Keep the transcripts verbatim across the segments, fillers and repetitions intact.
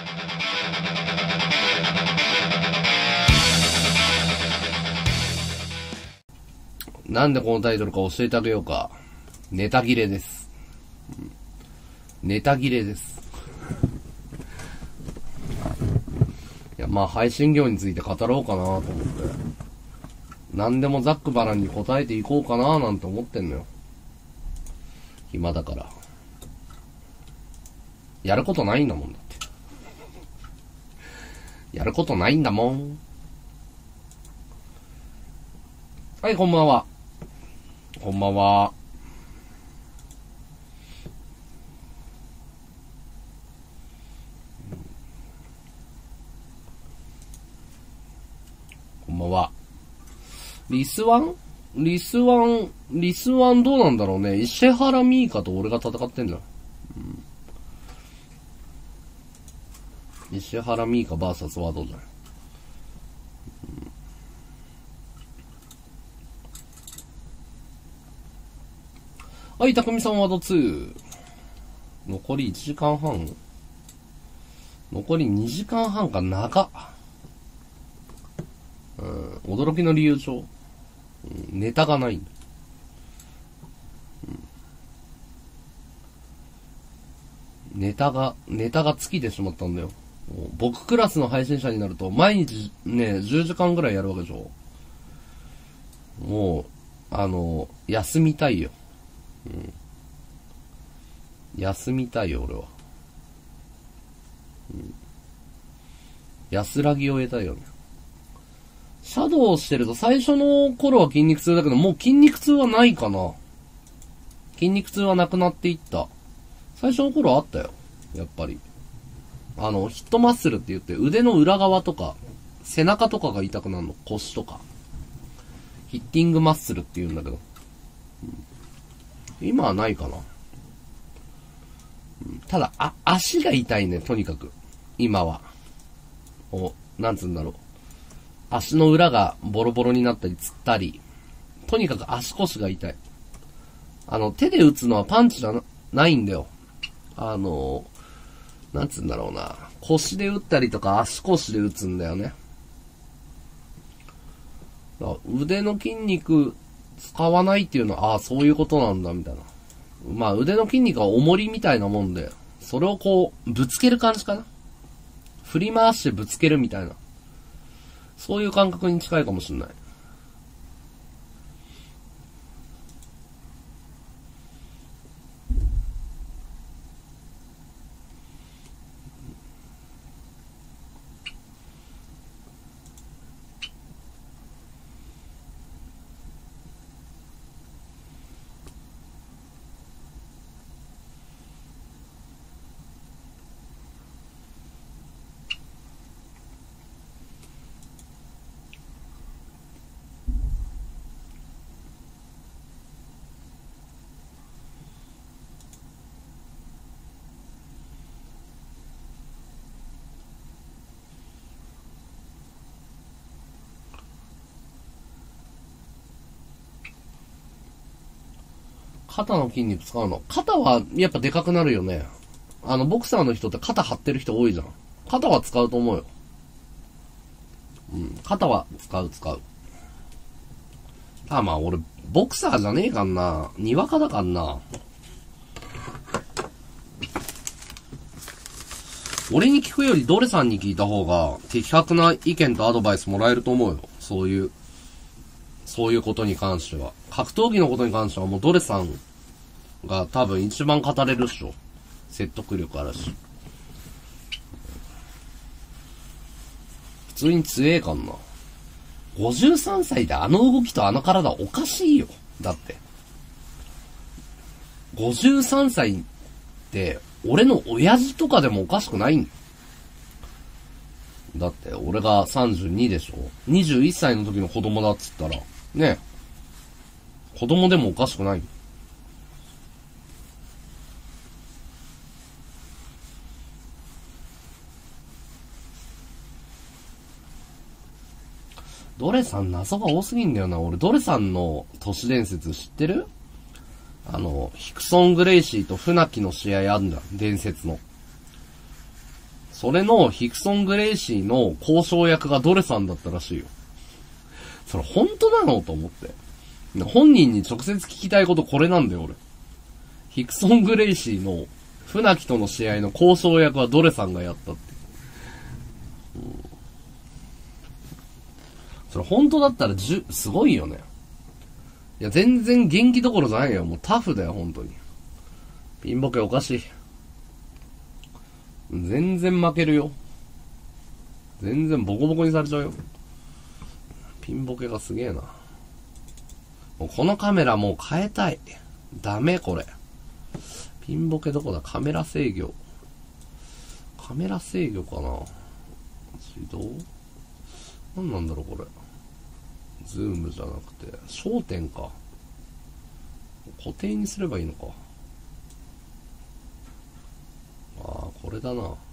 なんでこのタイトルか教えてあげようか。ネタ切れです。うん、ネタ切れです。いや、まあ配信業について語ろうかなと思って。何でもざっくばらんに答えていこうかななんて思ってんのよ。暇だから。やることないんだもんだって。やることないんだもん。はい、こんばんは。こんばんは。こんばんは。リスワンリスワン、リスワンどうなんだろうね。石原ミーカと俺が戦ってんじゃん。うん、石原ミーカ ブイエス ワードじゃん。はい、たくみさんワードに。残りいちじかんはん。残りにじかんはんか長っ。うん、驚きの理由帳。うん、ネタがないんだ。うん、ネタが、ネタが尽きてしまったんだよ。僕クラスの配信者になると毎日ね、じゅうじかんぐらいやるわけでしょ。もう、あの、休みたいよ。うん、休みたいよ、俺は。うん、安らぎを得たいよね。シャドウをしてると最初の頃は筋肉痛だけど、もう筋肉痛はないかな。筋肉痛はなくなっていった。最初の頃あったよ。やっぱり。あの、ヒットマッスルって言って腕の裏側とか、背中とかが痛くなるの。腰とか。ヒッティングマッスルって言うんだけど。うん、今はないかな。うん、ただ、あ、足が痛いね、とにかく。今は。お、なんつうんだろう。足の裏がボロボロになったりつったり、とにかく足腰が痛い。あの、手で打つのはパンチじゃ な, ないんだよ。あの、なんつうんだろうな。腰で打ったりとか足腰で打つんだよね。腕の筋肉使わないっていうのは、ああ、そういうことなんだ、みたいな。まあ、腕の筋肉は重りみたいなもんで、それをこう、ぶつける感じかな。振り回してぶつけるみたいな。そういう感覚に近いかもしれない。肩の筋肉使うの。肩はやっぱでかくなるよね。あの、ボクサーの人って肩張ってる人多いじゃん。肩は使うと思うよ。うん、肩は使う使う。ただまあ俺、ボクサーじゃねえかんな。にわかだかんな。俺に聞くよりドレさんに聞いた方が的確な意見とアドバイスもらえると思うよ。そういう。そういうことに関しては。格闘技のことに関してはもうドレさんが多分一番語れるっしょ。説得力あるし。普通に強えかんな。ごじゅうさんさいであの動きとあの体おかしいよ。だって。ごじゅうさんさいって、俺の親父とかでもおかしくないんだって、俺がさんじゅうにでしょ ?にじゅういっさいの時の子供だっつったら、ね。子供でもおかしくない。ドレさん謎が多すぎんだよな。俺ドレさんの都市伝説知ってる？あの、ヒクソン・グレイシーと船木の試合あんじゃん。伝説の。 それのヒクソン・グレイシーの交渉役がドレさんだったらしいよ。それ本当なのと思って。本人に直接聞きたいことこれなんだよ、俺。ヒクソン・グレイシーの船木との試合の交渉役はドレさんがやったって。うん、それ本当だったらじゅ、すごいよね。いや、全然元気どころじゃないよ。もうタフだよ、本当に。ピンボケおかしい。全然負けるよ。全然ボコボコにされちゃうよ。ピンボケがすげえな。もうこのカメラもう変えたい。ダメこれ。ピンボケどこだ？カメラ制御。カメラ制御かな？自動？何なんだろうこれ。ズームじゃなくて、焦点か。固定にすればいいのか。ああ、これだな。よ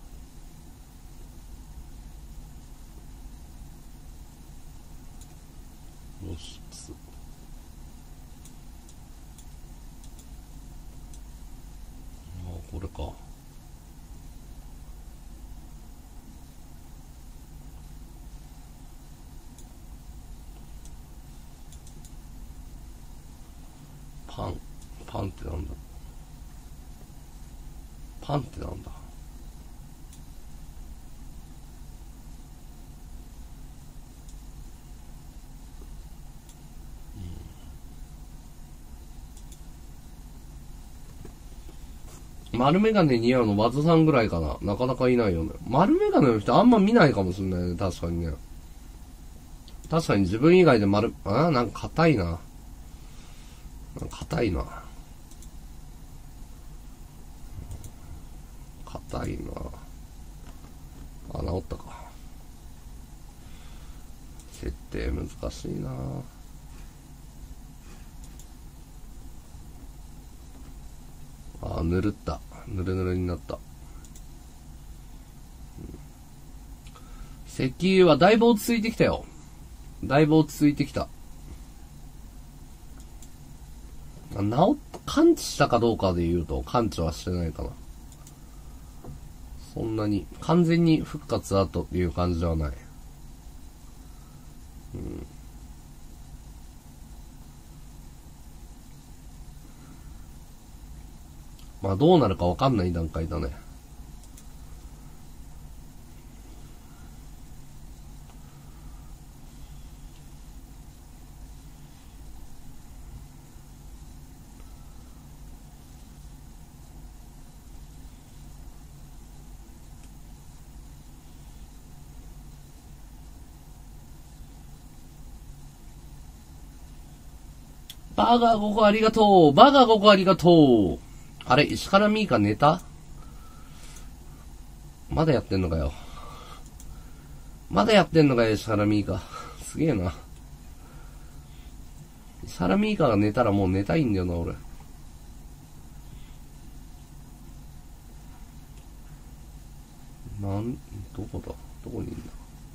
し、ああ、これか。パン、パンってなんだ？パンってなんだ？丸メガネ似合うのワズさんぐらいかな。なかなかいないよね。丸メガネの人あんま見ないかもしんないね。確かにね。確かに自分以外で丸、ああ、なんか硬いな。硬いな。硬いな。あ、治ったか。設定難しいな。あ、ぬるった。ぬるぬるになった。うん、石油はだいぶ落ち着いてきたよ。だいぶ落ち着いてきた。治っ、完治したかどうかで言うと、完治はしてないかな。そんなに、完全に復活だという感じではない。うん。まあどうなるかわかんない段階だね。バーガーごこありがとう。バーガーごこありがとう。あれ、石原ミーカ寝た？まだやってんのかよ。まだやってんのかよ、石原ミーカ。すげえな。石原ミーカが寝たらもう寝たいんだよな、俺。なん、どこだ？どこにいんだ？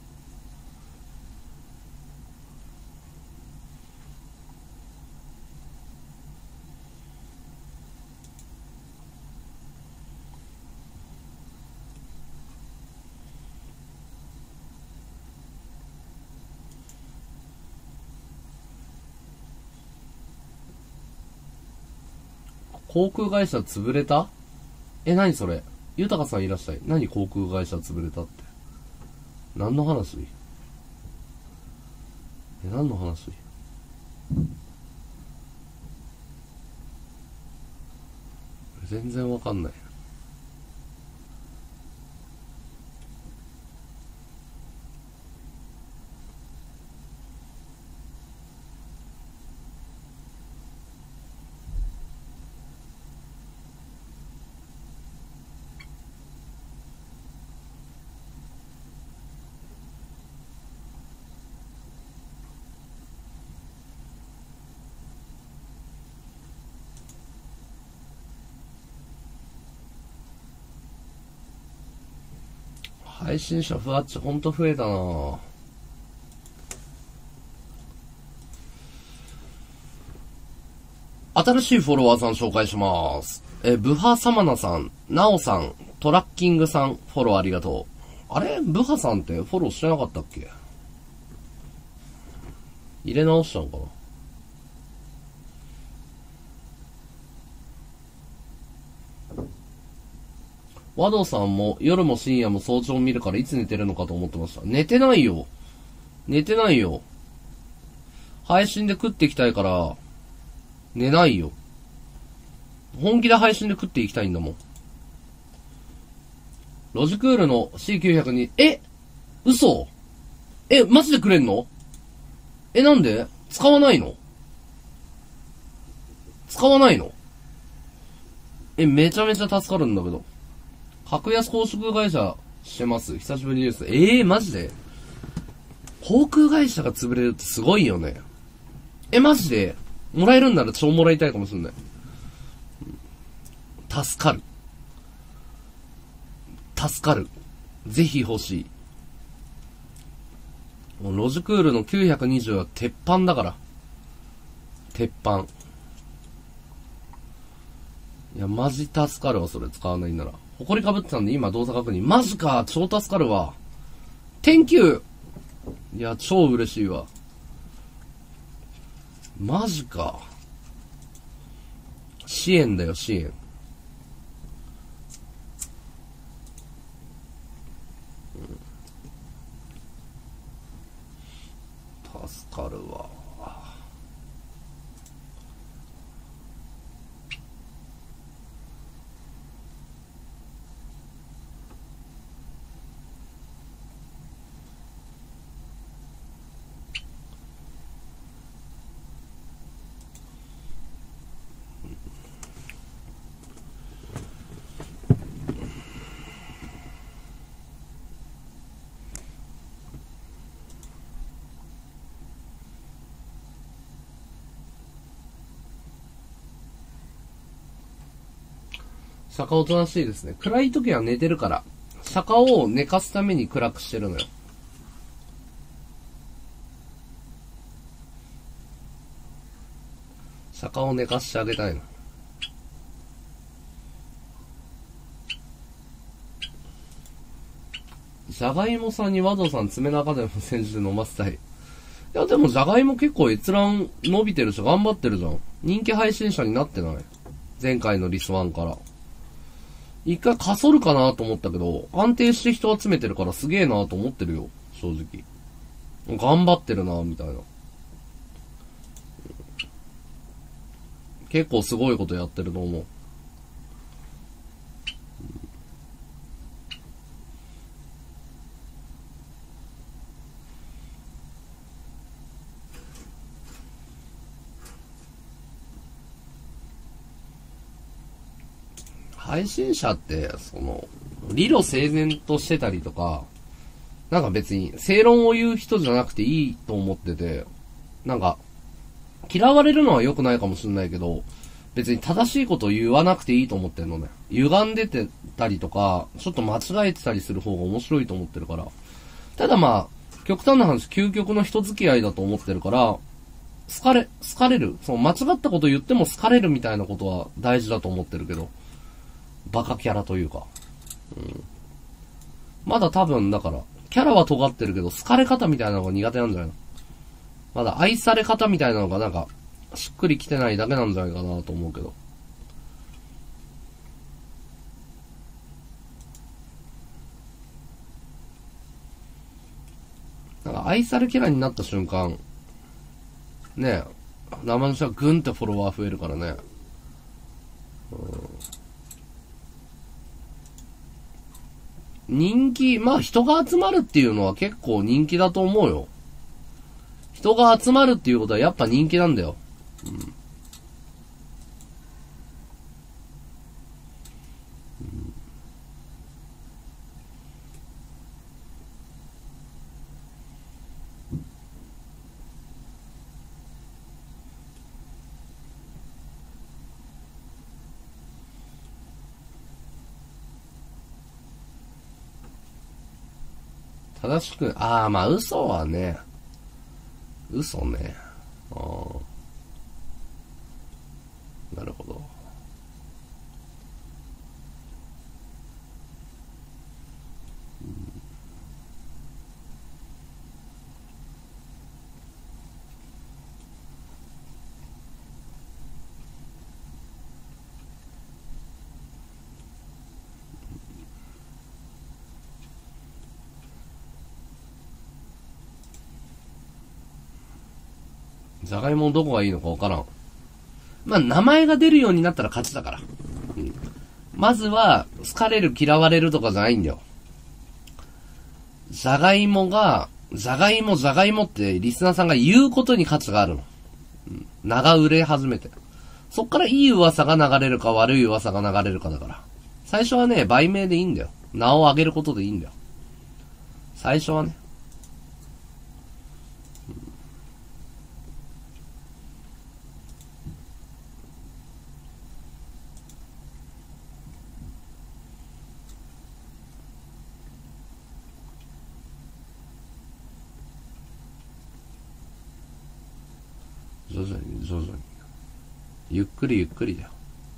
航空会社潰れた？え、何それ？豊さんいらっしゃい。何航空会社潰れたって。何の話？え、何の話？全然わかんない。配信者ふわっちほんと増えたなぁ。新しいフォロワーさん紹介します。え、ブハサマナさん、ナオさん、 トラッキングさん、フォローありがとう。あれブハさんってフォローしてなかったっけ？入れ直したのかな？和道さんも夜も深夜も早朝見るからいつ寝てるのかと思ってました。寝てないよ。寝てないよ。配信で食っていきたいから、寝ないよ。本気で配信で食っていきたいんだもん。ロジクールの シーきゅうひゃくに、え嘘え、マジでくれんの？え、なんで？使わないの？使わないの？え、めちゃめちゃ助かるんだけど。格安高速会社してます。久しぶりです。ええー、マジで？航空会社が潰れるってすごいよね。え、マジで？もらえるんなら超もらいたいかもしれない。助かる。助かる。ぜひ欲しい。もうロジクールのきゅうひゃくにじゅうは鉄板だから。鉄板。いや、マジ助かるわ、それ使わないんなら。埃かぶってたんで今動作確認。マジか、超助かるわ。Thank you! いや、超嬉しいわ。マジか。支援だよ、支援。うん、助かるわ。釈迦おとなしいですね。暗い時は寝てるから。釈迦を寝かすために暗くしてるのよ。釈迦を寝かしてあげたいの。じゃがいもさんに和道さん爪の中でも煎じて飲ませたい。いやでもじゃがいも結構閲覧伸びてるし頑張ってるじゃん。人気配信者になってない？前回のリスワンから。一回かそるかなと思ったけど、安定して人集めてるからすげえなと思ってるよ、正直。頑張ってるなみたいな。結構すごいことやってると思う。配信者って、その、理路整然としてたりとか、なんか別に正論を言う人じゃなくていいと思ってて、なんか、嫌われるのは良くないかもしれないけど、別に正しいことを言わなくていいと思ってるのね。歪んでてたりとか、ちょっと間違えてたりする方が面白いと思ってるから。ただまあ、極端な話、究極の人付き合いだと思ってるから、好かれ、好かれる。その間違ったこと言っても好かれるみたいなことは大事だと思ってるけど、バカキャラというか。うん。まだ多分、だから、キャラは尖ってるけど、好かれ方みたいなのが苦手なんじゃないの？まだ愛され方みたいなのがなんか、しっくりきてないだけなんじゃないかなと思うけど。なんか愛されキャラになった瞬間、ねえ、生の人はグンってフォロワー増えるからね。うん、人気、まあ人が集まるっていうのは結構人気だと思うよ。人が集まるっていうことはやっぱ人気なんだよ。うん。うん正しく、ああ、まあ嘘はね、嘘ね。ああ。なるほど。 じゃがいもどこがいいのかわからん。まあ、名前が出るようになったら勝ちだから。うん。まずは、好かれる嫌われるとかじゃないんだよ。じゃがいもが、じゃがいもじゃがいもってリスナーさんが言うことに価値があるの。うん。名が売れ始めて。そっからいい噂が流れるか悪い噂が流れるかだから。最初はね、売名でいいんだよ。名を上げることでいいんだよ。最初はね。徐々に徐々に。ゆっくりゆっくりだよ。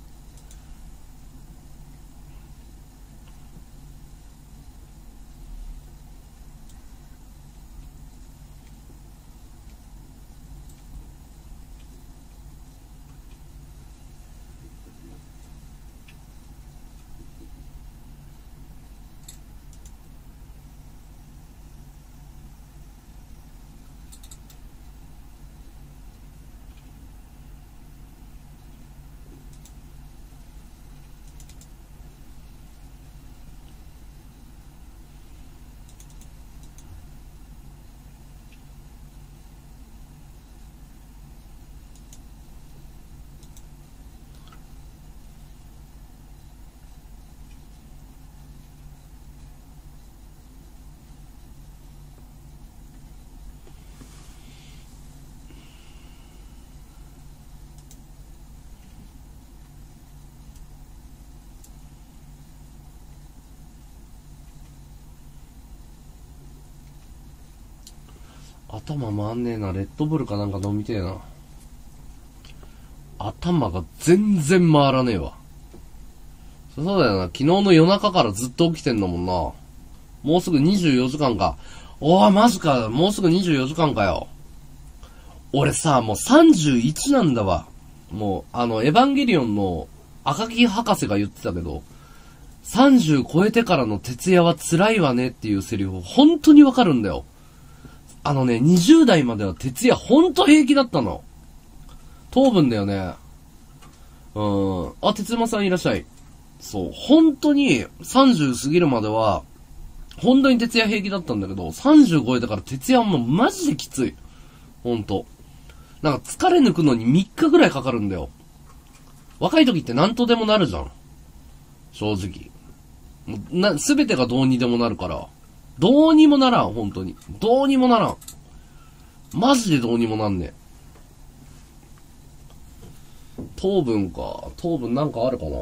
頭回んねえな。レッドブルかなんか飲みてえな。頭が全然回らねえわ。そうだよな。昨日の夜中からずっと起きてんだもんな。もうすぐにじゅうよじかんか。おー、マジか。もうすぐにじゅうよじかんかよ。俺さ、もうさんじゅういちなんだわ。もう、あの、エヴァンゲリオンの赤木博士が言ってたけど、さんじゅう超えてからの徹夜は辛いわねっていうセリフ、本当にわかるんだよ。あのね、にじゅう代までは徹夜ほんと平気だったの。糖分だよね。うーん。あ、鉄馬さんいらっしゃい。そう、本当にさんじゅう過ぎるまでは、本当に徹夜平気だったんだけど、さんじゅう超えてから徹夜もマジできつい。ほんと。なんか疲れ抜くのにみっかぐらいかかるんだよ。若い時って何とでもなるじゃん。正直。な、すべてがどうにでもなるから。どうにもならん、本当に。どうにもならん。マジでどうにもなんねえ。糖分か。糖分なんかあるかな。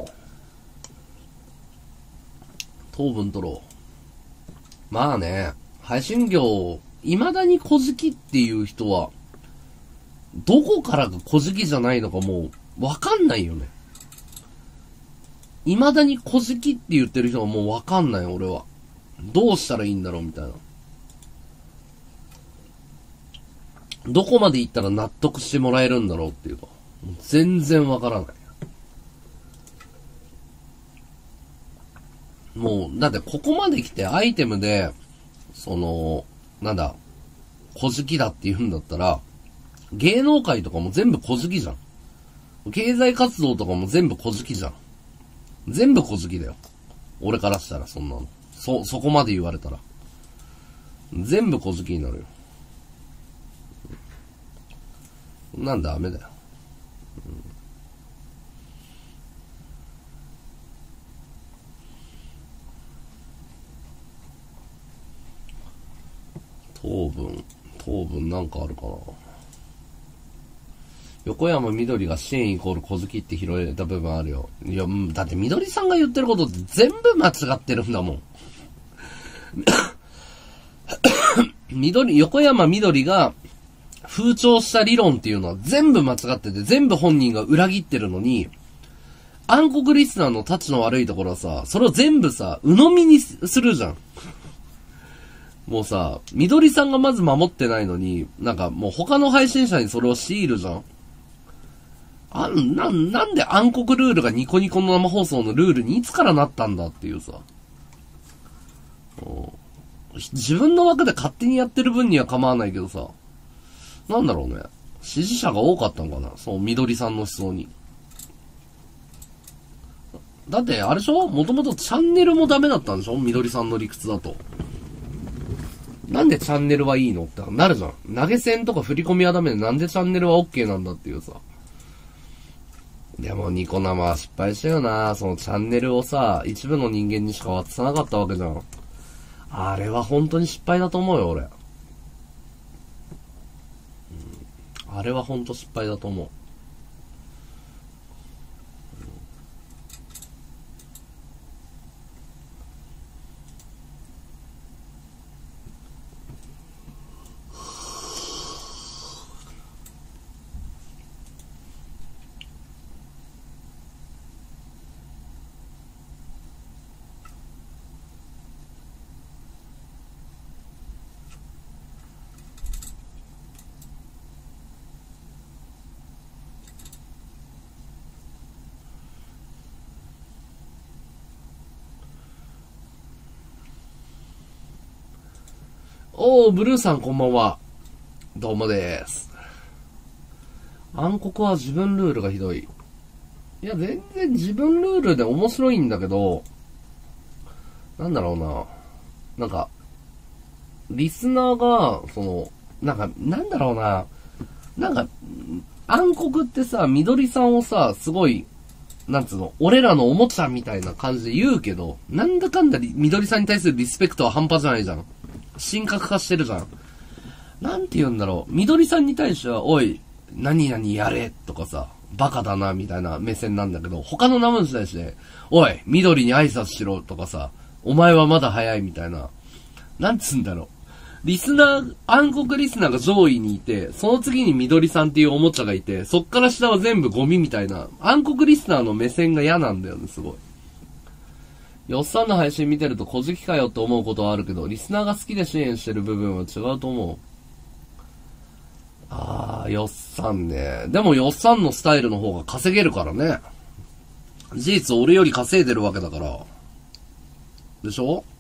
糖分取ろう。まあね、配信業、未だに小じっていう人は、どこからが小じじゃないのかもう、わかんないよね。未だに小じって言ってる人はもうわかんない、俺は。どうしたらいいんだろうみたいな。どこまで行ったら納得してもらえるんだろうっていうか、全然わからない。もう、だってここまで来てアイテムで、その、なんだ、小じだって言うんだったら、芸能界とかも全部小じじゃん。経済活動とかも全部小じじゃん。全部小じだよ。俺からしたらそんなの。そ、そこまで言われたら。全部小じになるよ。なんだ、ダメだよ。糖分、糖分なんかあるかな。横山みどりが支援イコール小突きって拾えた部分あるよ。いや、だってみどりさんが言ってることって全部間違ってるんだもん。みどり、横山みどりが風潮した理論っていうのは全部間違ってて、全部本人が裏切ってるのに、暗黒リスナーのタチの悪いところはさ、それを全部さ、鵜呑みにするじゃん。もうさ、みどりさんがまず守ってないのに、なんかもう他の配信者にそれを強いるじゃん。あん、な、なんで暗黒ルールがニコニコの生放送のルールにいつからなったんだっていうさ。自分の枠で勝手にやってる分には構わないけどさ。なんだろうね。 支持者が多かったのかな、そう、緑さんの思想に。だって、あれでしょ、もともとチャンネルもダメだったんでしょ、緑さんの理屈だと。なんでチャンネルはいいのってなるじゃん。投げ銭とか振り込みはダメで、なんでチャンネルは OK なんだっていうさ。でも、ニコ生は失敗したよな。そのチャンネルをさ、一部の人間にしか渡さなかったわけじゃん。あれは本当に失敗だと思うよ、俺。うん、あれは本当失敗だと思う。おー、ブルーさんこんばんは。どうもでーす。暗黒は自分ルールがひどい。いや、全然自分ルールで面白いんだけど、なんだろうな。なんか、リスナーが、その、なんか、なんだろうな。なんか、暗黒ってさ、緑さんをさ、すごい、なんつうの、俺らのおもちゃみたいな感じで言うけど、なんだかんだ緑さんに対するリスペクトは半端じゃないじゃん。神格化してるじゃん。なんて言うんだろう。緑さんに対しては、おい、何々やれとかさ、バカだな、みたいな目線なんだけど、他の生に対して、おい、緑に挨拶しろとかさ、お前はまだ早いみたいな。なんつうんだろう。リスナー、暗黒リスナーが上位にいて、その次に緑さんっていうおもちゃがいて、そっから下は全部ゴミみたいな、暗黒リスナーの目線が嫌なんだよね、すごい。よっさんの配信見てると小じきかよって思うことはあるけど、リスナーが好きで支援してる部分は違うと思う。あー、よっさんね。でもよっさんのスタイルの方が稼げるからね。事実俺より稼いでるわけだから。でしょ？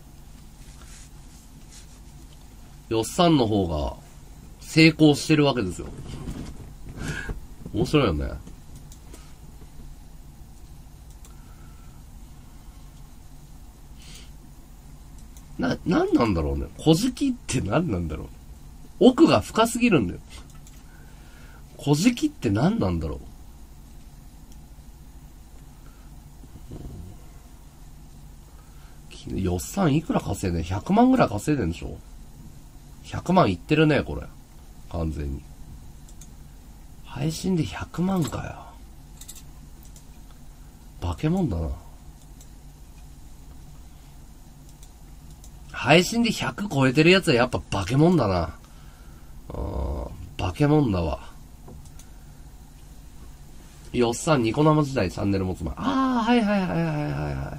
よっさんの方が成功してるわけですよ。面白いよね。な、なんなんだろうね。小じきって何なんだろう。奥が深すぎるんだよ。小じきって何なんだろう。よっさんいくら稼いでん？ ひゃく 万ぐらい稼いでんでしょ？ ひゃく 万いってるね、これ。完全に。配信でひゃくまんかよ。化け物だな。配信でひゃく超えてるやつはやっぱ化け物だな。うん、化け物だわ。よっさんニコ生時代チャンネル持つ前。ああ、はいはいはいはいはいはい。あ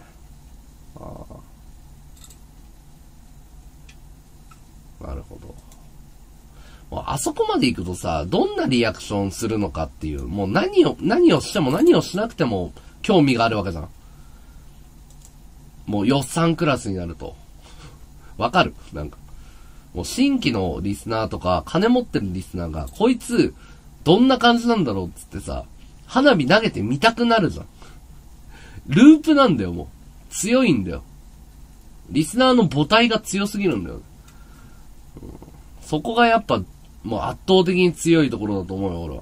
あ。なるほど。もうあそこまで行くとさ、どんなリアクションするのかっていう、もう何を、何をしても何をしなくても興味があるわけじゃん。もうよっさんクラスになると。わかる？なんか。もう新規のリスナーとか、金持ってるリスナーが、こいつ、どんな感じなんだろうっつってさ、花火投げてみたくなるじゃん。ループなんだよ、もう。強いんだよ。リスナーの母体が強すぎるんだよ。うん、そこがやっぱ、もう圧倒的に強いところだと思うよ、俺は。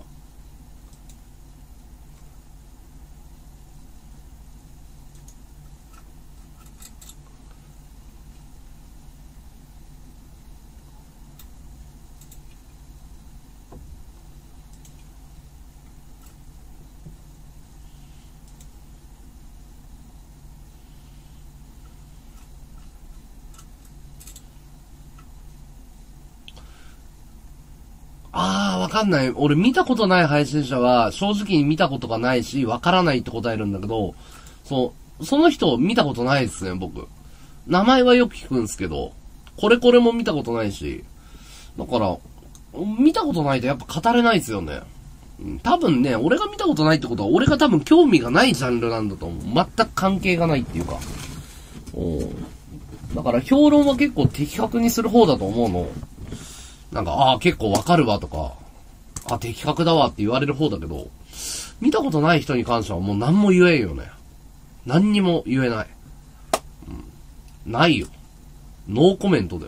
あー、わかんない。俺見たことない配信者は、正直に見たことがないし、わからないって答えるんだけど、そう、その人見たことないですね、僕。名前はよく聞くんですけど、これこれも見たことないし、だから、見たことないとやっぱ語れないですよね。うん、多分ね、俺が見たことないってことは、俺が多分興味がないジャンルなんだと思う。全く関係がないっていうか。おだから評論は結構的確にする方だと思うの。なんか、ああ、結構わかるわとか、 あ、的確だわって言われる方だけど、見たことない人に関してはもう何も言えんよね。何にも言えない。うん、ないよ。ノーコメントだよ。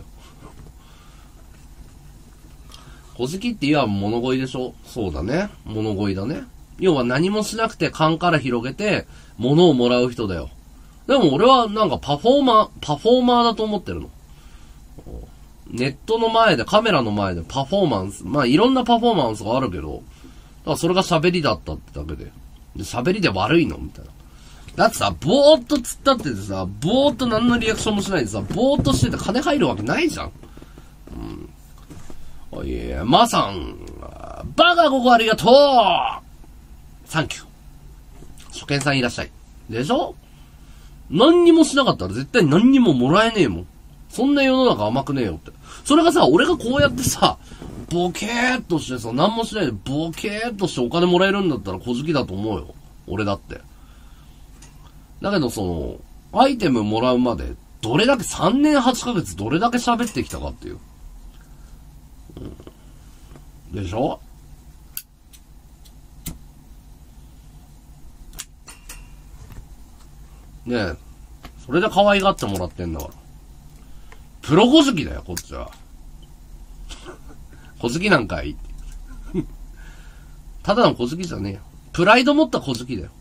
小じきって言えば物乞いでしょ？そうだね。物乞いだね。要は何もしなくて缶から広げて物をもらう人だよ。でも俺はなんかパフォーマー、パフォーマーだと思ってるの。ネットの前で、カメラの前でパフォーマンス。まあいろんなパフォーマンスがあるけど、だからそれが喋りだったってだけで。で、喋りで悪いのみたいな。だってさ、ぼーっと突っ立っててさ、ぼーっと何のリアクションもしないでさ、ぼーっとしてて金入るわけないじゃん。うん。おいえ、まさん、バカここありがとうサンキュー。初見さんいらっしゃい。でしょ？何にもしなかったら絶対何にももらえねえもん。そんな世の中甘くねえよって。それがさ、俺がこうやってさ、ボケーっとしてさ、何もしないでボケーっとしてお金もらえるんだったら小じきだと思うよ。俺だって。だけどその、アイテムもらうまで、どれだけさんねんはちかげつどれだけ喋ってきたかっていう。うん、でしょ？ねえ、それで可愛がってもらってんだから。プロ小じきだよ、こっちは。小じきなんかいただの小じきじゃねえよ。プライド持った小じきだよ。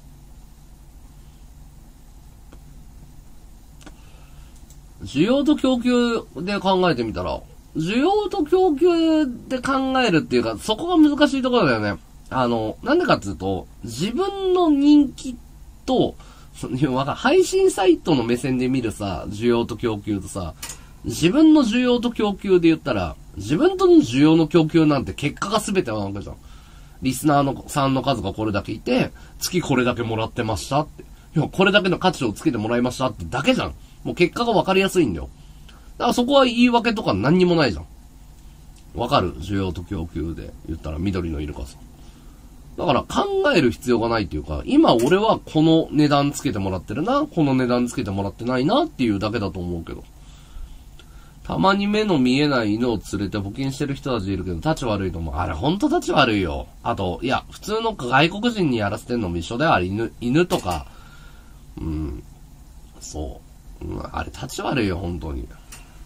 需要と供給で考えてみたら、需要と供給で考えるっていうか、そこが難しいところだよね。あの、なんでかっていうと、自分の人気と、配信サイトの目線で見るさ、需要と供給とさ、自分の需要と供給で言ったら、自分との需要の供給なんて結果が全てなわけじゃん。リスナーのさんの数がこれだけいて、月これだけもらってましたって。いや、これだけの価値をつけてもらいましたってだけじゃん。もう結果が分かりやすいんだよ。だからそこは言い訳とか何にもないじゃん。わかる？需要と供給で言ったら緑のイルカさん。だから考える必要がないっていうか、今俺はこの値段つけてもらってるな、この値段つけてもらってないなっていうだけだと思うけど。たまに目の見えない犬を連れて募金してる人たちいるけど、立ち悪いと思う。あれほんと立ち悪いよ。あと、いや、普通の外国人にやらせてんのも一緒だよ。あれ犬、犬とか。うん。そう。うん、あれ立ち悪いよ、本当に。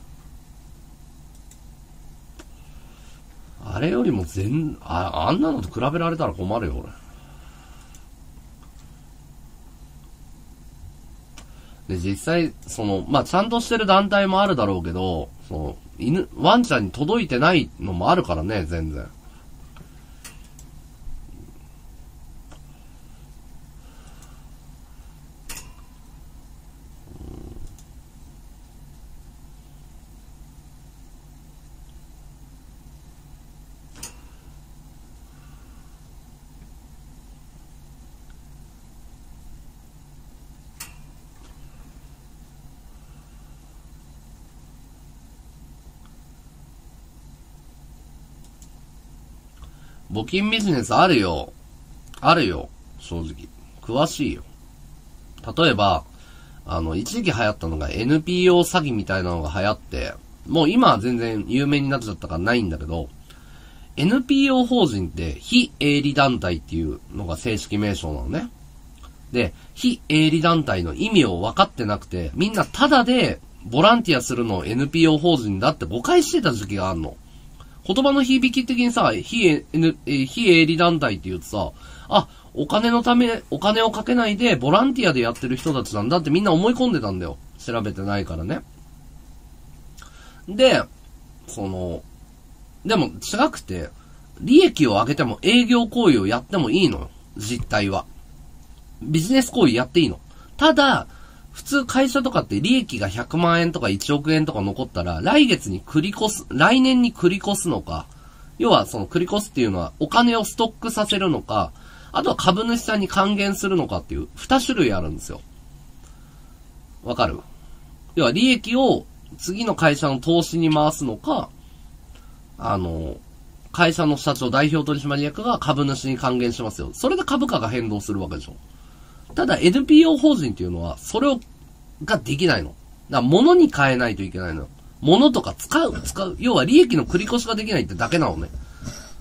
あれよりも全、あ、あんなのと比べられたら困るよ、俺。で、実際、その、まあ、ちゃんとしてる団体もあるだろうけど、その、犬、ワンちゃんに届いてないのもあるからね、全然。募金ビジネスあるよ。あるよ。正直。詳しいよ。例えば、あの、一時期流行ったのが エヌピーオー 詐欺みたいなのが流行って、もう今は全然有名になっちゃったからないんだけど、エヌピーオー 法人って非営利団体っていうのが正式名称なのね。で、非営利団体の意味を分かってなくて、みんなタダでボランティアするのを エヌピーオー 法人だって誤解してた時期があるの。言葉の響き的にさ、非営、非営利団体って言うとさ、あ、お金のため、お金をかけないでボランティアでやってる人たちなんだってみんな思い込んでたんだよ。調べてないからね。で、その、でも違くて、利益を上げても営業行為をやってもいいのよ。実態は。ビジネス行為やっていいの。ただ、普通会社とかって利益がひゃくまんえんとかいちおくえんとか残ったら、来月に繰り越す、来年に繰り越すのか、要はその繰り越すっていうのはお金をストックさせるのか、あとは株主さんに還元するのかっていう二種類あるんですよ。わかる？要は利益を次の会社の投資に回すのか、あの、会社の社長代表取締役が株主に還元しますよ。それで株価が変動するわけでしょ。ただ エヌピーオー 法人っていうのは、それを、ができないの。だから物に変えないといけないのよ。物とか使う、使う。要は利益の繰り越しができないってだけなのね。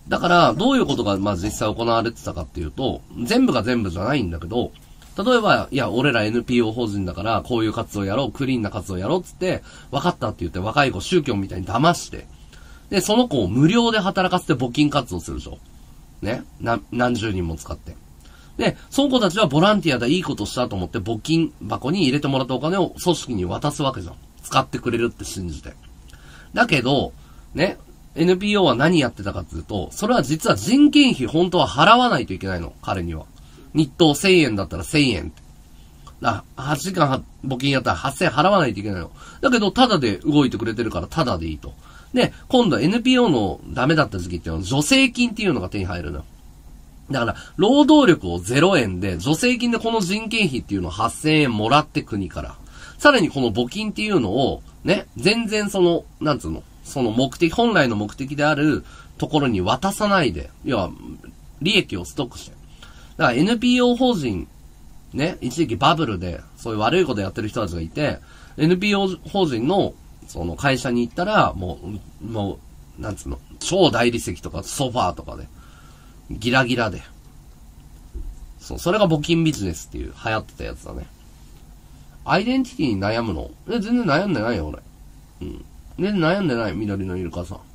だから、どういうことが、まあ実際行われてたかっていうと、全部が全部じゃないんだけど、例えば、いや、俺ら エヌピーオー 法人だから、こういう活動やろう、クリーンな活動やろうっつって、分かったって言って若い子宗教みたいに騙して、で、その子を無料で働かせて募金活動するでしょ。ね。な、何十人も使って。で、その子たちはボランティアでいいことしたと思って募金箱に入れてもらったお金を組織に渡すわけじゃん。使ってくれるって信じて。だけど、ね、エヌピーオー は何やってたかっていうと、それは実は人件費本当は払わないといけないの、彼には。日当せんえんだったらせんえんって。だはちじかん募金やったらはっせんえん払わないといけないの。だけど、タダで動いてくれてるからタダでいいと。で、今度は エヌピーオー のダメだった時期っていうのは助成金っていうのが手に入るのよ。だから、労働力をゼロえんで、助成金でこの人件費っていうのをはっせんえんもらって国から。さらにこの募金っていうのを、ね、全然その、なんつうの、その目的、本来の目的であるところに渡さないで、要は、利益をストックして。だから エヌピーオー 法人、ね、一時期バブルで、そういう悪いことやってる人たちがいて、エヌピーオー 法人の、その会社に行ったら、もう、もう、なんつうの、超大理石とかソファーとかで、ギラギラで。そう、それが募金ビジネスっていう流行ってたやつだね。アイデンティティに悩むの？え、全然悩んでないよ、俺。うん。全然悩んでない、緑のイルカさん。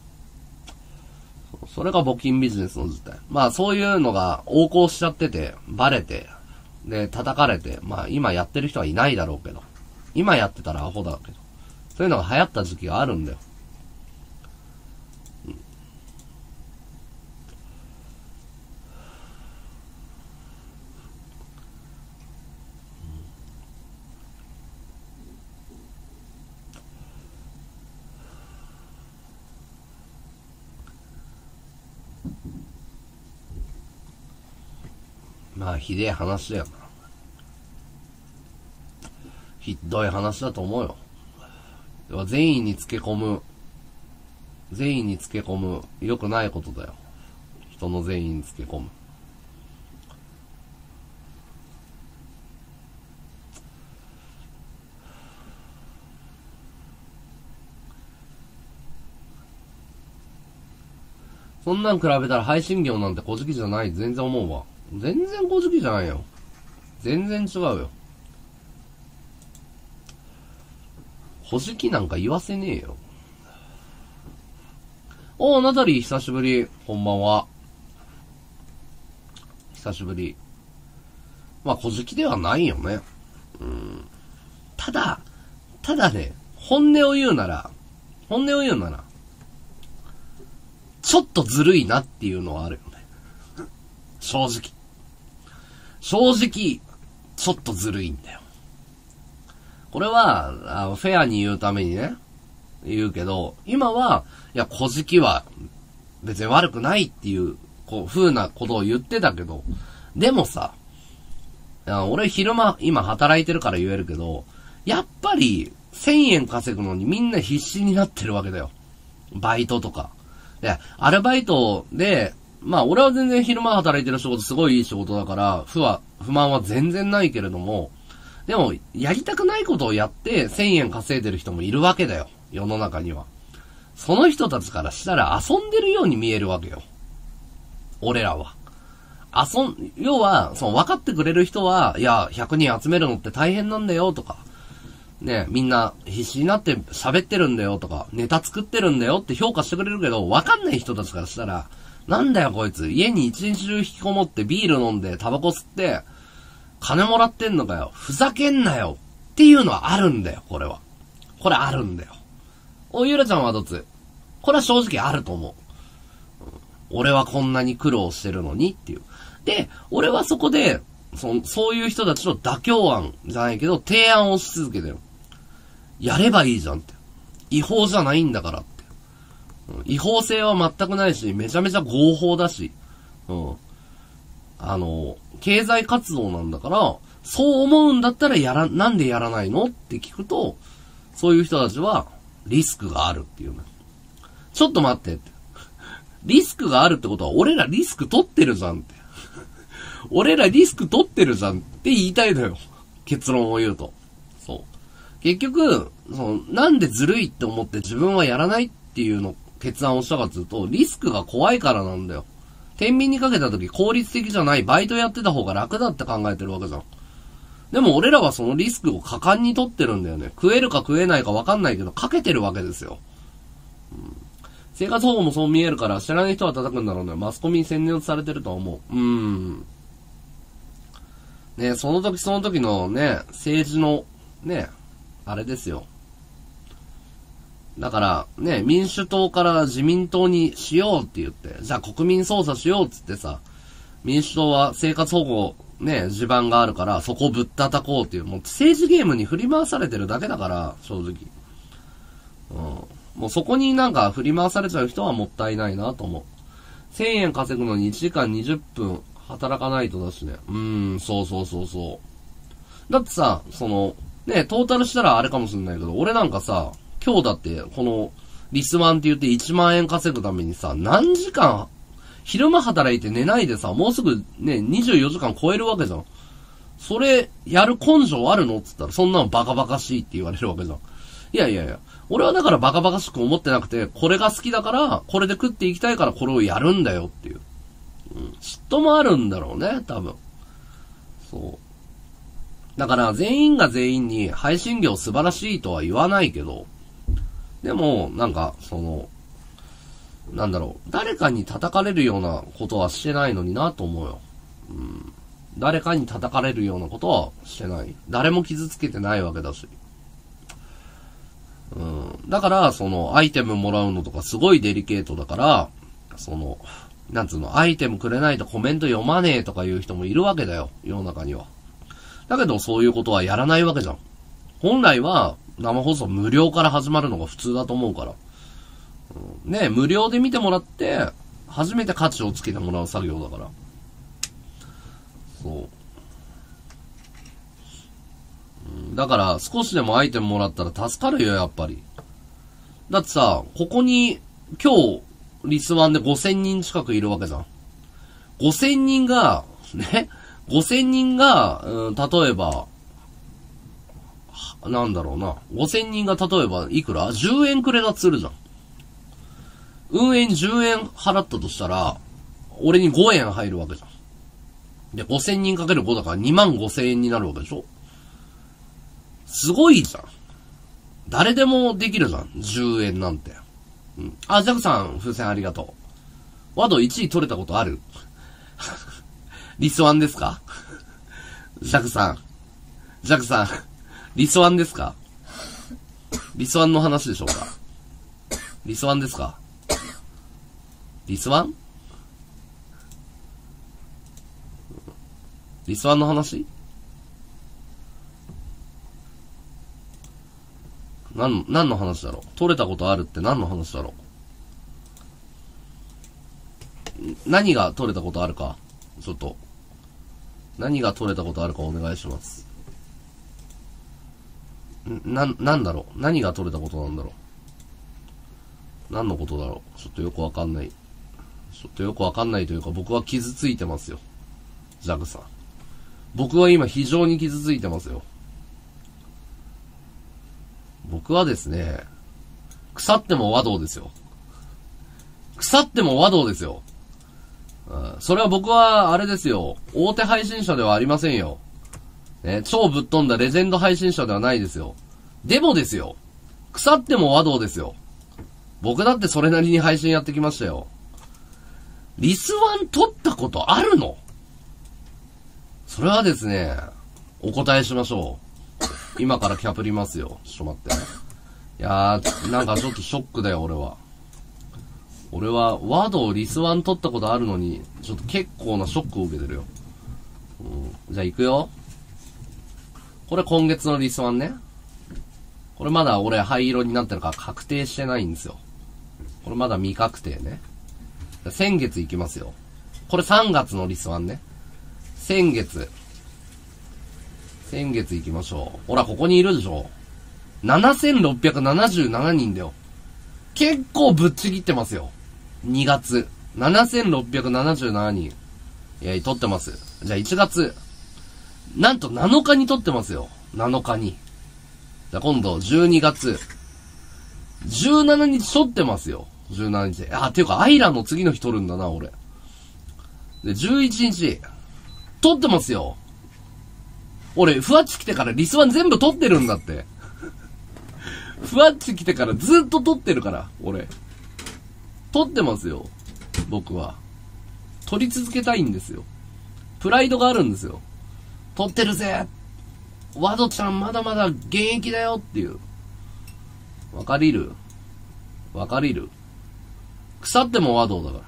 そ, それが募金ビジネスの実態。まあ、そういうのが横行しちゃってて、バレて、で、叩かれて、まあ、今やってる人はいないだろうけど。今やってたらアホだけど。そういうのが流行った時期があるんだよ。うん、まあ、ひでえ話だよな。ひどい話だと思うよ。善意につけ込む、善意につけ込む、良くないことだよ。人の善意につけ込む。そんなん比べたら配信業なんて小じきじゃない、全然思うわ。全然小じきじゃないよ。全然違うよ。小じきなんか言わせねえよ。おー、ナタリー久しぶり。こんばんは。久しぶり。まあ小じきではないよね。うん。ただ、ただね、本音を言うなら、本音を言うなら、ちょっとずるいなっていうのはあるよね。正直。正直、ちょっとずるいんだよ。これは、あフェアに言うためにね、言うけど、今は、いや、小じきは別に悪くないっていう、こう、風なことを言ってたけど、でもさ、俺昼間、今働いてるから言えるけど、やっぱり、せんえん稼ぐのにみんな必死になってるわけだよ。バイトとか。で、アルバイトで、まあ俺は全然昼間働いてる仕事すごいいい仕事だから、不は、不満は全然ないけれども、でも、やりたくないことをやってせんえん稼いでる人もいるわけだよ。世の中には。その人たちからしたら遊んでるように見えるわけよ。俺らは。遊ん、要は、その分かってくれる人は、いや、ひゃくにん集めるのって大変なんだよとか、ね、みんな必死になって喋ってるんだよとか、ネタ作ってるんだよって評価してくれるけど、分かんない人たちからしたら、なんだよこいつ、家に一日中引きこもってビール飲んでタバコ吸って、金もらってんのかよ。ふざけんなよ。っていうのはあるんだよ、これは。これあるんだよ。お、ゆらちゃんはどっち？これは正直あると思う。俺はこんなに苦労してるのにっていう。で、俺はそこで、そ、そういう人たちの妥協案じゃないけど、提案をし続けてる。やればいいじゃんって。違法じゃないんだからって。違法性は全くないし、めちゃめちゃ合法だし。うん。あの、経済活動なんだから、そう思うんだったらやら、なんでやらないのって聞くと、そういう人たちは、リスクがあるっていうね。ちょっと待ってって。リスクがあるってことは、俺らリスク取ってるじゃんって。俺らリスク取ってるじゃんって言いたいのよ。結論を言うと。そう。結局、その、なんでずるいって思って自分はやらないっていうの決断をしたかっていうと、リスクが怖いからなんだよ。天秤にかけた時効率的じゃない、バイトやってた方が楽だって考えてるわけじゃん。でも俺らはそのリスクを果敢に取ってるんだよね。食えるか食えないか分かんないけど、かけてるわけですよ。うん、生活保護もそう見えるから知らない人は叩くんだろうね。マスコミに宣伝されてるとは思う。うーん。ね、その時その時のね、政治の、ね、あれですよ。だから、ね、民主党から自民党にしようって言って、じゃあ国民操作しようっつってさ、民主党は生活保護、ね、地盤があるから、そこをぶったたこうっていう、もう政治ゲームに振り回されてるだけだから、正直。うん。もうそこになんか振り回されちゃう人はもったいないなと思う。せんえん稼ぐのにいちじかんにじゅっぷん働かないとだしね。うーん、そうそうそうそう。だってさ、その、ね、トータルしたらあれかもしれないけど、俺なんかさ、今日だって、この、リスワンって言っていちまんえん稼ぐためにさ、何時間、昼間働いて寝ないでさ、もうすぐね、にじゅうよじかん超えるわけじゃん。それ、やる根性あるのって言ったら、そんなのバカバカしいって言われるわけじゃん。いやいやいや、俺はだからバカバカしく思ってなくて、これが好きだから、これで食っていきたいからこれをやるんだよっていう。うん、嫉妬もあるんだろうね、多分。そう。だから全員が全員に配信業素晴らしいとは言わないけど、でも、なんか、その、なんだろう、誰かに叩かれるようなことはしてないのになと思うよ。うん。誰かに叩かれるようなことはしてない。誰も傷つけてないわけだし。うん。だから、その、アイテムもらうのとかすごいデリケートだから、その、なんつうの、アイテムくれないとコメント読まねえとかいう人もいるわけだよ、世の中には。だけど、そういうことはやらないわけじゃん。本来は、生放送無料から始まるのが普通だと思うから。うん、ね、無料で見てもらって、初めて価値をつけてもらう作業だから。そう。うん、だから、少しでもアイテムもらったら助かるよ、やっぱり。だってさ、ここに、今日、リスワンでごせんにん近くいるわけじゃん。ごせんにんが、ね、ごせんにんが、うん、例えば、なんだろうな。ごせんにんが例えばいくら ?じゅう 円くれたとするじゃん。運営にじゅうえん払ったとしたら、俺にごえん入るわけじゃん。で、ごせんにんかけるごだからにまんごせんえんになるわけでしょ。すごいじゃん。誰でもできるじゃん。じゅうえんなんて。うん。あ、ジャクさん、風船ありがとう。ワドいちい取れたことあるリスワンですかジャクさん。ジャクさん。リスワンですか？リスワンの話でしょうか？リスワンですか？リスワン？リスワンの話？なん、何の話だろう？取れたことあるって何の話だろう？何が取れたことあるか？ちょっと。何が取れたことあるかお願いします。な、なんだろう何が取れたことなんだろう何のことだろうちょっとよくわかんない。ちょっとよくわかんないというか、僕は傷ついてますよ。ジャグさん。僕は今非常に傷ついてますよ。僕はですね、腐っても和道ですよ。腐っても和道ですよ。うん、それは僕は、あれですよ。大手配信者ではありませんよ。ね、超ぶっ飛んだレジェンド配信者ではないですよ。でもですよ。腐っても和道ですよ。僕だってそれなりに配信やってきましたよ。リスワン取ったことあるの？それはですね、お答えしましょう。今からキャプりますよ。ちょっと待って。いやー、なんかちょっとショックだよ、俺は。俺は、和道リスワン取ったことあるのに、ちょっと結構なショックを受けてるよ。うん、じゃあ行くよ。これ今月のリスワンね。これまだ俺灰色になってるから確定してないんですよ。これまだ未確定ね。先月行きますよ。これさんがつのリスワンね。先月。先月行きましょう。ほら、ここにいるでしょ。ななせんろっぴゃくななじゅうななにんだよ。結構ぶっちぎってますよ。にがつ。ななせんろっぴゃくななじゅうななにん。いや、撮ってます。じゃあいちがつ。なんとなのかに撮ってますよ。なのかに。じゃあ今度じゅうにがつ。じゅうしちにち撮ってますよ。 じゅうしちにち。あ、ていうか、アイラの次の日撮るんだな、俺。で、じゅういちにち。撮ってますよ。俺、ふわっち来てからリスワン全部撮ってるんだって。ふわっち来てからずっと撮ってるから、俺。撮ってますよ。僕は。撮り続けたいんですよ。プライドがあるんですよ。撮ってるぜ。ワドちゃんまだまだ現役だよっていう。わかりる？わかりる？腐ってもワドだから。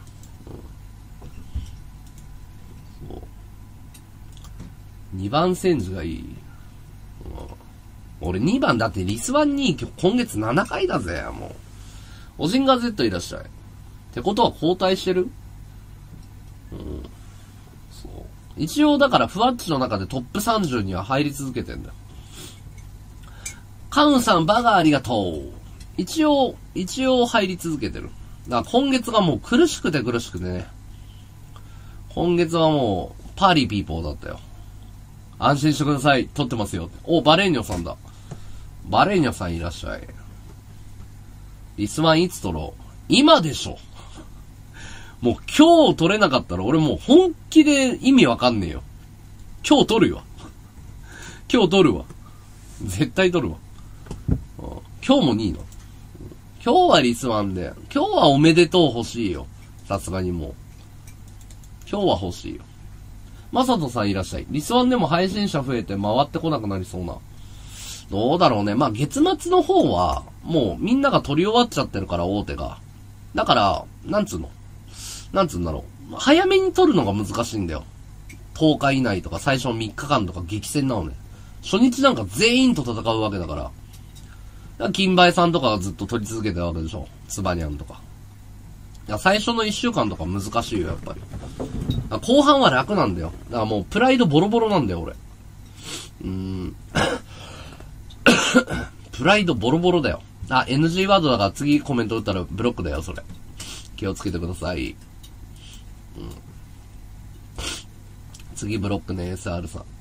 うん、そう。にばん戦時がいい。うん、俺にばんだってリスワンに今月ななかいだぜ、もう。オジンガー Z いらっしゃい。ってことは交代してる？うん。そう。一応だからふわっちの中でトップさんじゅうには入り続けてんだよ。カウンさんバガーありがとう。一応、一応入り続けてる。だから今月がもう苦しくて苦しくてね。今月はもう、パーリーピーポーだったよ。安心してください。撮ってますよ。お、バレーニョさんだ。バレーニョさんいらっしゃい。リスワンいつ撮ろう？今でしょ。もう今日撮れなかったら俺もう本気で意味わかんねえよ。今日撮るわ。今日撮るわ。絶対撮るわ。今日もにいの。今日はリスワンで。今日はおめでとう欲しいよ。さすがにもう。今日は欲しいよ。まさとさんいらっしゃい。リスワンでも配信者増えて回ってこなくなりそうな。どうだろうね。まあ、月末の方は、もうみんなが取り終わっちゃってるから大手が。だから、なんつうの。なんつうんだろう。早めに取るのが難しいんだよ。とおか以内とか最初のみっかかんとか激戦なのね。初日なんか全員と戦うわけだから。だから金梅さんとかがずっと取り続けてるわけでしょ。ツバニャンとか。いや最初のいっしゅうかんとか難しいよ、やっぱり。後半は楽なんだよ。だからもうプライドボロボロなんだよ、俺。うーん。プライドボロボロだよ。あ、エヌジー ワードだから次コメント打ったらブロックだよ、それ。気をつけてください。うん。次ブロックね、エスアール さん。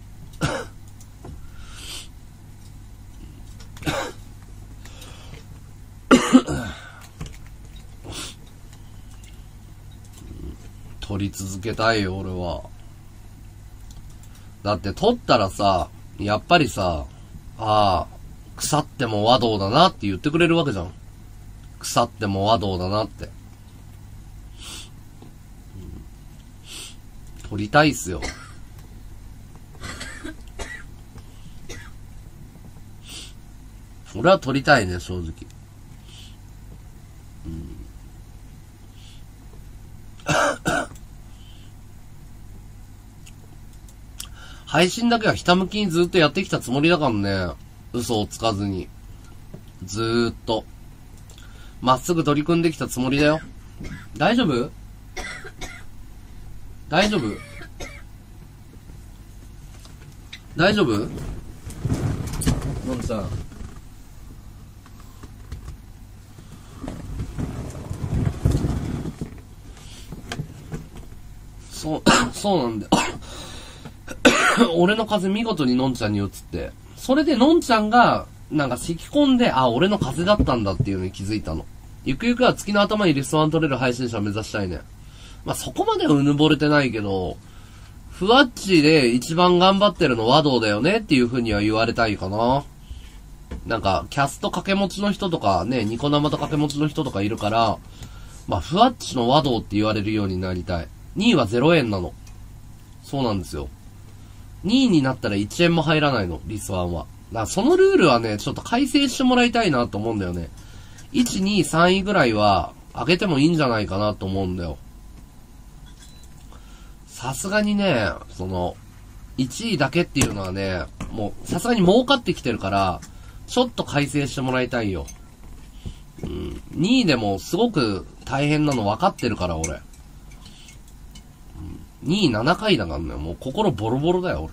取り続けたいよ、俺は。だって取ったらさ、やっぱりさ、ああ、腐っても和道だなって言ってくれるわけじゃん。腐っても和道だなって。うん、取りたいっすよ。俺は取りたいね、正直。うん。配信だけはひたむきにずっとやってきたつもりだからね。嘘をつかずに。ずーっと。まっすぐ取り組んできたつもりだよ。大丈夫？大丈夫？大丈夫？のんちゃん。そう、そうなんだよ。俺の風見事にのんちゃんに移って、それでのんちゃんが、なんか咳き込んで、あ、俺の風だったんだっていうのに気づいたの。ゆくゆくは月の頭にリスワン取れる配信者を目指したいね。まあ、そこまではうぬぼれてないけど、ふわっちで一番頑張ってるの和道だよねっていう風には言われたいかな。なんか、キャスト掛け持ちの人とかね、ニコ生と掛け持ちの人とかいるから、まあ、ふわっちの和道って言われるようになりたい。にいはゼロえんなの。そうなんですよ。にいになったらいちえんも入らないの、リスワンは。だからそのルールはね、ちょっと改正してもらいたいなと思うんだよね。いち、に、さんいぐらいは上げてもいいんじゃないかなと思うんだよ。さすがにね、その、いちいだけっていうのはね、もうさすがに儲かってきてるから、ちょっと改正してもらいたいよ。うん、にいでもすごく大変なの分かってるから、俺。にいななかいだからね、もう心ボロボロだよ、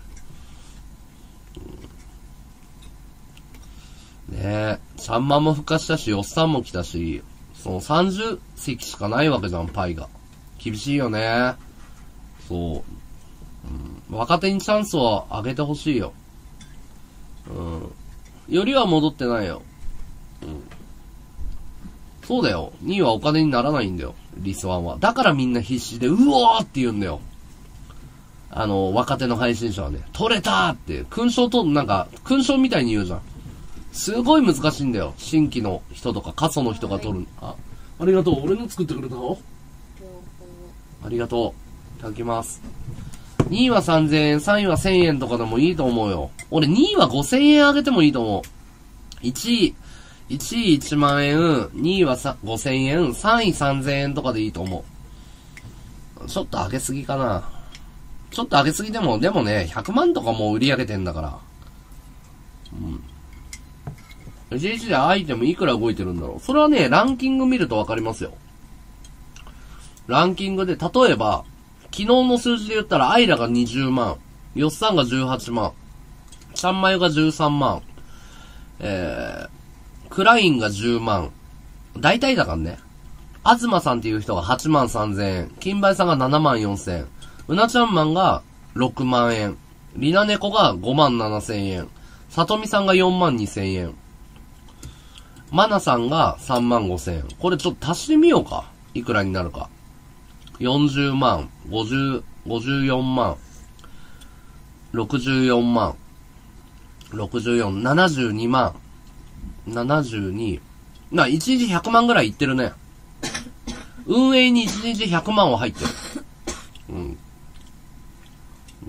俺。ねえ、ちゃんまんも復活したし、おっさんも来たし、そのさんじゅっせきしかないわけじゃん、パイが。厳しいよね。そう。うん、若手にチャンスをあげてほしいよ。うん。よりは戻ってないよ。 そうだよ。にいはお金にならないんだよ。リスワンは。だからみんな必死で、うおーって言うんだよ。あの、若手の配信者はね、取れたーって、勲章と、なんか、勲章みたいに言うじゃん。すごい難しいんだよ。新規の人とか、過疎の人が取る。あ、ありがとう。俺の作ってくれたの？ありがとう。いただきます。にいはさんぜんえん、さんいはせんえんとかでもいいと思うよ。俺にいはごせんえんあげてもいいと思う。いちい、いちいいちまんえん、にいはごせんえん、さんいさんぜんえんとかでいいと思う。ちょっと上げすぎかな。ちょっと上げすぎでも、でもね、ひゃくまんとかもう売り上げてんだから。うん。いちにちでアイテムいくら動いてるんだろう。それはね、ランキング見るとわかりますよ。ランキングで、例えば、昨日の数字で言ったら、アイラがにじゅうまん、ヨッサンがじゅうはちまん、ちゃんまゆがじゅうさんまん、えー、クラインがじゅうまん、大体だからね。あずまさんっていう人がはちまんさんぜんえん、金梅さんがななまんよんせん、うなちゃんマンがろくまんえん、りなねこがごまんななせんえん、さとみさんがよんまんにせんえん、まなさんがさんまんごせんえん。これちょっと足してみようか。いくらになるか。よんじゅうまん、ごじゅう、ごじゅうよんまん、ろくじゅうよんまん、ろくじゅうよん、ななじゅうにまん、ななじゅうに、な、いちにちひゃくまんぐらいいってるね。運営にいちにちひゃくまんは入ってる。うん。うん。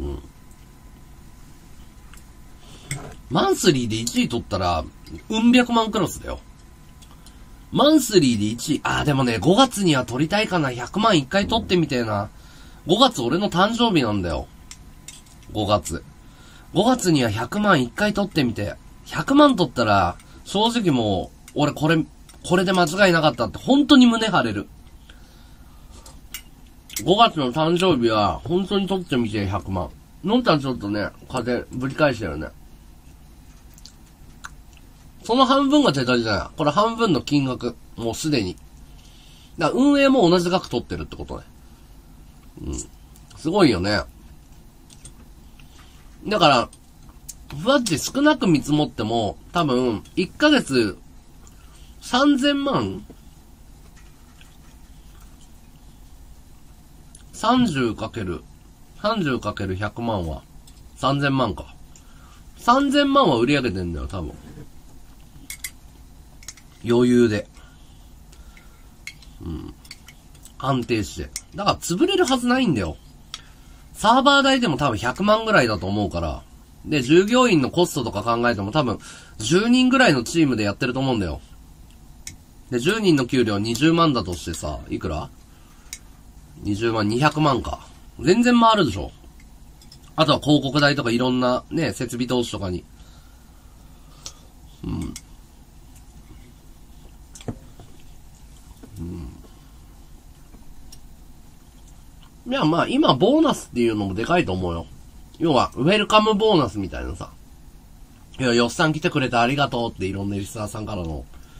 マンスリーでいちい取ったら、うん百万クロスだよ。マンスリーでいちい、あーでもね、ごがつには取りたいかな。ひゃくまんいっかい取ってみてえな。ごがつ俺の誕生日なんだよ。ごがつ。ごがつにはひゃくまんいっかい取ってみて。ひゃくまん取ったら、正直もう、俺これ、これで間違いなかったって本当に胸張れる。ごがつの誕生日は、本当に取ってみてひゃくまん。のんたんちょっとね、風ぶり返してるね。その半分が手取りじゃない。これ半分の金額。もうすでに。だから運営も同じ額取ってるってことね。うん。すごいよね。だから、ふわっち少なく見積もっても、多分、いっかげつ、さんぜんまん ?さんじゅうかける、さんじゅうかけるひゃくまんは、さんぜんまんか。さんぜんまんは売り上げてんだよ、多分。余裕で。うん。安定して。だから潰れるはずないんだよ。サーバー代でも多分ひゃくまんぐらいだと思うから。で、従業員のコストとか考えても多分じゅうにんぐらいのチームでやってると思うんだよ。で、じゅうにんの給料にじゅうまんだとしてさ、いくら ?にじゅうまん、にひゃくまんか。全然回るでしょ。あとは広告代とかいろんなね、設備投資とかに。うん。うん。いや、まあ、今、ボーナスっていうのもでかいと思うよ。要は、ウェルカムボーナスみたいなさ。いや、よっさん来てくれてありがとうっていろんなリスナーさんからの。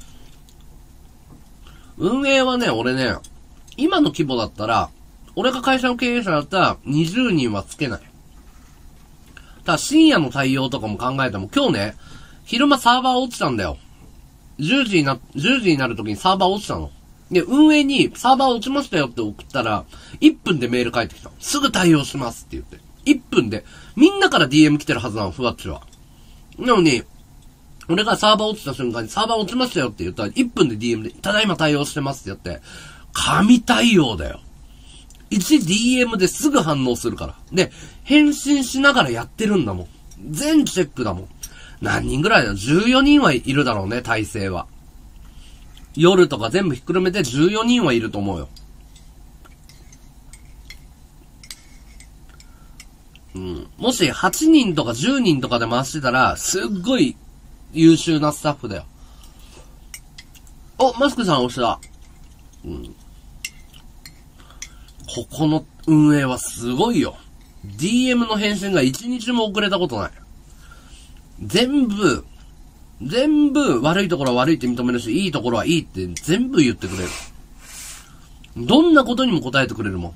運営はね、俺ね、今の規模だったら、俺が会社の経営者だったら、にじゅうにんはつけない。ただ、深夜の対応とかも考えても、今日ね、昼間サーバー落ちたんだよ。じゅうじにな、じゅうじになるときにサーバー落ちたの。で、運営にサーバー落ちましたよって送ったら、いっぷんでメール返ってきた。すぐ対応しますって言って。いっぷんで。みんなから ディーエム 来てるはずなの、ふわっちは。なのに、俺がサーバー落ちた瞬間にサーバー落ちましたよって言ったら、いっぷんで ディーエム で、ただいま対応してますって言って、神対応だよ。いちディーエム ですぐ反応するから。で、返信しながらやってるんだもん。全チェックだもん。何人ぐらいだよ ?じゅうよにんはいるだろうね、体制は。夜とか全部ひっくるめてじゅうよにんはいると思うよ。うん。もしはちにんとかじゅうにんとかで回してたら、すっごい優秀なスタッフだよ。お、マスクさん押した。うん。ここの運営はすごいよ。ディーエム の返信がいちにちも遅れたことない。全部、全部悪いところは悪いって認めるし、いいところはいいって全部言ってくれる。どんなことにも答えてくれるもん。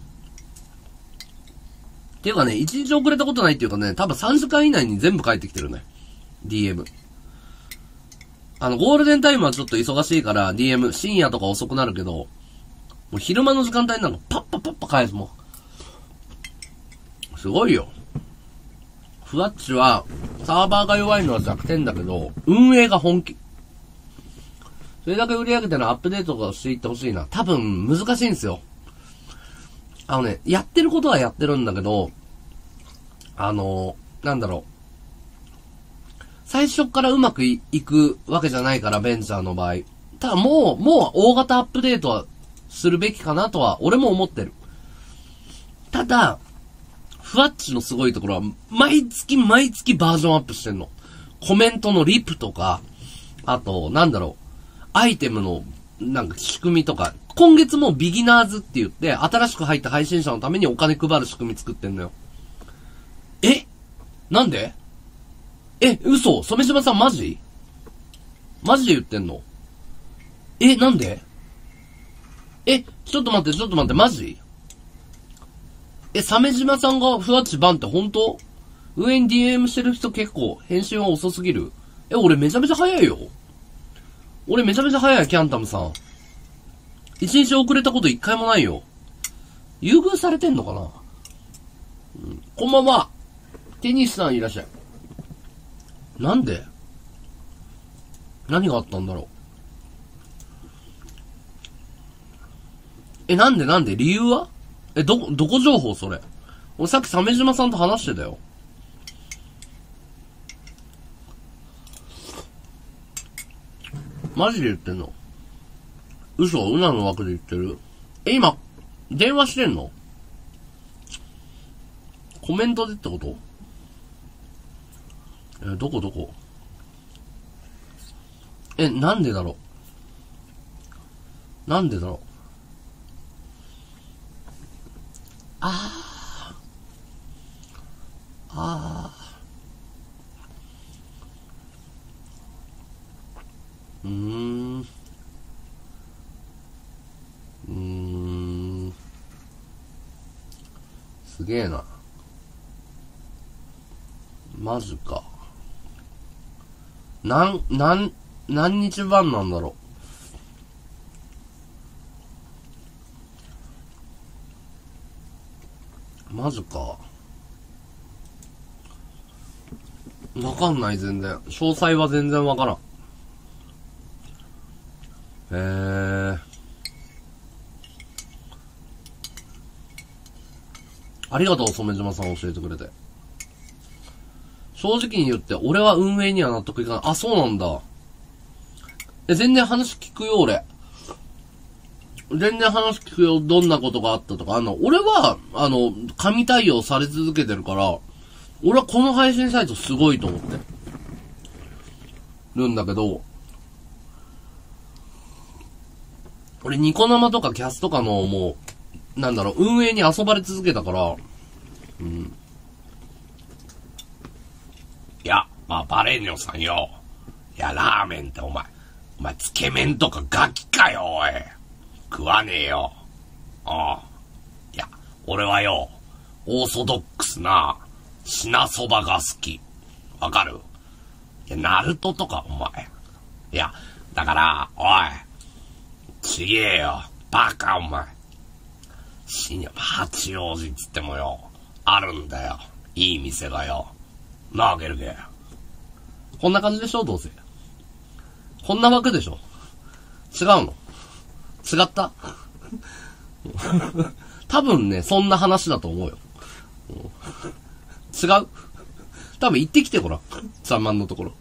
っていうかね、いちにち遅れたことないっていうかね、多分さんじかん以内に全部返ってきてるね。ディーエム。 あの、ゴールデンタイムはちょっと忙しいから ディーエム、深夜とか遅くなるけど、もう昼間の時間帯なんかパッパッパッパ返すもん。すごいよ。ふわっちは、サーバーが弱いのは弱点だけど、運営が本気。それだけ売り上げてのアップデートとかしていってほしいな。多分、難しいんですよ。あのね、やってることはやってるんだけど、あの、なんだろう。最初からうまく い, いくわけじゃないから、ベンチャーの場合。ただもう、もう大型アップデートはするべきかなとは、俺も思ってる。ただ、ふわっちのすごいところは、毎月毎月バージョンアップしてんの。コメントのリプとか、あと、なんだろう、アイテムの、なんか仕組みとか、今月もビギナーズって言って、新しく入った配信者のためにお金配る仕組み作ってんのよ。えなんでえ、嘘鮫島さんマジマジで言ってんのえ、なんでえ、ちょっと待って、ちょっと待って、マジえ、鮫島さんがふわっちバンって本当？上に ディーエム してる人結構返信は遅すぎる。え、俺めちゃめちゃ早いよ。俺めちゃめちゃ早い、キャンタムさん。一日遅れたこと一回もないよ。優遇されてんのかな、うん、こんばんは。テニスさんいらっしゃい。なんで何があったんだろう。え、なんでなんで理由はえ、ど、どこ情報それ。俺さっき鮫島さんと話してたよ。マジで言ってんの？嘘？うなの枠で言ってる？え、今、電話してんの？コメントでってこと？え、どこどこ？え、なんでだろう？なんでだろう？あー。あー。うーん。うーん。すげえな。マジか。なん、なん、何日版なんだろう。マジか。わかんない、全然。詳細は全然わからん。へー。ありがとう、染島さん教えてくれて。正直に言って、俺は運営には納得いかない。あ、そうなんだ。え、全然話聞くよ、俺。全然話聞くよ、どんなことがあったとか。あの、俺は、あの、神対応され続けてるから、俺はこの配信サイトすごいと思ってるんだけど、俺ニコ生とかキャスとかのもう、なんだろう、運営に遊ばれ続けたから、うん。いや、まあ、バレーニョさんよ。いや、ラーメンってお前、お前、つけ麺とかガキかよ、おい。食わねえよ。ああ。いや、俺はよ、オーソドックスな、品そばが好き。わかる？いや、ナルトとか、お前。いや、だから、おい。ちげえよ。バカ、お前。深夜、八王子っつってもよ、あるんだよ。いい店がよ。なあげるげ。こんな感じでしょ、どうせ。こんな枠でしょ。違うの？違った多分ね、そんな話だと思うよ。違う多分行ってきてごらん。ざんまんのところ。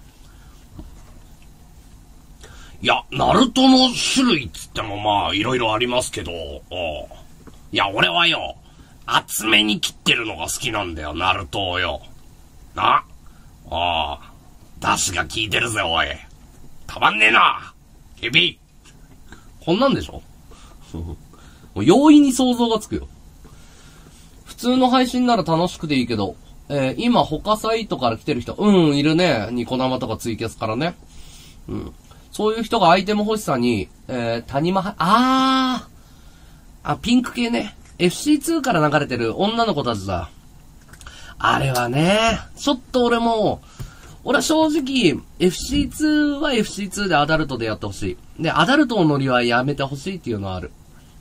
いや、ナルトの種類っつってもまあ、いろいろありますけど、おいや、俺はよ、厚めに切ってるのが好きなんだよ、ナルトをよ。な？ああ、出汁が効いてるぜ、おい。たまんねえな、ヘビ。こんなんでしょもう容易に想像がつくよ。普通の配信なら楽しくていいけど、えー、今他サイトから来てる人、うん、いるね。ニコ生とかツイキャスからね。うん。そういう人がアイテム欲しさに、えー、谷間は、あーあ、ピンク系ね。エフシーツー から流れてる女の子たちだ。あれはね、ちょっと俺も、 俺は正直、エフシーツー は エフシーツー でアダルトでやってほしい。で、アダルトのノリはやめてほしいっていうのはある。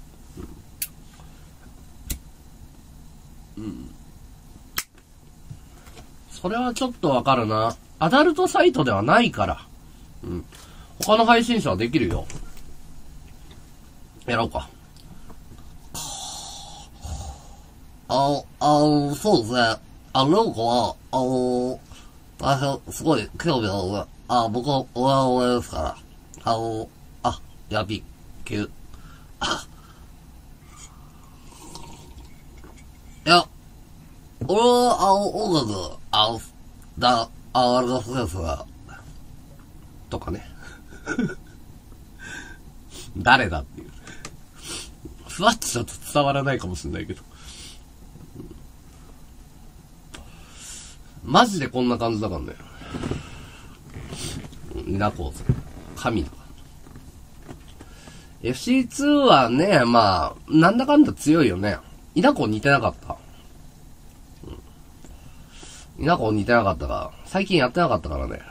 うん。それはちょっとわかるな。アダルトサイトではないから。うん。他の配信者はできるよ。やろうか。あ、あ、そうですね。あ、なんか、あの、私、すごい興味あるね。あ、僕は親の親ですから。あの、あ、やび、きゅう。あ、いや、俺は、あの、音楽、あの、だ、あ、あれが好きですが、とかね。誰だっていう。ふわっとちょっと伝わらないかもしれないけど。マジでこんな感じだからね。ニラ構図。神だから。エフシーツー はね、まあ、なんだかんだ強いよね。イナコ似てなかった。うん、イナコ似てなかったから、最近やってなかったからね。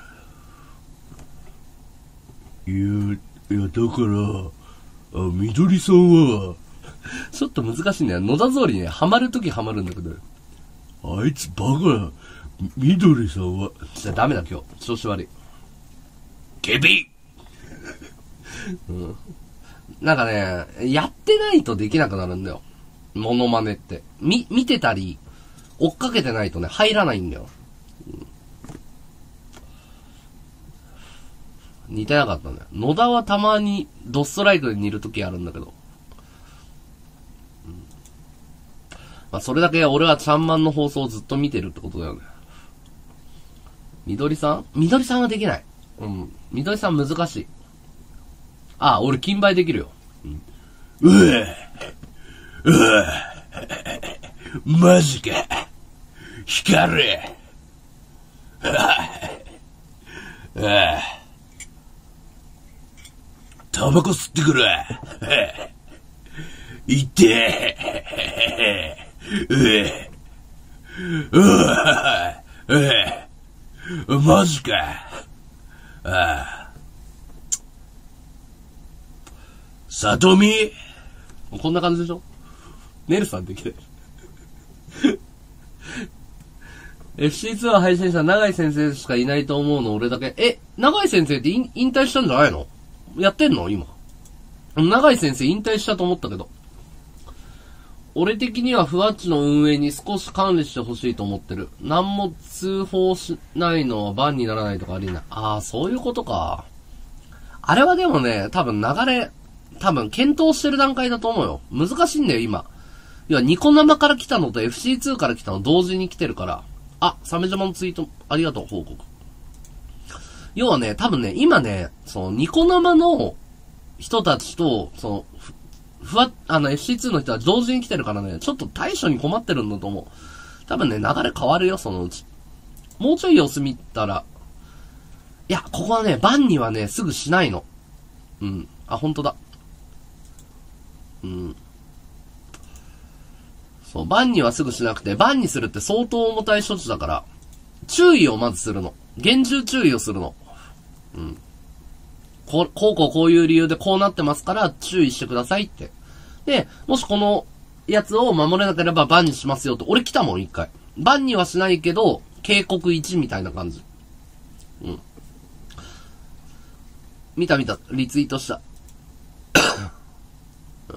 いや、いや、だから、あ、みどりさんは、ちょっと難しいんだよ。野田通りね、ハマるときハマるんだけど。あいつバカ。みどりさんは。じゃあダメだ今日。調子悪い。ケビうん。なんかね、やってないとできなくなるんだよ。モノマネって。み、見てたり、追っかけてないとね、入らないんだよ。うん、似てなかったんだよ。野田はたまにドストライクで似るときあるんだけど。うん、まあそれだけ俺はちゃんまんの放送をずっと見てるってことだよね。みどりさんみどりさんはできない。うん。みどりさん難しい。ああ、俺金梅できるよ。うん。うえうえマジか。光れ。ああ。タバコ吸ってくる。いってえ。うえうえマジか。ああ。さとみこんな感じでしょ。ネルさんできない。エフシーツー 配信者長井先生しかいないと思うの俺だけ。え、長井先生って引退したんじゃないの？やってんの今。長井先生引退したと思ったけど。俺的にはふわっちの運営に少し管理してほしいと思ってる。何も通報しないのはバンにならないとかありえない。ああ、そういうことか。あれはでもね、多分流れ、多分検討してる段階だと思うよ。難しいんだよ、今。要はニコ生から来たのと エフシーツー から来たの同時に来てるから。あ、サメ島のツイート、ありがとう、報告。要はね、多分ね、今ね、そのニコ生の人たちと、その、ふわ、あの エフシーツー の人は同時に来てるからね、ちょっと対処に困ってるんだと思う。多分ね、流れ変わるよ、そのうち。もうちょい様子見たら、いや、ここはね、バンにはね、すぐしないの。うん。あ、ほんとだ。うん。そう、バンにはすぐしなくて、バンにするって相当重たい処置だから、注意をまずするの。厳重注意をするの。うん。こう、こうこうこういう理由でこうなってますから注意してくださいって。で、もしこのやつを守れなければバンにしますよと。俺来たもん、一回。バンにはしないけど、警告いちみたいな感じ。うん。見た見た、リツイートした。うん、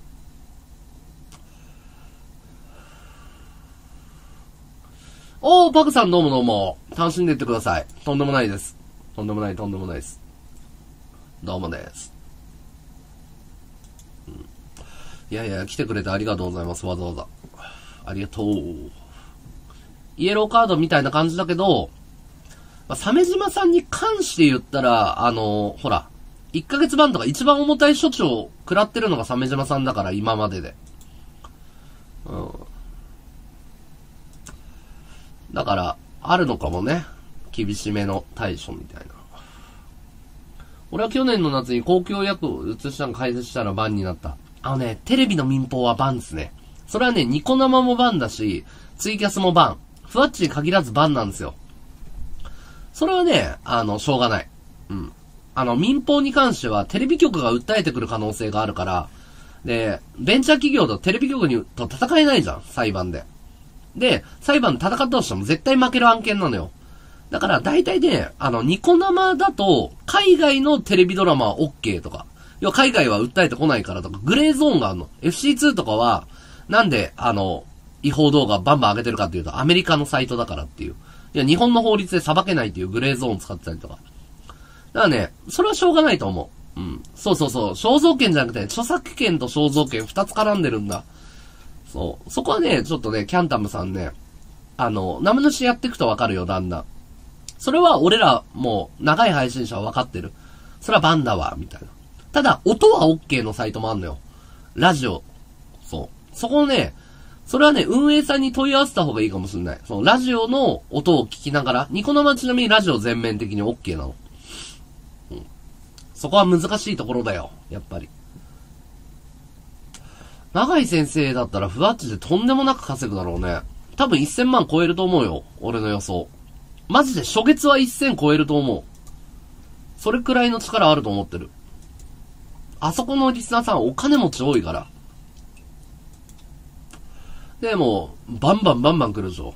おー、パクさんどうもどうも。楽しんでいってください。とんでもないです。とんでもない、とんでもないです。どうもです。うん、いやいや、来てくれてありがとうございます。わざわざ。ありがとう。イエローカードみたいな感じだけど、まあ、鮫島さんに関して言ったら、あのー、ほら、いっかげつバンとか一番重たい処置を食らってるのが鮫島さんだから、今までで。うん。だから、あるのかもね。厳しめの対処みたいな。俺は去年の夏に公共役を移したの解説したらバンになった。あのね、テレビの民放はバンですね。それはね、ニコ生もバンだし、ツイキャスもバン。ふわっちに限らずバンなんですよ。 それはね、あの、しょうがない。うん。あの、民放に関してはテレビ局が訴えてくる可能性があるから、で、ベンチャー企業とテレビ局にと戦えないじゃん、裁判で。で、裁判で戦ったとしても絶対負ける案件なのよ。だから大体ね、あの、ニコ生だと、海外のテレビドラマは OK とか、要は海外は訴えてこないからとか、グレーゾーンがあるの。エフシーツー とかは、なんで、あの、違法動画バンバン上げてるかっていうと、アメリカのサイトだからっていう。いや、日本の法律で裁けないっていうグレーゾーン使ってたりとか。だからね、それはしょうがないと思う。うん。そうそうそう。肖像権じゃなくて、著作権と肖像権二つ絡んでるんだ。そう。そこはね、ちょっとね、キャンタムさんね、あの、生主やっていくとわかるよ、だんだん。それは俺ら、もう、長い配信者はわかってる。それはバンだわ、みたいな。ただ、音は OK のサイトもあんのよ。ラジオ。そう。そこのね、それはね、運営さんに問い合わせた方がいいかもしれない。その、ラジオの音を聞きながら、ニコ生ちなみにラジオ全面的に OK なの。うん。そこは難しいところだよ、やっぱり。長井先生だったら、ふわっちでとんでもなく稼ぐだろうね。多分せんまん超えると思うよ、俺の予想。マジで初月はせん超えると思う。それくらいの力あると思ってる。あそこのリスナーさんお金持ち多いから。でも、バンバンバンバン来るでしょ。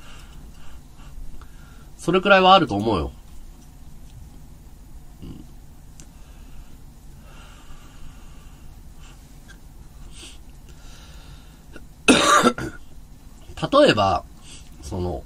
それくらいはあると思うよ。うん、例えば、その、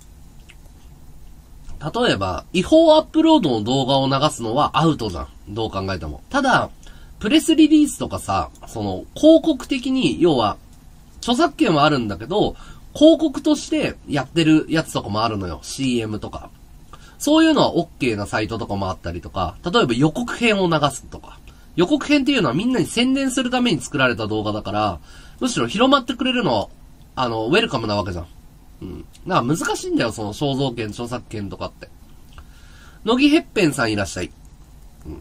例えば、違法アップロードの動画を流すのはアウトじゃん。どう考えても。ただ、プレスリリースとかさ、その、広告的に、要は、著作権はあるんだけど、広告としてやってるやつとかもあるのよ。シーエム とか。そういうのは OK なサイトとかもあったりとか、例えば予告編を流すとか。予告編っていうのはみんなに宣伝するために作られた動画だから、むしろ広まってくれるのは、あの、ウェルカムなわけじゃん。うん。だから難しいんだよ、その肖像権、著作権とかって。乃木へっぺんさんいらっしゃい。うん。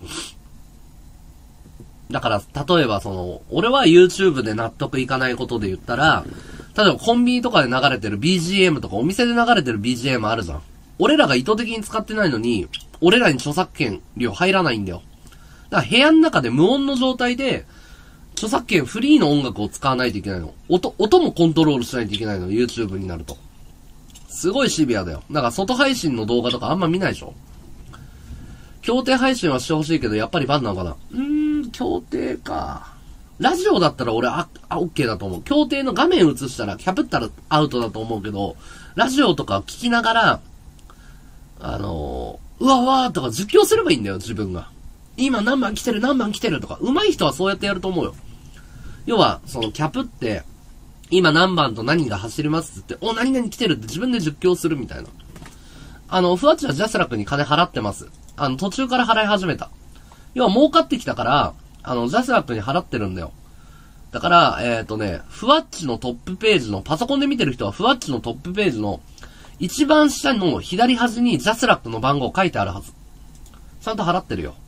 だから、例えばその、俺は YouTube で納得いかないことで言ったら、例えばコンビニとかで流れてる ビージーエム とかお店で流れてる ビージーエム あるじゃん。俺らが意図的に使ってないのに、俺らに著作権料入らないんだよ。だから部屋の中で無音の状態で、著作権フリーの音楽を使わないといけないの。音、音もコントロールしないといけないの、YouTube になると。すごいシビアだよ。だから外配信の動画とかあんま見ないでしょ。協定配信はしてほしいけど、やっぱりバンなのかな。うーん、協定か。ラジオだったら俺、あ、あ、OK だと思う。協定の画面映したら、キャプったらアウトだと思うけど、ラジオとか聞きながら、あのー、うわうわーとか実況すればいいんだよ、自分が。今何番来てる、何番来てるとか、上手い人はそうやってやると思うよ。要は、そのキャプって、今何番と何が走りますって言って、お、何々来てるって自分で実況するみたいな。あの、ふわっちはジャスラックに金払ってます。あの、途中から払い始めた。要は儲かってきたから、あの、ジャスラックに払ってるんだよ。だから、えっとね、ふわっちのトップページの、パソコンで見てる人はふわっちのトップページの、一番下の左端にジャスラックの番号書いてあるはず。ちゃんと払ってるよ。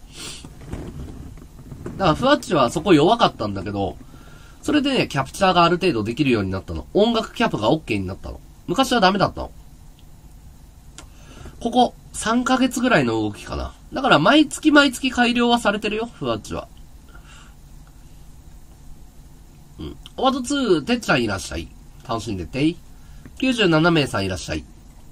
だから、ふわっちはそこ弱かったんだけど、それでね、キャプチャーがある程度できるようになったの。音楽キャプが OK になったの。昔はダメだったの。ここ、さんかげつぐらいの動きかな。だから、毎月毎月改良はされてるよ、ふわっちは。うん。ワードツー、てっちゃんいらっしゃい。楽しんでってい。きゅうじゅうななめいさんいらっしゃい。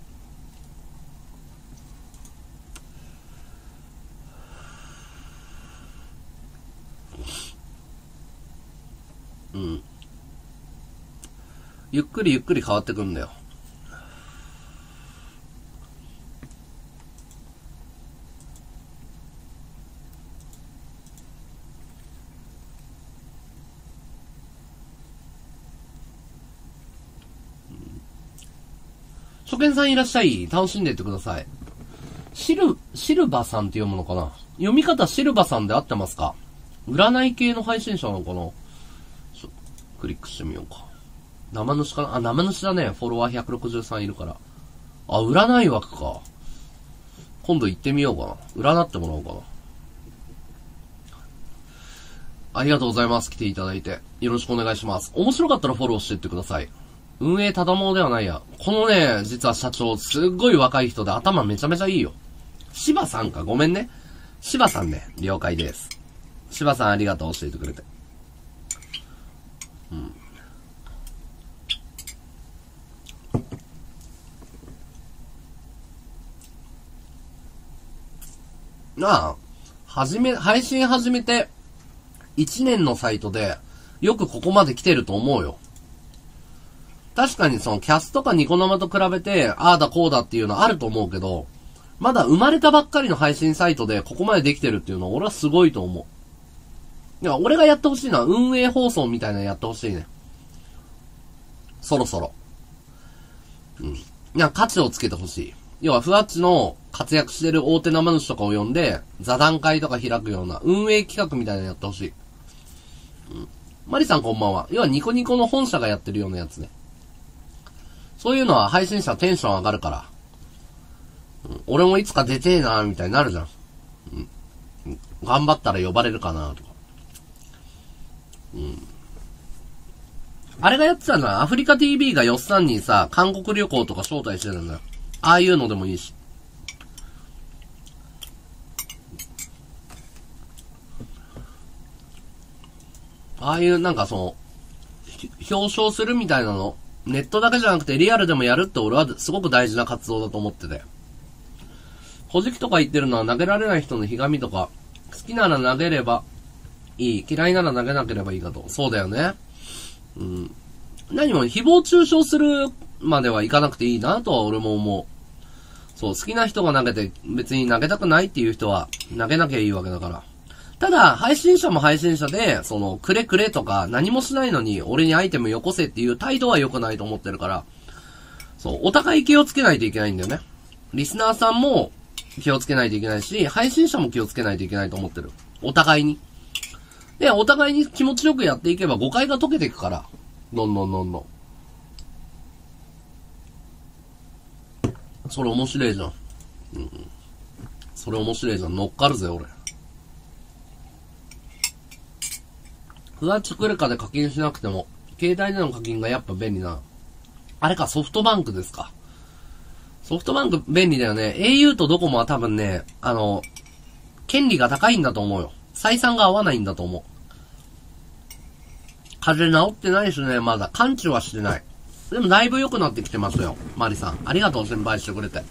うん。ゆっくりゆっくり変わってくんだよ。初見さんいらっしゃい。楽しんでいってください。シル、シルバさんって読むのかな。読み方シルバさんで合ってますか？占い系の配信者なのかな。ちょ、クリックしてみようか。生主かなあ、生主だね。フォロワーひゃくろくじゅうさんいるから。あ、占い枠か。今度行ってみようかな。占ってもらおうかな。ありがとうございます。来ていただいて。よろしくお願いします。面白かったらフォローしてってください。 運営ただものではないや。このね、実は社長、すっごい若い人で頭めちゃめちゃいいよ。芝さんか、ごめんね。芝さんね、了解です。芝さんありがとう、教えてくれて。うん。なあ、はじめ、配信始めて、いちねんのサイトで、よくここまで来てると思うよ。確かにそのキャスとかニコ生と比べて、ああだこうだっていうのあると思うけど、まだ生まれたばっかりの配信サイトでここまでできてるっていうのは俺はすごいと思う。いや、俺がやってほしいのは運営放送みたいなのやってほしいね。そろそろ。うん。いや、価値をつけてほしい。要は、ふわっちの活躍してる大手生主とかを呼んで、座談会とか開くような運営企画みたいなのやってほしい。うん。マリさんこんばんは。要はニコニコの本社がやってるようなやつね。そういうのは配信者テンション上がるから。うん、俺もいつか出てえなーみたいになるじゃん、うんうん。頑張ったら呼ばれるかなとか。うん。あれがやってたのはアフリカ ティービー がよっさんにさ、韓国旅行とか招待してるんだよ。ああいうのでもいいし。ああいうなんかその、表彰するみたいなの、ネットだけじゃなくてリアルでもやるって俺はすごく大事な活動だと思ってて。小じきとか言ってるのは投げられない人のひがみとか、好きなら投げればいい、嫌いなら投げなければいいかと。そうだよね。うん。何も誹謗中傷するまではいかなくていいなとは俺も思う。そう、好きな人が投げて別に投げたくないっていう人は投げなきゃいいわけだから。ただ、配信者も配信者で、その、くれくれとか何もしないのに俺にアイテムよこせっていう態度は良くないと思ってるから、そう、お互い気をつけないといけないんだよね。リスナーさんも気をつけないといけないし、配信者も気をつけないといけないと思ってる。お互いに。で、お互いに気持ちよくやっていけば誤解が解けていくから。どんどんどんどん。それ面白いじゃん。うん。それ面白いじゃん。乗っかるぜ、俺。ふわっちクレカで課金しなくても、携帯での課金がやっぱ便利な。あれか、ソフトバンクですか。ソフトバンク便利だよね。au とドコモは多分ね、あの、権利が高いんだと思うよ。採算が合わないんだと思う。風邪治ってないしね、まだ。完治はしてない。でもだいぶ良くなってきてますよ。マリさん。ありがとう、先輩してくれて。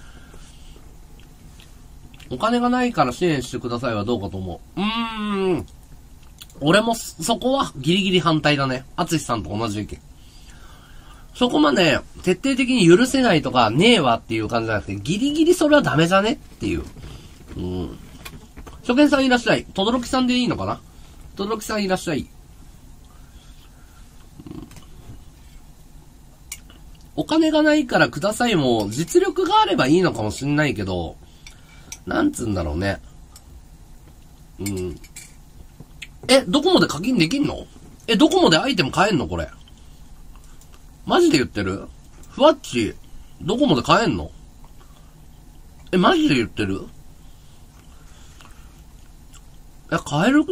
お金がないから支援してくださいはどうかと思う。うーん。俺もそこはギリギリ反対だね。アツシさんと同じ意見。そこまで徹底的に許せないとかねえわっていう感じじゃなくて、ギリギリそれはダメじゃねっていう。うん。初見さんいらっしゃい。とどろきさんでいいのかな。とどろきさんいらっしゃい。うん、お金がないからくださいも、実力があればいいのかもしんないけど、なんつうんだろうね。うん。え、ドコモで課金できんの？え、ドコモでアイテム買えんのこれ。マジで言ってる？ふわっち、ドコモで買えんの？え、マジで言ってる？え、買える？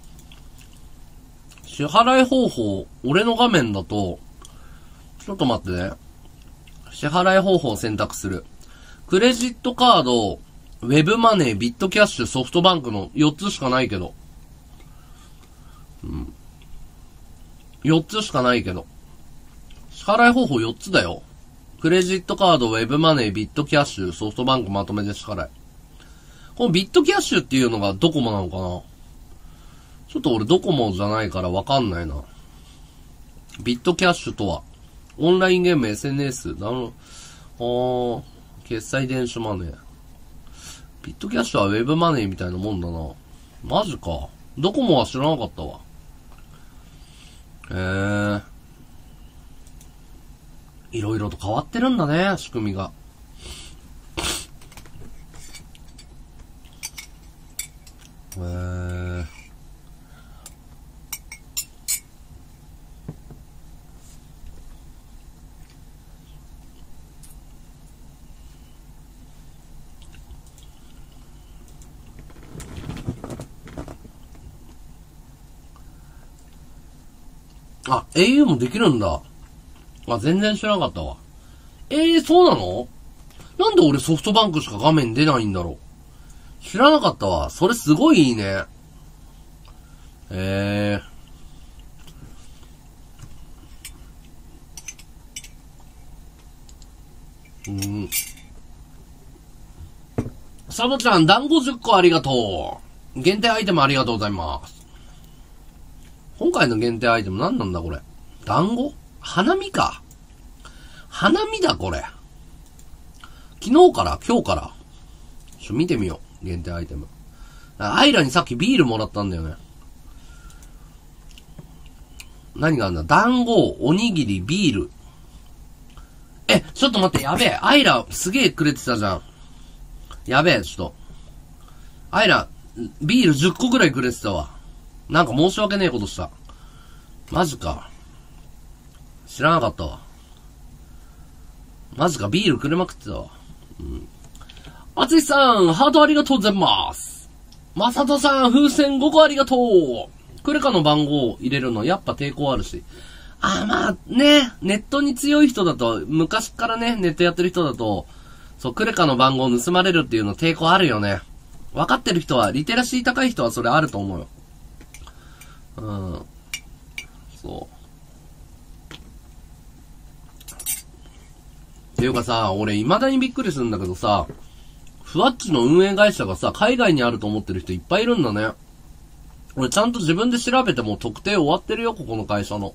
支払い方法、俺の画面だと、ちょっと待ってね。支払い方法を選択する。クレジットカード、ウェブマネー、ビットキャッシュ、ソフトバンクのよっつしかないけど。うん。よっつしかないけど。支払い方法よっつだよ。クレジットカード、ウェブマネー、ビットキャッシュ、ソフトバンクまとめて支払い。このビットキャッシュっていうのがドコモなのかな？ちょっと俺ドコモじゃないからわかんないな。ビットキャッシュとは、オンラインゲーム、エスエヌエス、なるほど。あー、決済電子マネー。ビットキャッシュはウェブマネーみたいなもんだな。マジか。ドコモは知らなかったわ。へー。いろいろと変わってるんだね、仕組みが。へー。あ、au もできるんだ。 あ、全然知らなかったわ。ええー、そうなの？なんで俺ソフトバンクしか画面出ないんだろう。知らなかったわ。それすごいいいね。ええー。うん。サボちゃん、団子じゅっこありがとう。限定アイテムありがとうございます。今回の限定アイテム何なんだこれ。団子？花見か。花見だこれ。昨日から今日から。ちょ、見てみよう。限定アイテム。アイラにさっきビールもらったんだよね。何があるんだ？団子、おにぎり、ビール。え、ちょっと待って、やべえ。アイラすげえくれてたじゃん。やべえ、ちょっと。アイラ、ビールじゅっこぐらいくれてたわ。なんか申し訳ねえことした。マジか。知らなかったわ。マジか、ビールくれまくってたわ。うん。あつしさん、ハートありがとうございます。まさとさん、風船ごこありがとう。クレカの番号を入れるの、やっぱ抵抗あるし。あーまあ、ね、ネットに強い人だと、昔からね、ネットやってる人だと、そう、クレカの番号を盗まれるっていうの抵抗あるよね。分かってる人は、リテラシー高い人はそれあると思うよ。うん。そう。っていうかさ、俺未だにびっくりするんだけどさ、ふわっちの運営会社がさ、海外にあると思ってる人いっぱいいるんだね。俺ちゃんと自分で調べても特定終わってるよ、ここの会社の。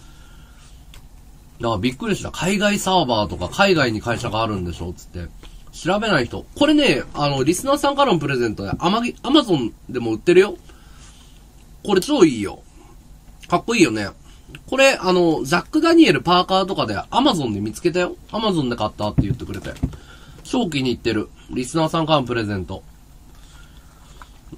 だからびっくりした。海外サーバーとか海外に会社があるんでしょつって。調べない人。これね、あの、リスナーさんからのプレゼントで、アマギ、アマゾンでも売ってるよ。これ超いいよ。かっこいいよね。これ、あの、ジャック・ダニエルパーカーとかでアマゾンで見つけたよ。アマゾンで買ったって言ってくれて。超気に入ってる。リスナーさんからのプレゼント。うん、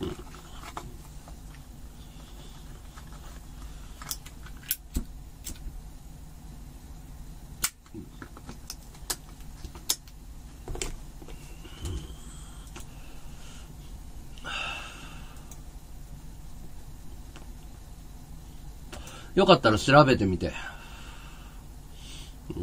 よかったら調べてみて。うん、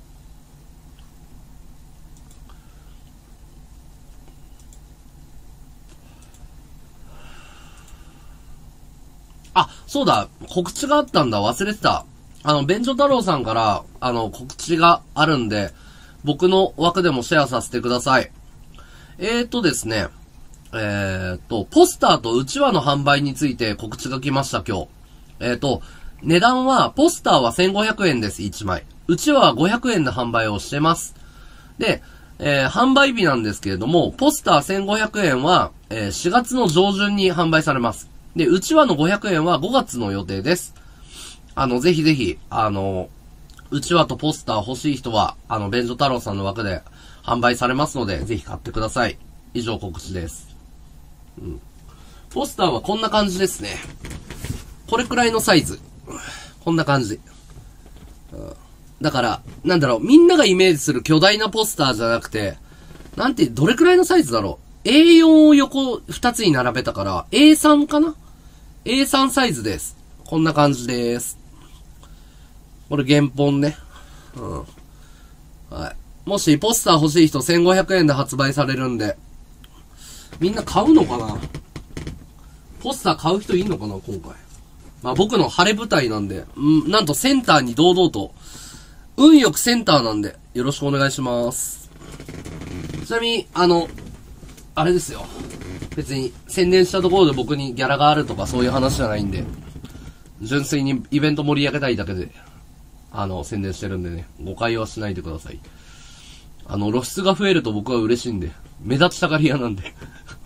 あ、そうだ、告知があったんだ、忘れてた。あの、便所太郎さんから、あの、告知があるんで、僕の枠でもシェアさせてください。えーとですね、えーと、ポスターとうちわの販売について告知が来ました、今日。えーと、値段は、ポスターはせんごひゃくえんです、いちまい。うちわはごひゃくえんで販売をしてます。で、えー、販売日なんですけれども、ポスターせんごひゃくえんは、えー、しがつの上旬に販売されます。で、うちわのごひゃくえんはごがつの予定です。あの、ぜひぜひ、あの、うちわとポスター欲しい人は、あの、便所太郎さんの枠で販売されますので、ぜひ買ってください。以上告知です。うん。ポスターはこんな感じですね。これくらいのサイズ。こんな感じ。うん、だから、なんだろう、みんながイメージする巨大なポスターじゃなくて、なんて、どれくらいのサイズだろう。エーよん を横ふたつに並べたから、エーさん かな ?エーさん サイズです。こんな感じです。これ原本ね。うん。はい。もしポスター欲しい人せんごひゃくえんで発売されるんで、みんな買うのかな？ポスター買う人いんのかな今回。まあ僕の晴れ舞台なんで、んなんとセンターに堂々と、運よくセンターなんで、よろしくお願いします。ちなみに、あの、あれですよ。別に宣伝したところで僕にギャラがあるとかそういう話じゃないんで、純粋にイベント盛り上げたいだけで、あの、宣伝してるんでね、誤解はしないでください。あの、露出が増えると僕は嬉しいんで、目立ちたがり屋なんで。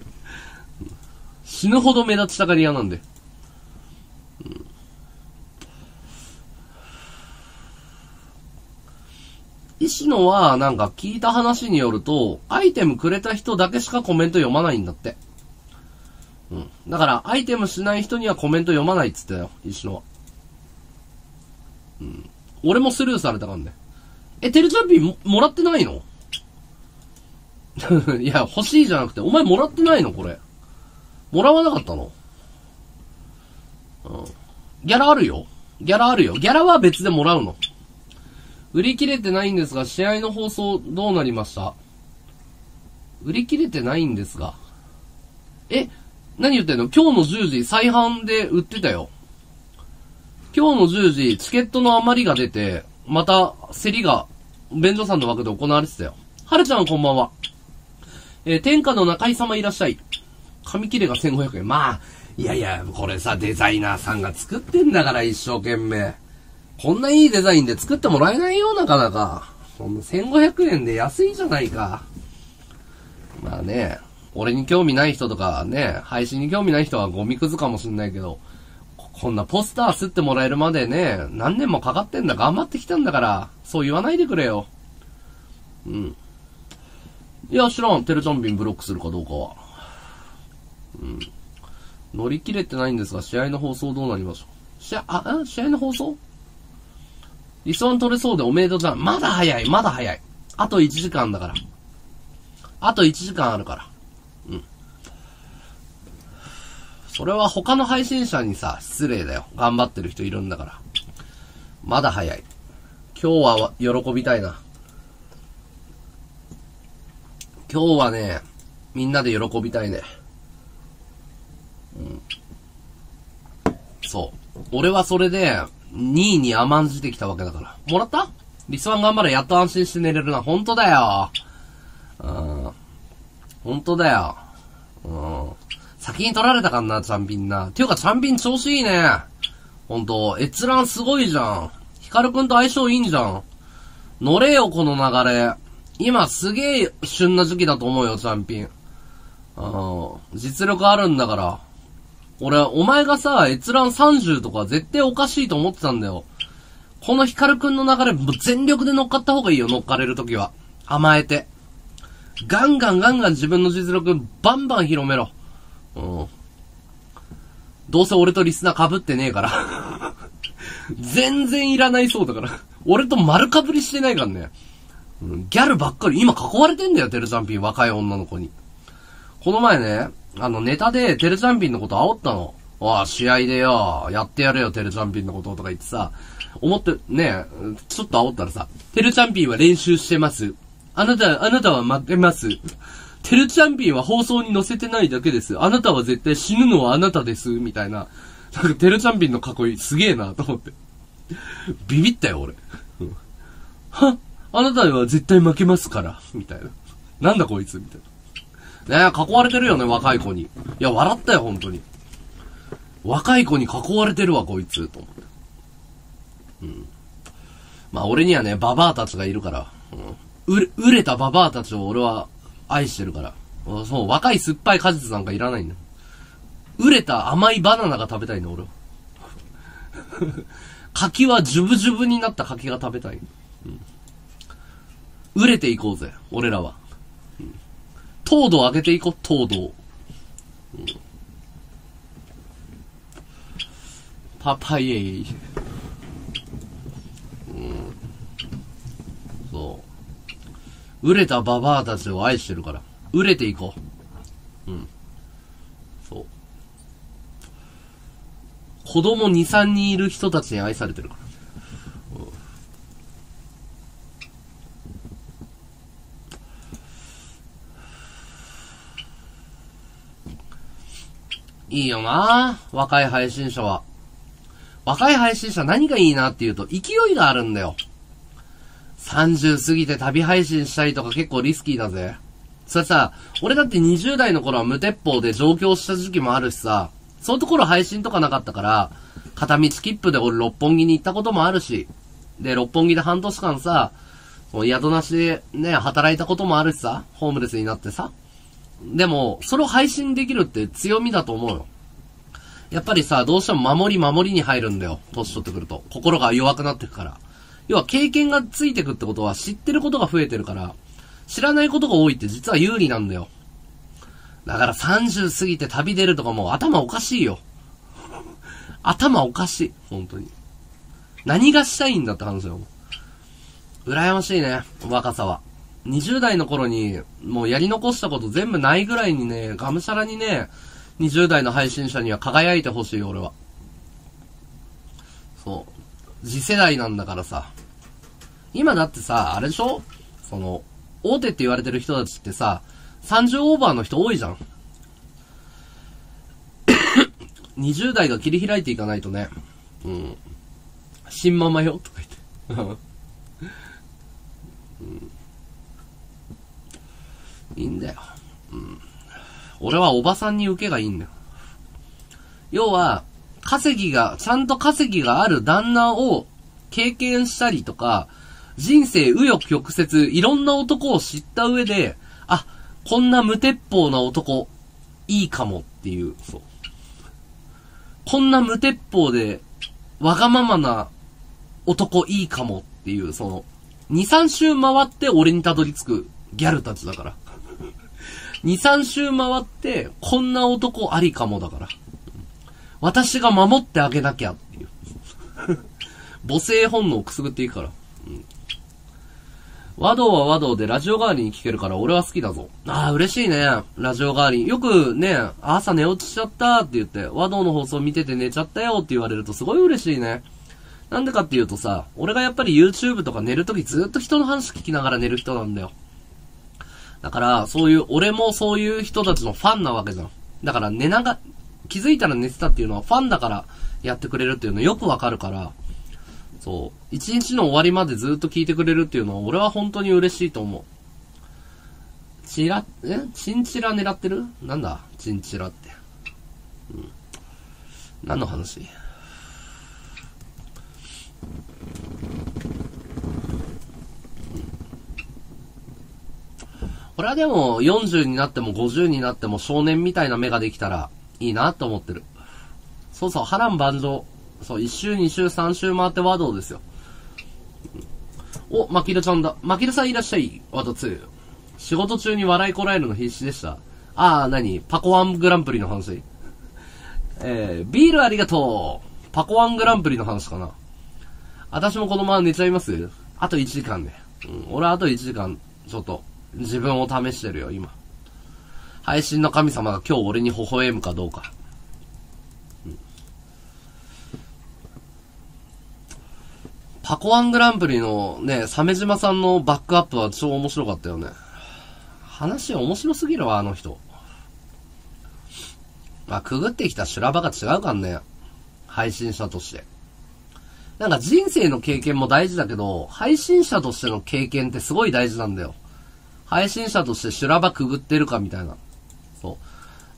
死ぬほど目立ちたがり屋なんで。うん、石野は、なんか聞いた話によると、アイテムくれた人だけしかコメント読まないんだって。うん。だから、アイテムしない人にはコメント読まないっつったよ、石野は。うん。俺もスルーされたからね。え、テルチャンピー も, もらってないのいや、欲しいじゃなくて、お前もらってないのこれ。もらわなかったの？うん。ギャラあるよ。ギャラあるよ。ギャラは別でもらうの。 売り切れてないんですが、試合の放送どうなりました？売り切れてないんですが。え、何言ってんの？今日のじゅうじ再販で売ってたよ。今日のじゅうじチケットの余りが出て、また競りが便所さんの枠で行われてたよ。はるちゃんこんばんは。えー、天下の中井様いらっしゃい。紙切れがせんごひゃくえん。まあ、いやいや、これさ、デザイナーさんが作ってんだから一生懸命。こんないいデザインで作ってもらえないよ、なかなか。そんなせんごひゃくえんで安いじゃないか。まあね、俺に興味ない人とかね、配信に興味ない人はゴミくずかもしんないけど、こんなポスター刷ってもらえるまでね、何年もかかってんだ、頑張ってきたんだから、そう言わないでくれよ。うん。いや、知らん。テルチャンビンブロックするかどうかは。うん。乗り切れてないんですが、試合の放送どうなりましょう。試合、あ、試合の放送理想に取れそうでおめでとうじゃん。まだ早い、まだ早い。あといちじかんだから。あといちじかんあるから。うん。それは他の配信者にさ、失礼だよ。頑張ってる人いるんだから。まだ早い。今日は喜びたいな。今日はね、みんなで喜びたいね。うん。そう。俺はそれで、にいに甘んじてきたわけだから。もらった？リスワン頑張れ、やっと安心して寝れるな。ほんとだよ。うん。ほんとだよ。うん。先に取られたかんな、チャンピンな。ていうか、チャンピン調子いいね。ほんと、閲覧すごいじゃん。ヒカルくんと相性いいんじゃん。乗れよ、この流れ。今すげえ旬な時期だと思うよ、チャンピン。うん。実力あるんだから。俺、お前がさ、閲覧さんじゅうとか絶対おかしいと思ってたんだよ。このヒカルくんの流れ、もう全力で乗っかった方がいいよ、乗っかれるときは。甘えて。ガンガンガンガン自分の実力バンバン広めろ。うん。どうせ俺とリスナー被ってねえから。全然いらないそうだから。俺と丸被りしてないからね。うん、ギャルばっかり、今囲われてんだよ、テルチャンピン、若い女の子に。この前ね、あの、ネタでテルチャンピンのこと煽ったの。わあ、試合でよ、やってやれよ、テルチャンピンのこととか言ってさ、思って、ね、ちょっと煽ったらさ、テルチャンピンは練習してます。あなた、あなたは負けます。テルチャンピンは放送に載せてないだけです。あなたは絶対死ぬのはあなたです。みたいな。なんかテルチャンピンの囲いすげえなと思って。ビビったよ、俺。はっあなたは絶対負けますから。みたいな。なんだこいつみたいな。ねえ、囲われてるよね、若い子に。いや、笑ったよ、本当に。若い子に囲われてるわ、こいつ。と思って。うん。まあ、俺にはね、ババアたちがいるから。うん。売れ、売れたババアたちを俺は愛してるから。そう、若い酸っぱい果実なんかいらないんだよ。売れた甘いバナナが食べたいんだ、俺は。柿はジュブジュブになった柿が食べたい。うん。売れていこうぜ、俺らは。うん、糖度を上げていこう、糖度を。うん、パパイエイ。うん。そう。売れたババアたちを愛してるから。売れていこう。うん。そう。子供に、さんにんいる人たちに愛されてるから。いいよなぁ、若い配信者は。若い配信者何がいいなっていうと、勢いがあるんだよ。さんじゅう過ぎて旅配信したりとか結構リスキーだぜ。それさ、俺だってにじゅう代の頃は無鉄砲で上京した時期もあるしさ、そういうところ配信とかなかったから、片道切符で俺六本木に行ったこともあるし、で、六本木で半年間さ、もう宿なしでね、働いたこともあるしさ、ホームレスになってさ。でも、それを配信できるって強みだと思うよ。やっぱりさ、どうしても守り守りに入るんだよ。年取ってくると。心が弱くなってくから。要は経験がついてくってことは知ってることが増えてるから、知らないことが多いって実は有利なんだよ。だからさんじゅう過ぎて旅出るとかもう頭おかしいよ。頭おかしい。本当に。何がしたいんだって話だよ。羨ましいね。若さは。にじゅう代の頃に、もうやり残したこと全部ないぐらいにね、がむしゃらにね、にじゅう代の配信者には輝いてほしいよ、俺は。そう。次世代なんだからさ。 今だってさ、あれでしょ？その、大手って言われてる人たちってさ、さんじゅうオーバーの人多いじゃん。にじゅう代が切り開いていかないとね。うん。新ママよとか言って。うん、いいんだよ。うん。俺はおばさんに受けがいいんだよ。要は、稼ぎが、ちゃんと稼ぎがある旦那を経験したりとか、人生紆余曲折、いろんな男を知った上で、あ、こんな無鉄砲な男、いいかもっていう、そう。こんな無鉄砲で、わがままな男いいかもっていう、その、に、さん周回って俺にたどり着くギャルたちだから。に、さん周回って、こんな男ありかもだから。私が守ってあげなきゃっていう。母性本能をくすぐっていくから。うん、和道は和道でラジオ代わりに聞けるから俺は好きだぞ。ああ、嬉しいね。ラジオ代わりに。よくね、朝寝落ちしちゃったって言って、和道の放送見てて寝ちゃったよって言われるとすごい嬉しいね。なんでかっていうとさ、俺がやっぱり YouTube とか寝るときずっと人の話聞きながら寝る人なんだよ。だから、そういう、俺もそういう人たちのファンなわけじゃん。だから寝なが、気づいたら寝てたっていうのはファンだからやってくれるっていうのよくわかるから、そう。一日の終わりまでずっと聞いてくれるっていうのは俺は本当に嬉しいと思う。チラ、えチンチラ狙ってる？なんだチンチラって。うん。何の話？これはでもよんじゅうになってもごじゅうになっても少年みたいな目ができたらいいなと思ってる。そうそう、波乱万丈。そう、いっ周、に周、さん周回って和道ですよ。お、マキルちゃんだ。マキルさんいらっしゃい。ワドツー。仕事中に笑いこらえるの必死でした。あー、なにパコワングランプリの話えー、ビールありがとう。パコワングランプリの話かな。私もこのまま寝ちゃいますあといちじかんで。うん、俺あといちじかん、ちょっと、自分を試してるよ、今。配信の神様が今日俺に微笑むかどうか。うん、パコワングランプリのね、鮫島さんのバックアップは超面白かったよね。話面白すぎるわ、あの人。まあ、くぐってきた修羅場が違うかんね。配信者として。なんか人生の経験も大事だけど、配信者としての経験ってすごい大事なんだよ。配信者として修羅場くぐってるかみたいな。そう。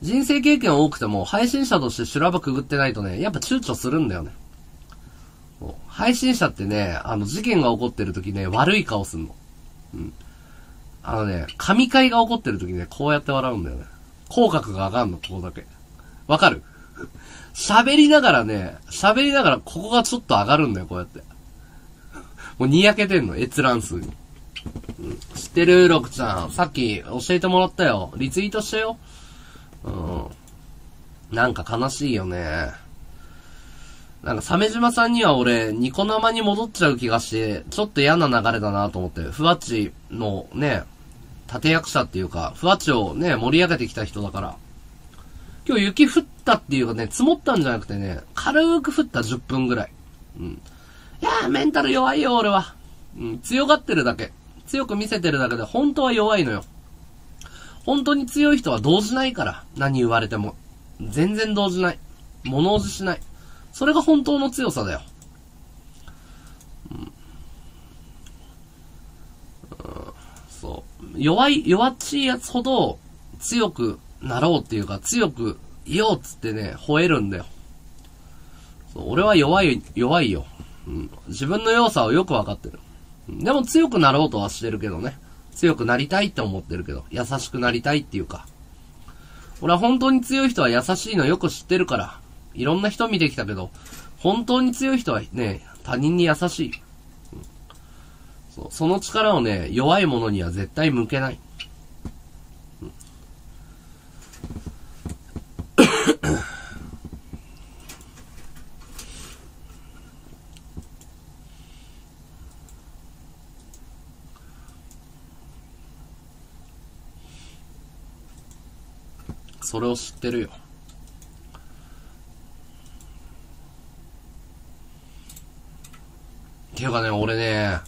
人生経験多くても、配信者として修羅場くぐってないとね、やっぱ躊躇するんだよね。そう。配信者ってね、あの、事件が起こってる時ね、悪い顔すんの。うん。あのね、神回が起こってる時ね、こうやって笑うんだよね。口角が上がんの、ここだけ。わかる？喋りながらね、喋りながらここがちょっと上がるんだよ、こうやって。もうにやけてんの、閲覧数に。うん、知ってるロクちゃん。さっき教えてもらったよ。リツイートしたよ。うん。なんか悲しいよね。なんか、鮫島さんには俺、ニコ生に戻っちゃう気がして、ちょっと嫌な流れだなと思って、ふわっちのね、立役者っていうか、ふわっちをね、盛り上げてきた人だから。今日雪降ったっていうかね、積もったんじゃなくてね、軽く降ったじゅっぷんぐらい。うん。いやー、メンタル弱いよ、俺は。うん、強がってるだけ。強く見せてるだけで、本当は弱いのよ。本当に強い人は動じないから。何言われても。全然動じない。物おじしない。それが本当の強さだよ。うん。うん、そう。弱い、弱っちいやつほど強くなろうっていうか、強くいようっつってね、吠えるんだよ。そう、俺は弱い、弱いよ。うん。自分の弱さをよくわかってる。でも強くなろうとはしてるけどね。強くなりたいって思ってるけど、優しくなりたいっていうか。俺は本当に強い人は優しいのよく知ってるから。いろんな人見てきたけど、本当に強い人はね、他人に優しい。うん、そう、その力をね、弱い者には絶対向けない。うん、それを知ってるよ。っていうかね、俺ね、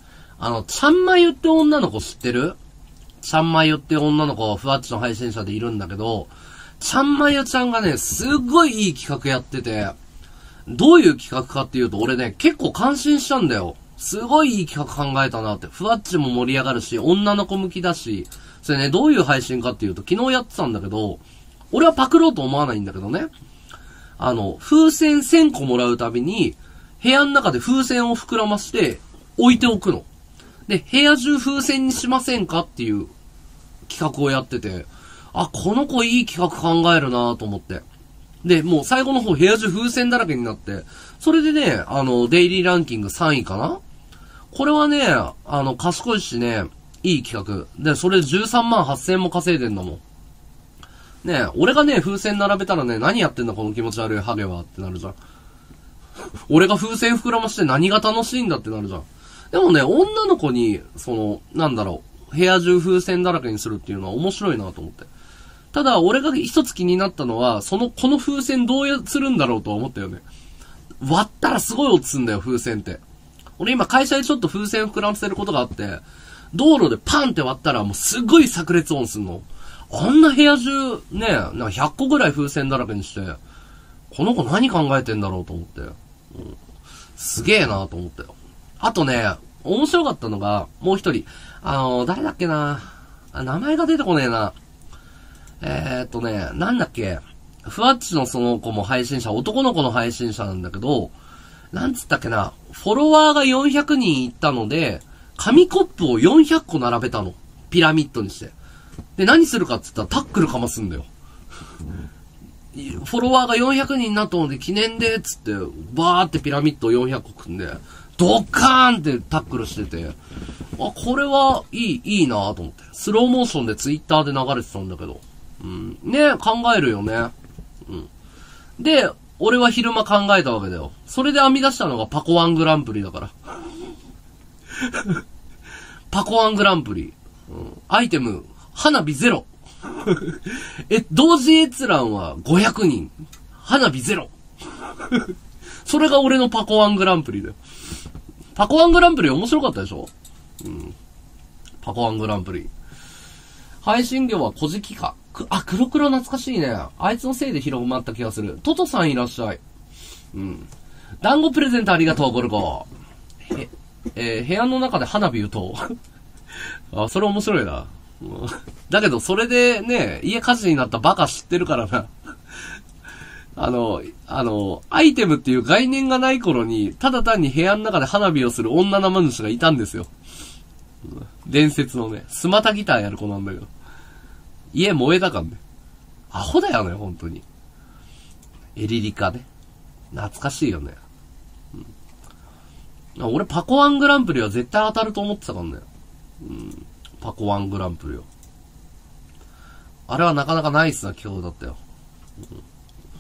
あの、ちゃんまゆって女の子知ってる？ちゃんまゆって女の子、ふわっちの配信者でいるんだけど、ちゃんまゆちゃんがね、すっごいいい企画やってて、どういう企画かっていうと、俺ね、結構感心したんだよ。すごいいい企画考えたなって。ふわっちも盛り上がるし、女の子向きだし、それね、どういう配信かっていうと、昨日やってたんだけど、俺はパクろうと思わないんだけどね。あの、風船せんこもらうたびに、部屋の中で風船を膨らまして置いておくの。で、部屋中風船にしませんかっていう企画をやってて、あ、この子いい企画考えるなと思って。で、もう最後の方部屋中風船だらけになって、それでね、あの、デイリーランキングさんいかな？これはね、あの、賢いしね、いい企画。で、それじゅうさんまんはっせんえんも稼いでんだもん。ねえ、俺がね、風船並べたらね、何やってんだこの気持ち悪いハゲはってなるじゃん。俺が風船膨らまして何が楽しいんだってなるじゃん。でもね、女の子に、その、なんだろう、部屋中風船だらけにするっていうのは面白いなと思って。ただ、俺が一つ気になったのは、その、この風船どうやするんだろうとは思ったよね。割ったらすごい落ちんだよ、風船って。俺今会社でちょっと風船膨らませることがあって、道路でパンって割ったらもうすっごい炸裂音すんの。あんな部屋中、ね、なんかひゃっこぐらい風船だらけにして、この子何考えてんだろうと思って。うん、すげえなと思ったよ。あとね、面白かったのが、もう一人。あのー、誰だっけなあ、名前が出てこねえな。えーっとね、なんだっけ。ふわっちのその子も配信者、男の子の配信者なんだけど、なんつったっけな、フォロワーがよんひゃくにんいったので、紙コップをよんひゃっこ並べたの。ピラミッドにして。で、何するかって言ったらタックルかますんだよ。フォロワーがよんひゃくにんになったので記念で、つって、バーってピラミッドをよんひゃっこ組んで、ドッカーンってタックルしてて、あ、これはいい、いいなぁと思って。スローモーションでツイッターで流れてたんだけど。うん。ね、考えるよね。うん。で、俺は昼間考えたわけだよ。それで編み出したのがパコワングランプリだから。パコワングランプリ。うん、アイテム、花火ゼロ。え、同時閲覧はごひゃくにん。花火ゼロ。それが俺のパコワングランプリだよ。パコワングランプリ面白かったでしょ？うん。パコワングランプリ。配信業は小じきか。く、あ、黒黒懐かしいね。あいつのせいで広まった気がする。トトさんいらっしゃい。うん。団子プレゼントありがとう、ゴルゴ。へ、えー、部屋の中で花火打とう。あ、それ面白いな。だけど、それでね、家火事になったバカ知ってるからな。あの、あの、アイテムっていう概念がない頃に、ただ単に部屋の中で花火をする女生主がいたんですよ。伝説のね、スマタギターやる子なんだけど。家燃えたかんね。アホだよね、本当に。エリリカね。懐かしいよね。うん、俺、パコワングランプリは絶対当たると思ってたからね。うん、パコワングランプリを。あれはなかなかナイスな企画だったよ。うん、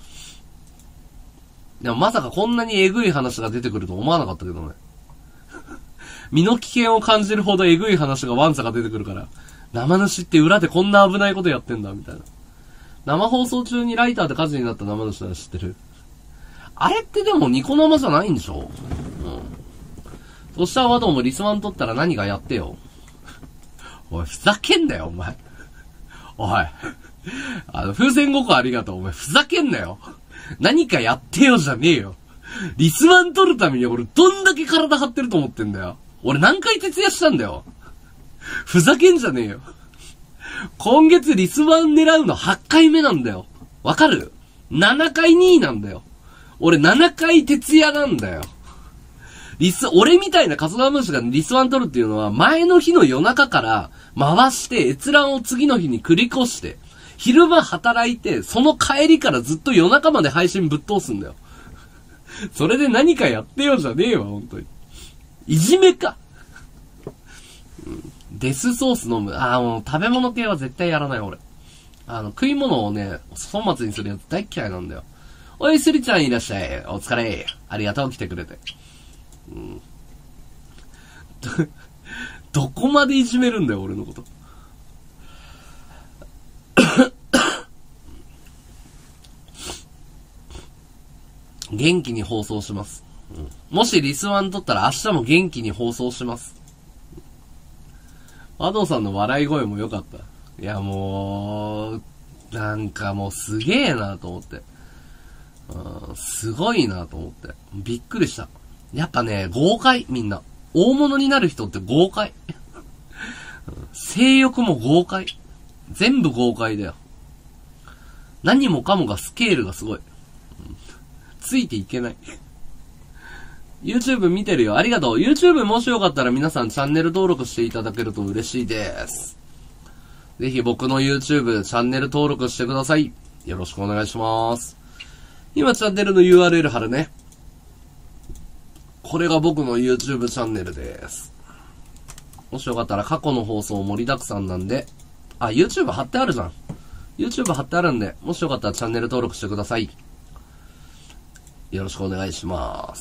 でもまさかこんなにエグい話が出てくると思わなかったけどね。身の危険を感じるほどエグい話がワンサが出てくるから、生主って裏でこんな危ないことやってんだ、みたいな。生放送中にライターで火事になった生主なら知ってる？あれってでもニコ生じゃないんでしょ？うん。そしたらワドもリスワン取ったら何がやってよ。おい、ふざけんなよ、お前。おい。あの、風船ごこありがとう。お前、ふざけんなよ。何かやってよじゃねえよ。リスワン取るために俺どんだけ体張ってると思ってんだよ。俺何回徹夜したんだよ。ふざけんじゃねえよ。今月リスワン狙うのはちかいめなんだよ。わかる？ なな 回にいなんだよ。俺ななかい徹夜なんだよ。リス、俺みたいなカツラムシがリスワン取るっていうのは前の日の夜中から回して閲覧を次の日に繰り越して、昼間働いて、その帰りからずっと夜中まで配信ぶっ通すんだよ。それで何かやってよじゃねえわ、ほんとに。いじめか。うん、デスソース飲む。ああ、もう食べ物系は絶対やらない俺。あの、食い物をね、粗末にするやつ大嫌いなんだよ。おい、スリちゃんいらっしゃい。お疲れ。ありがとう、来てくれて。うん。ど、どこまでいじめるんだよ、俺のこと。元気に放送します。うん、もしリスワン取ったら明日も元気に放送します。うん、 アドさんの笑い声も良かった。いやもう、なんかもうすげえなと思って。うん、すごいなと思って。びっくりした。やっぱね、豪快、みんな。大物になる人って豪快。性欲も豪快。全部豪快だよ。何もかもがスケールがすごい。うん、ついていけない。YouTube 見てるよ。ありがとう。YouTube もしよかったら皆さんチャンネル登録していただけると嬉しいです。ぜひ僕の YouTube チャンネル登録してください。よろしくお願いします。今チャンネルの ユーアールエル 貼るね。これが僕の YouTube チャンネルです。もしよかったら過去の放送盛りだくさんなんで、あ、YouTube 貼ってあるじゃん。YouTube 貼ってあるんで、もしよかったらチャンネル登録してください。よろしくお願いします。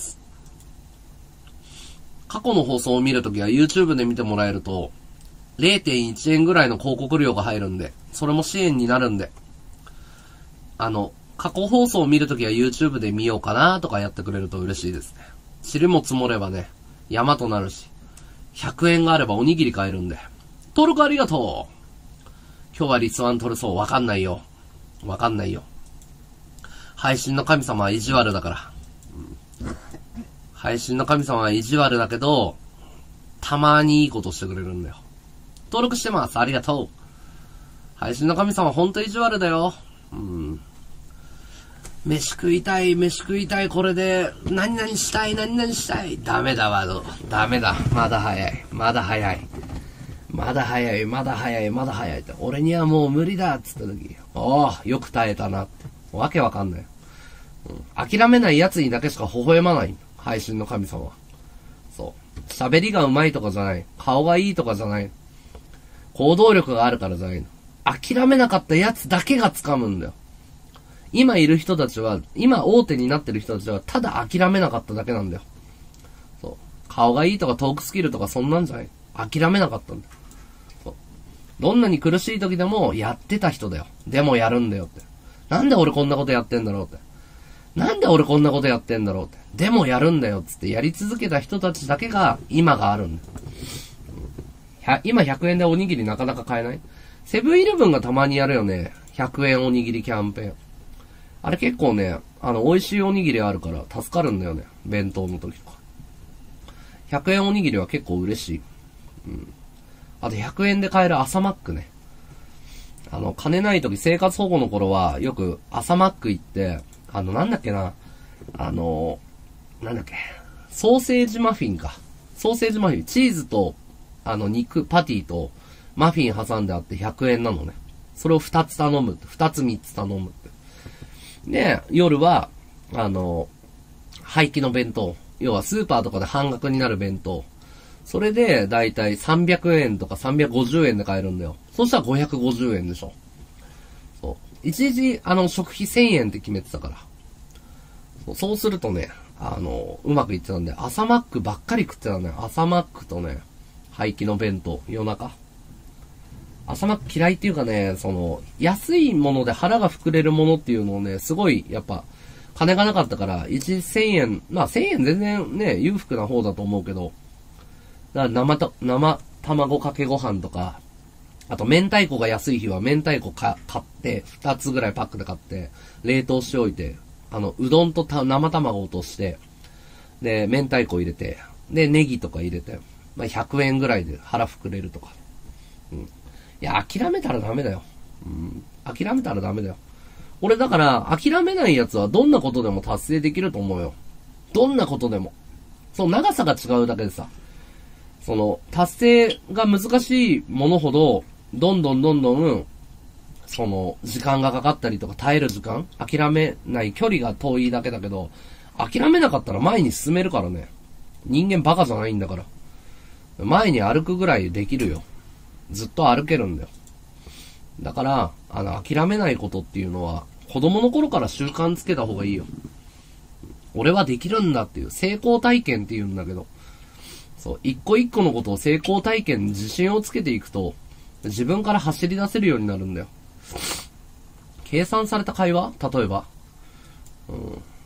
過去の放送を見るときは YouTube で見てもらえると れいてんいち 円ぐらいの広告料が入るんで、それも支援になるんで、あの、過去放送を見るときは YouTube で見ようかなとかやってくれると嬉しいですね。塵も積もればね、山となるし、ひゃくえんがあればおにぎり買えるんで。登録ありがとう。今日はリスワン取れそう。わかんないよ。わかんないよ。配信の神様は意地悪だから。うん、配信の神様は意地悪だけど、たまにいいことしてくれるんだよ。登録してます。ありがとう。配信の神様ほんと意地悪だよ。うん。飯食いたい、飯食いたい、これで、何々したい、何々したい。ダメだわ、ダメだ。まだ早い。まだ早い。まだ早い、まだ早い、まだ早いって。俺にはもう無理だっつった時、おぉ、よく耐えたなって。わけわかんない。うん、諦めない奴にだけしか微笑まない。配信の神様は。そう。喋りが上手いとかじゃない。顔がいいとかじゃない。行動力があるからじゃないの。諦めなかった奴だけが掴むんだよ。今いる人たちは、今大手になってる人たちは、ただ諦めなかっただけなんだよ。そう。顔がいいとかトークスキルとかそんなんじゃない。諦めなかったんだよ。そう。どんなに苦しい時でもやってた人だよ。でもやるんだよって。なんで俺こんなことやってんだろうって。なんで俺こんなことやってんだろうって。でもやるんだよっつってやり続けた人たちだけが今があるんだよ。今ひゃくえんでおにぎりなかなか買えない？セブンイレブンがたまにやるよね。ひゃくえんおにぎりキャンペーン。あれ結構ね、あの、美味しいおにぎりあるから助かるんだよね。弁当の時とか。ひゃくえんおにぎりは結構嬉しい。うん。あとひゃくえんで買える朝マックね。あの、金ない時、生活保護の頃はよく朝マック行って、あの、なんだっけな。あの、なんだっけ。ソーセージマフィンか。ソーセージマフィン。チーズと、あの、肉、パティと、マフィン挟んであってひゃくえんなのね。それをふたつ頼むって。ふたつみっつ頼むって。で、夜は、あの、廃棄の弁当。要はスーパーとかで半額になる弁当。それで、だいたいさんびゃくえんとかさんびゃくごじゅうえんで買えるんだよ。そしたらごひゃくごじゅうえんでしょ。そう。一時、あの、食費せんえんって決めてたから。そう、そうするとね、あの、うまくいってたんで、朝マックばっかり食ってたんだよ。朝マックとね、廃棄の弁当、夜中。朝マック嫌いっていうかね、その、安いもので腹が膨れるものっていうのをね、すごい、やっぱ、金がなかったから、一時せんえん、まあせんえん全然ね、裕福な方だと思うけど、だから生た、生卵かけご飯とか、あと明太子が安い日は明太子か買って、二つぐらいパックで買って、冷凍しておいて、あの、うどんとた生卵を落として、で、明太子入れて、で、ネギとか入れて、まあひゃくえんぐらいで腹膨れるとか。うん。いや、諦めたらダメだよ。うん。諦めたらダメだよ。俺だから、諦めないやつはどんなことでも達成できると思うよ。どんなことでも。そう、長さが違うだけでさ。その、達成が難しいものほど、どんどんどんどん、その、時間がかかったりとか、耐える時間、諦めない距離が遠いだけだけど、諦めなかったら前に進めるからね。人間バカじゃないんだから。前に歩くぐらいできるよ。ずっと歩けるんだよ。だから、あの、諦めないことっていうのは、子供の頃から習慣つけた方がいいよ。俺はできるんだっていう、成功体験って言うんだけど、そう、一個一個のことを成功体験に自信をつけていくと、自分から走り出せるようになるんだよ。計算された会話？例えば、うん、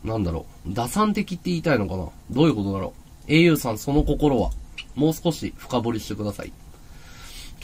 なんだろう。打算的って言いたいのかな？どういうことだろう。au さん、その心は、もう少し深掘りしてください。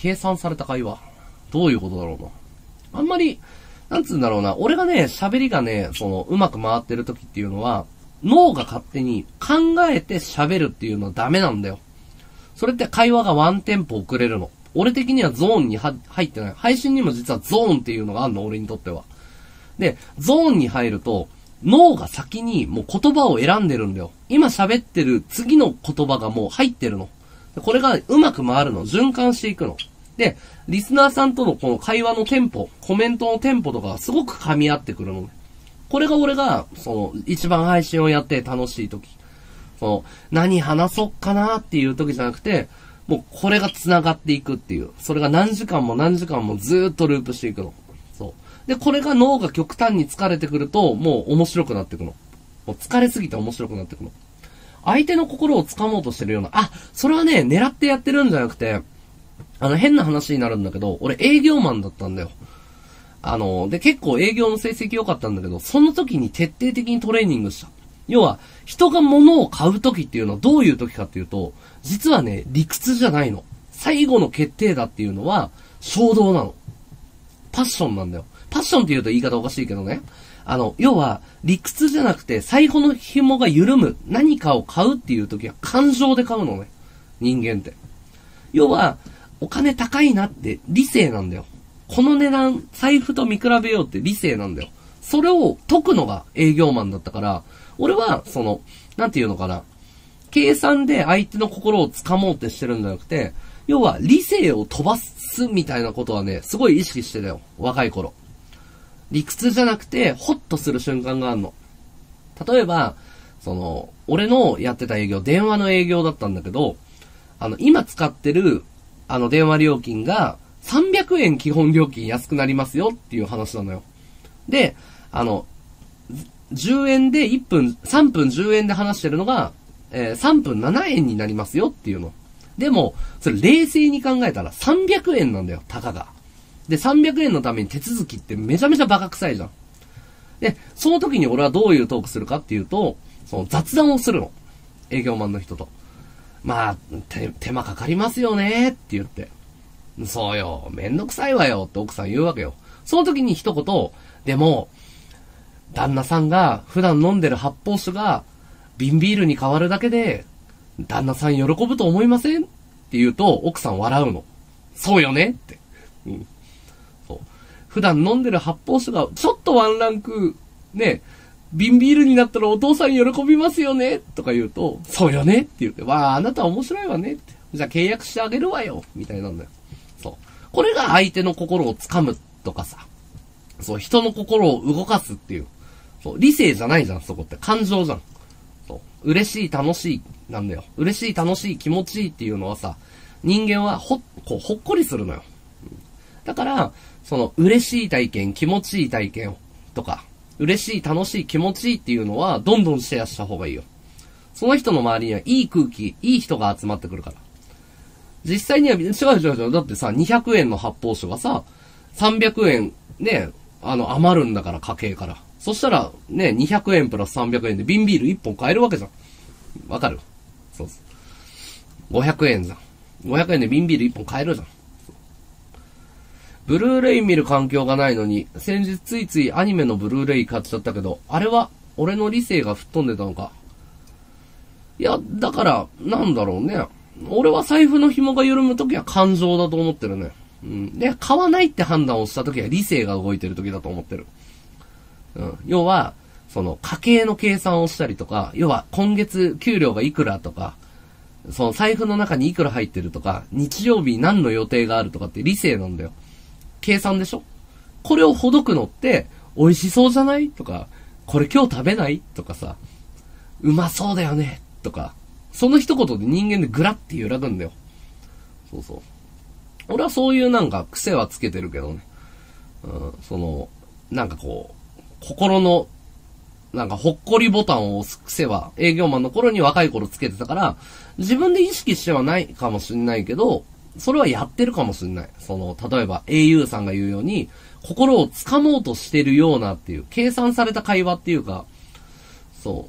計算された会話。どういうことだろうな。あんまり、なんつうんだろうな。俺がね、喋りがね、その、うまく回ってる時っていうのは、脳が勝手に考えて喋るっていうのはダメなんだよ。それって会話がワンテンポ遅れるの。俺的にはゾーンには入ってない。配信にも実はゾーンっていうのがあるの、俺にとっては。で、ゾーンに入ると、脳が先にもう言葉を選んでるんだよ。今喋ってる次の言葉がもう入ってるの。これがうまく回るの。循環していくの。で、リスナーさんとのこの会話のテンポ、コメントのテンポとかがすごく噛み合ってくるのね。これが俺が、その、一番配信をやって楽しい時。その、何話そうかなっていう時じゃなくて、もうこれが繋がっていくっていう。それが何時間も何時間もずーっとループしていくの。そう。で、これが脳が極端に疲れてくると、もう面白くなっていくの。もう疲れすぎて面白くなっていくの。相手の心を掴もうとしてるような、あ、それはね、狙ってやってるんじゃなくて、あの、変な話になるんだけど、俺営業マンだったんだよ。あの、で、結構営業の成績良かったんだけど、その時に徹底的にトレーニングした。要は、人が物を買う時っていうのはどういう時かっていうと、実はね、理屈じゃないの。最後の決定打っていうのは、衝動なの。パッションなんだよ。パッションって言うと言い方おかしいけどね。あの、要は、理屈じゃなくて、最後の紐が緩む。何かを買うっていう時は感情で買うのね。人間って。要は、お金高いなって理性なんだよ。この値段、財布と見比べようって理性なんだよ。それを解くのが営業マンだったから、俺は、その、なんていうのかな。計算で相手の心を掴もうってしてるんじゃなくて、要は理性を飛ばすみたいなことはね、すごい意識してたよ。若い頃。理屈じゃなくて、ホッとする瞬間があるの。例えば、その、俺のやってた営業、電話の営業だったんだけど、あの、今使ってる、あの、電話料金が、さんびゃくえん基本料金安くなりますよっていう話なのよ。で、あの、じゅうえんでいっぷん、さんぷんじゅうえんで話してるのが、えー、さんぷんななえんになりますよっていうの。でも、それ冷静に考えたらさんびゃくえんなんだよ、たかが。で、さんびゃくえんのために手続きってめちゃめちゃバカ臭いじゃん。で、その時に俺はどういうトークするかっていうと、その雑談をするの。営業マンの人と。まあ、手、手間かかりますよねって言って。そうよ、めんどくさいわよって奥さん言うわけよ。その時に一言、でも、旦那さんが普段飲んでる発泡酒が瓶ビールに変わるだけで、旦那さん喜ぶと思いませんって言うと、奥さん笑うの。そうよねって。うん。そう。普段飲んでる発泡酒がちょっとワンランク、ね、瓶ビールになったらお父さん喜びますよねとか言うと、そうよねって言って、わあ、あなた面白いわねって。じゃあ契約してあげるわよみたいなんだよ。そう。これが相手の心をつかむとかさ。そう、人の心を動かすっていう。そう、理性じゃないじゃん、そこって。感情じゃん。そう。嬉しい、楽しい、なんだよ。嬉しい、楽しい、気持ちいいっていうのはさ、人間はほ、こう、ほっこりするのよ。だから、その、嬉しい体験、気持ちいい体験とか、嬉しい、楽しい、気持ちいいっていうのは、どんどんシェアした方がいいよ。その人の周りにはいい空気、いい人が集まってくるから。実際には、違う違う違う。だってさ、にひゃくえんの発泡酒がさ、さんびゃくえんね、あの、余るんだから、家計から。そしたら、ね、にひゃくえんプラスさんびゃくえんで瓶ビールいっぽん買えるわけじゃん。わかる？そうそう。ごひゃくえんじゃん。ごひゃくえんで瓶ビールいっぽん買えるじゃん。ブルーレイ見る環境がないのに、先日ついついアニメのブルーレイ買っちゃったけど、あれは、俺の理性が吹っ飛んでたのか。いや、だから、なんだろうね。俺は財布の紐が緩むときは感情だと思ってるね。うん。で、買わないって判断をしたときは理性が動いてるときだと思ってる。うん。要は、その、家計の計算をしたりとか、要は、今月給料がいくらとか、その財布の中にいくら入ってるとか、日曜日に何の予定があるとかって理性なんだよ。計算でしょ？これをほどくのって、美味しそうじゃないとか、これ今日食べないとかさ、うまそうだよねとか、その一言で人間でグラッて揺らぐんだよ。そうそう。俺はそういうなんか癖はつけてるけどね。うん、その、なんかこう、心の、なんかほっこりボタンを押す癖は営業マンの頃に若い頃つけてたから、自分で意識してはないかもしれないけど、それはやってるかもしれない。その、例えば エーユー さんが言うように、心を掴もうとしてるようなっていう、計算された会話っていうか、そう。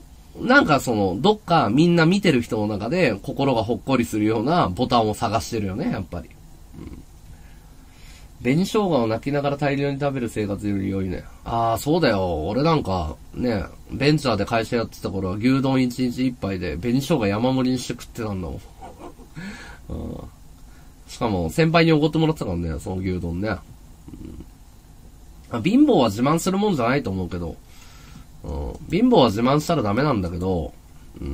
なんかその、どっかみんな見てる人の中で心がほっこりするようなボタンを探してるよね、やっぱり。うん、 紅生姜を泣きながら大量に食べる生活より良いね。ああ、そうだよ。俺なんか、ね、ベンチャーで会社やってた頃は牛丼一日一杯で紅生姜山盛りにして食ってたんだもん。うん、しかも、先輩におごってもらってたからね、その牛丼ね。うん、貧乏は自慢するもんじゃないと思うけど、うん、貧乏は自慢したらダメなんだけど、うん、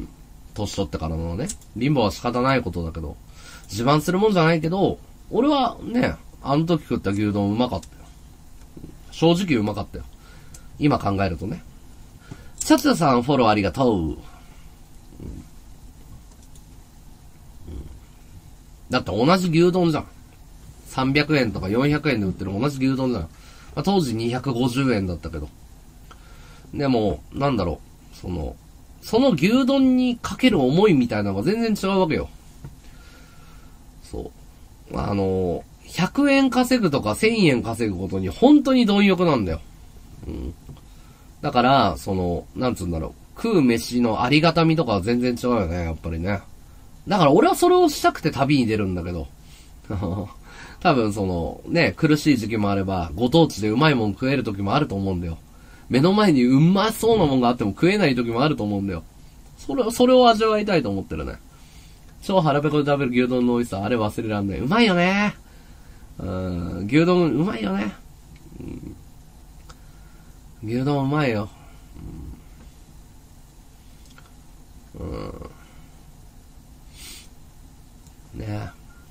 年取ってからのね、貧乏は仕方ないことだけど、自慢するもんじゃないけど、俺はね、あの時食った牛丼うまかったよ。正直うまかったよ。今考えるとね。チャチャさんフォローありがとう。うんうん、だって同じ牛丼じゃん。さんびゃくえんとかよんひゃくえんで売ってる同じ牛丼じゃん。まあ、当時にひゃくごじゅうえんだったけど。でも、なんだろう。その、その牛丼にかける思いみたいなのが全然違うわけよ。そう。あの、ひゃくえん稼ぐとかせんえん稼ぐことに本当に貪欲なんだよ。うん。だから、その、なんつうんだろう。食う飯のありがたみとかは全然違うよね、やっぱりね。だから俺はそれをしたくて旅に出るんだけど。多分その、ね、苦しい時期もあれば、ご当地でうまいもん食える時もあると思うんだよ。目の前にうまそうなもんがあっても食えない時もあると思うんだよ。それ、それを味わいたいと思ってるね。超腹ペコで食べる牛丼の美味しさ、あれ忘れらんない。うまいよね。うん、牛丼うまいよね。うん、牛丼うまいよ。うん。うん、ね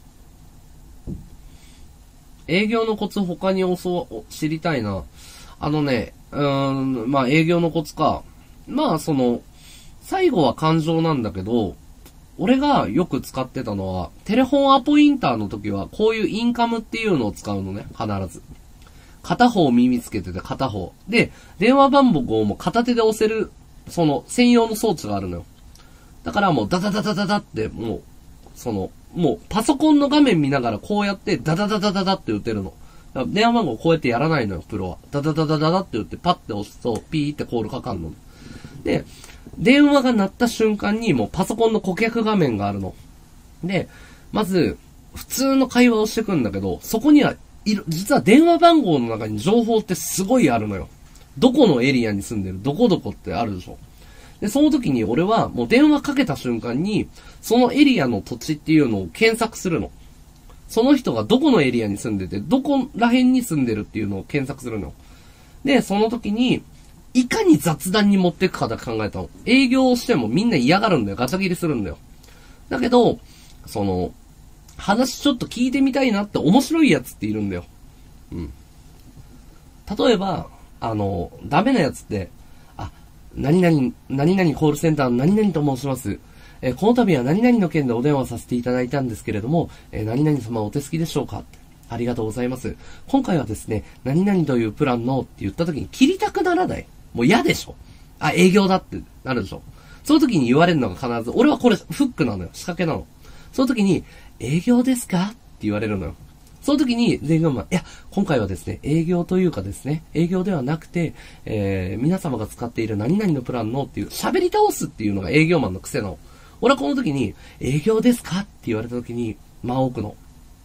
え。営業のコツ他に教わ、知りたいな。あのね、うーん、まあ営業のコツか。まあその、最後は感情なんだけど、俺がよく使ってたのは、テレフォンアポインターの時は、こういうインカムっていうのを使うのね、必ず。片方耳つけてて片方。で、電話番号も片手で押せる、その、専用の装置があるのよ。だからもう、ダダダダダダって、もう、その、もう、パソコンの画面見ながらこうやって、ダダダダダダって打てるの。電話番号こうやってやらないのよ、プロは。ダダダダダダって打って、パッて押すと、ピーってコールかかんの。で、電話が鳴った瞬間にもうパソコンの顧客画面があるの。で、まず、普通の会話をしてくんだけど、そこには、いる、実は電話番号の中に情報ってすごいあるのよ。どこのエリアに住んでる、どこどこってあるでしょ。で、その時に俺はもう電話かけた瞬間に、そのエリアの土地っていうのを検索するの。その人がどこのエリアに住んでて、どこら辺に住んでるっていうのを検索するの。で、その時に、いかに雑談に持っていくかだけ考えたの。営業をしてもみんな嫌がるんだよ。ガチャ切りするんだよ。だけど、その、話ちょっと聞いてみたいなって面白いやつっているんだよ。うん。例えば、あの、ダメなやつって、あ、何々、何々コールセンターの何々と申します。えー、この度は何々の件でお電話させていただいたんですけれども、えー、何々様お手すきでしょうかって。ありがとうございます。今回はですね、何々というプランのって言った時に切りたくならない。もう嫌でしょ。あ、営業だってなるでしょ。その時に言われるのが必ず、俺はこれフックなのよ。仕掛けなの。その時に、営業ですかって言われるのよ。その時に、営業マン、いや、今回はですね、営業というかですね、営業ではなくて、えー、皆様が使っている何々のプランのっていう、喋り倒すっていうのが営業マンの癖なの。俺はこの時に、営業ですかって言われた時に、間を置くの。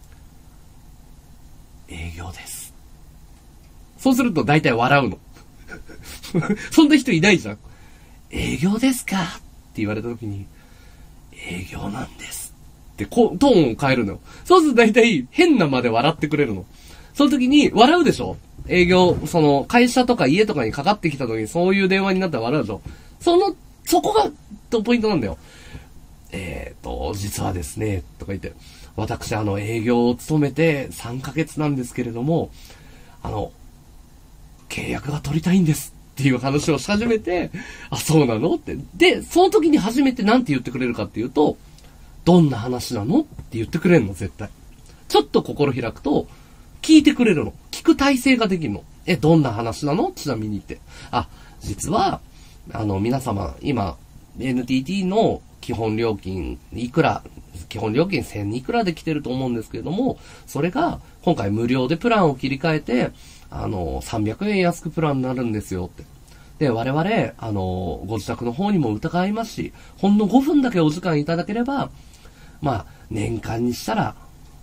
営業です。そうすると大体笑うの。そんな人いないじゃん。営業ですかって言われた時に、営業なんですってこうトーンを変えるのよ。そうすると大体変なまで笑ってくれるの。その時に笑うでしょ。営業、その会社とか家とかにかかってきた時にそういう電話になったら笑うでしょ。その、そこがポイントなんだよ。えーと、実はですね、とか言って、私あの営業を務めてさんかげつなんですけれども、あの、契約が取りたいんですっていう話をし始めて、あ、そうなのって。で、その時に初めて何て言ってくれるかっていうと、どんな話なのって言ってくれるの、絶対。ちょっと心開くと、聞いてくれるの。聞く体制ができるの。え、どんな話なのちなみに言って。あ、実は、あの、皆様、今、エヌティーティー の基本料金、いくら、基本料金せんいくらで来てると思うんですけれども、それが、今回無料でプランを切り替えて、あの、さんびゃくえん安くプランになるんですよって。で、我々、あの、ご自宅の方にも伺いますし、ほんのごふんだけお時間いただければ、まあ、年間にしたら、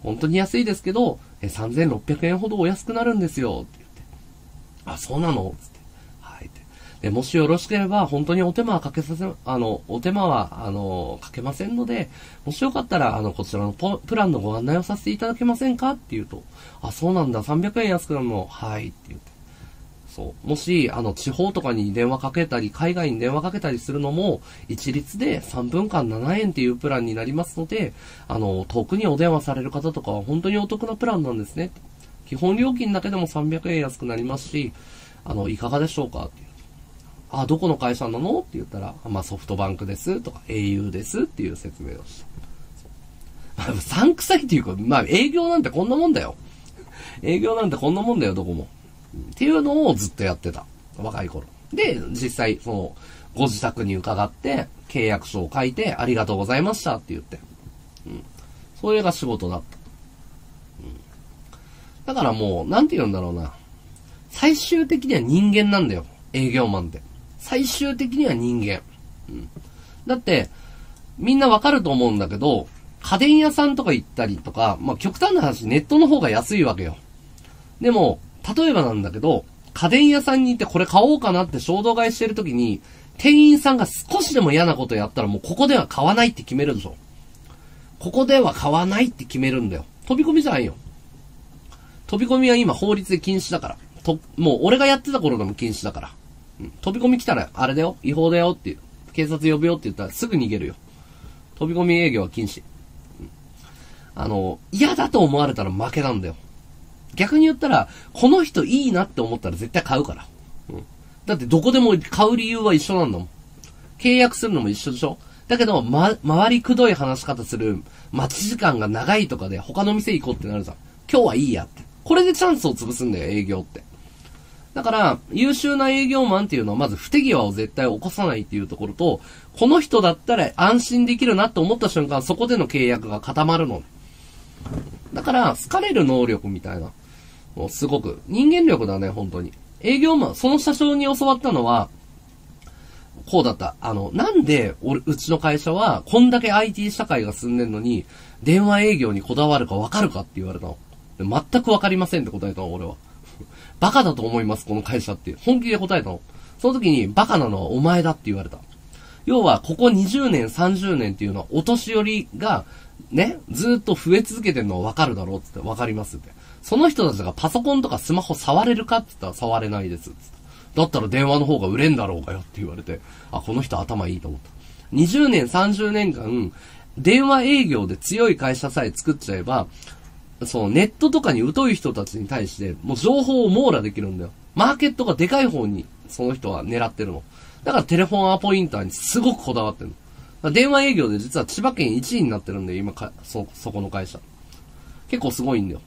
本当に安いですけど、えさんぜんろっぴゃくえんほどお安くなるんですよ、って言って。あ、そうなのつって。はい。で、もしよろしければ、本当にお手間はかけさせ、あの、お手間は、あの、かけませんので、もしよかったら、あの、こちらのプランのご案内をさせていただけませんかって言うと、あ、そうなんだ、さんびゃくえん安くなるの、はい、って言って。そう。もし、あの、地方とかに電話かけたり、海外に電話かけたりするのも、一律でさんぷんかんななえんっていうプランになりますので、あの、遠くにお電話される方とかは本当にお得なプランなんですね。基本料金だけでもさんびゃくえん安くなりますし、あの、いかがでしょうかっていう。あ、どこの会社なのって言ったら、まあ、ソフトバンクですとか、au ですっていう説明をした。まあ、うさんくさいっていうか、まあ、営業なんてこんなもんだよ。営業なんてこんなもんだよ、どこも。っていうのをずっとやってた。若い頃。で、実際、その、ご自宅に伺って、契約書を書いて、ありがとうございましたって言って。うん。それが仕事だった。うん。だからもう、なんて言うんだろうな。最終的には人間なんだよ。営業マンって。最終的には人間。うん。だって、みんなわかると思うんだけど、家電屋さんとか行ったりとか、まあ、極端な話、ネットの方が安いわけよ。でも、例えばなんだけど、家電屋さんに行ってこれ買おうかなって衝動買いしてるときに、店員さんが少しでも嫌なことやったらもうここでは買わないって決めるでしょ。ここでは買わないって決めるんだよ。飛び込みじゃないよ。飛び込みは今法律で禁止だから。と、もう俺がやってた頃でも禁止だから。うん、飛び込み来たらあれだよ。違法だよっていう。警察呼ぶよって言ったらすぐ逃げるよ。飛び込み営業は禁止。うん、あの、嫌だと思われたら負けなんだよ。逆に言ったら、この人いいなって思ったら絶対買うから。うん。だってどこでも買う理由は一緒なんだもん。契約するのも一緒でしょ？だけど、ま、周りくどい話し方する、待ち時間が長いとかで他の店行こうってなるじゃん。今日はいいやって。これでチャンスを潰すんだよ、営業って。だから、優秀な営業マンっていうのはまず不手際を絶対起こさないっていうところと、この人だったら安心できるなって思った瞬間、そこでの契約が固まるの。だから、好かれる能力みたいな。もうすごく、人間力だね、本当に。営業マン、その社長に教わったのは、こうだった。あの、なんで、俺、うちの会社は、こんだけ アイティー 社会が進んでんのに、電話営業にこだわるかわかるかって言われたの。全くわかりませんって答えたの、俺は。バカだと思います、この会社って。本気で答えたの。その時に、バカなのはお前だって言われた。要は、ここにじゅうねん、さんじゅうねんっていうのは、お年寄りが、ね、ずーっと増え続けてるのはわかるだろうって言って、わかりますって。その人たちがパソコンとかスマホ触れるかって言ったら触れないですって。だったら電話の方が売れんだろうがよって言われて、あ、この人頭いいと思った。にじゅうねん、さんじゅうねんかん、電話営業で強い会社さえ作っちゃえば、そのネットとかに疎い人たちに対して、もう情報を網羅できるんだよ。マーケットがでかい方に、その人は狙ってるの。だからテレフォンアポインターにすごくこだわってるの。電話営業で実は千葉県いちいになってるんで、今か、そ、そこの会社。結構すごいんだよ。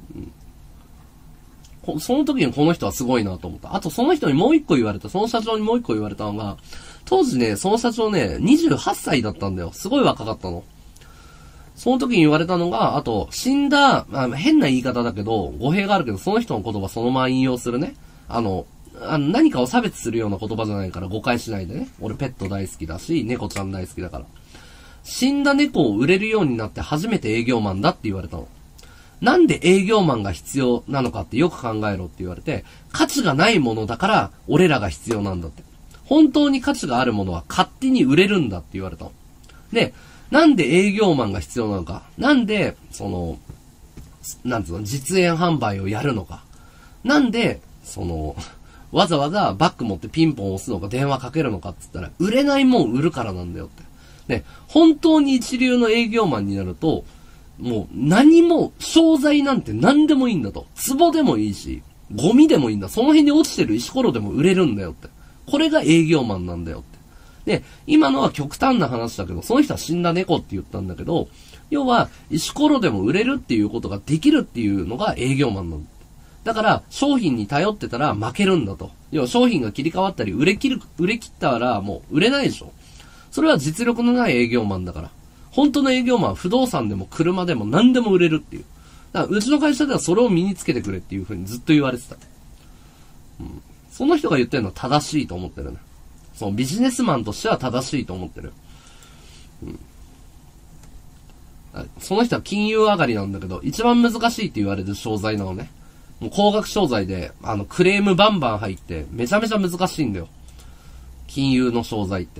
うん、その時にこの人はすごいなと思った。あとその人にもう一個言われた、その社長にもう一個言われたのが、当時ね、その社長ね、にじゅうはっさいだったんだよ。すごい若かったの。その時に言われたのが、あと、死んだ、あ変な言い方だけど、語弊があるけど、その人の言葉そのまま引用するね。あの、あの何かを差別するような言葉じゃないから誤解しないでね。俺ペット大好きだし、猫ちゃん大好きだから。死んだ猫を売れるようになって初めて営業マンだって言われたの。なんで営業マンが必要なのかってよく考えろって言われて、価値がないものだから俺らが必要なんだって。本当に価値があるものは勝手に売れるんだって言われたの。で、なんで営業マンが必要なのか。なんで、その、なんつうの、実演販売をやるのか。なんで、その、わざわざバッグ持ってピンポン押すのか電話かけるのかって言ったら、売れないもん売るからなんだよって。で、本当に一流の営業マンになると、もう何も、商材なんて何でもいいんだと。壺でもいいし、ゴミでもいいんだ。その辺に落ちてる石ころでも売れるんだよって。これが営業マンなんだよって。で、今のは極端な話だけど、その人は死んだ猫って言ったんだけど、要は、石ころでも売れるっていうことができるっていうのが営業マンなんだ。だから、商品に頼ってたら負けるんだと。要は商品が切り替わったり、売れ切る、売れ切ったらもう売れないでしょ。それは実力のない営業マンだから。本当の営業マンは不動産でも車でも何でも売れるっていう。だからうちの会社ではそれを身につけてくれっていう風にずっと言われてた。うん、その人が言ってるのは正しいと思ってるね。そのビジネスマンとしては正しいと思ってる。うん、 その人は金融上がりなんだけど、一番難しいって言われる商材なのね。もう高額商材で、あの、クレームバンバン入って、めちゃめちゃ難しいんだよ。金融の商材って。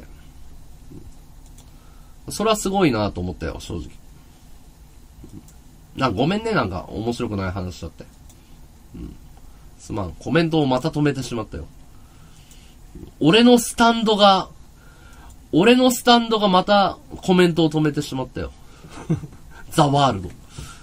それはすごいなと思ったよ、正直。なんかごめんね、なんか面白くない話だって。うん。すまん、コメントをまた止めてしまったよ。俺のスタンドが、俺のスタンドがまたコメントを止めてしまったよ。ザワールド。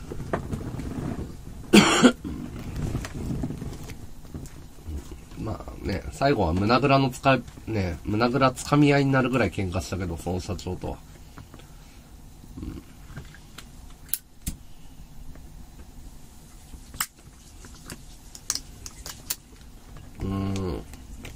まあね、最後は胸ぐらの使い、ね、胸ぐらつかみ合いになるぐらい喧嘩したけど、その社長とは。うん。うーん。だ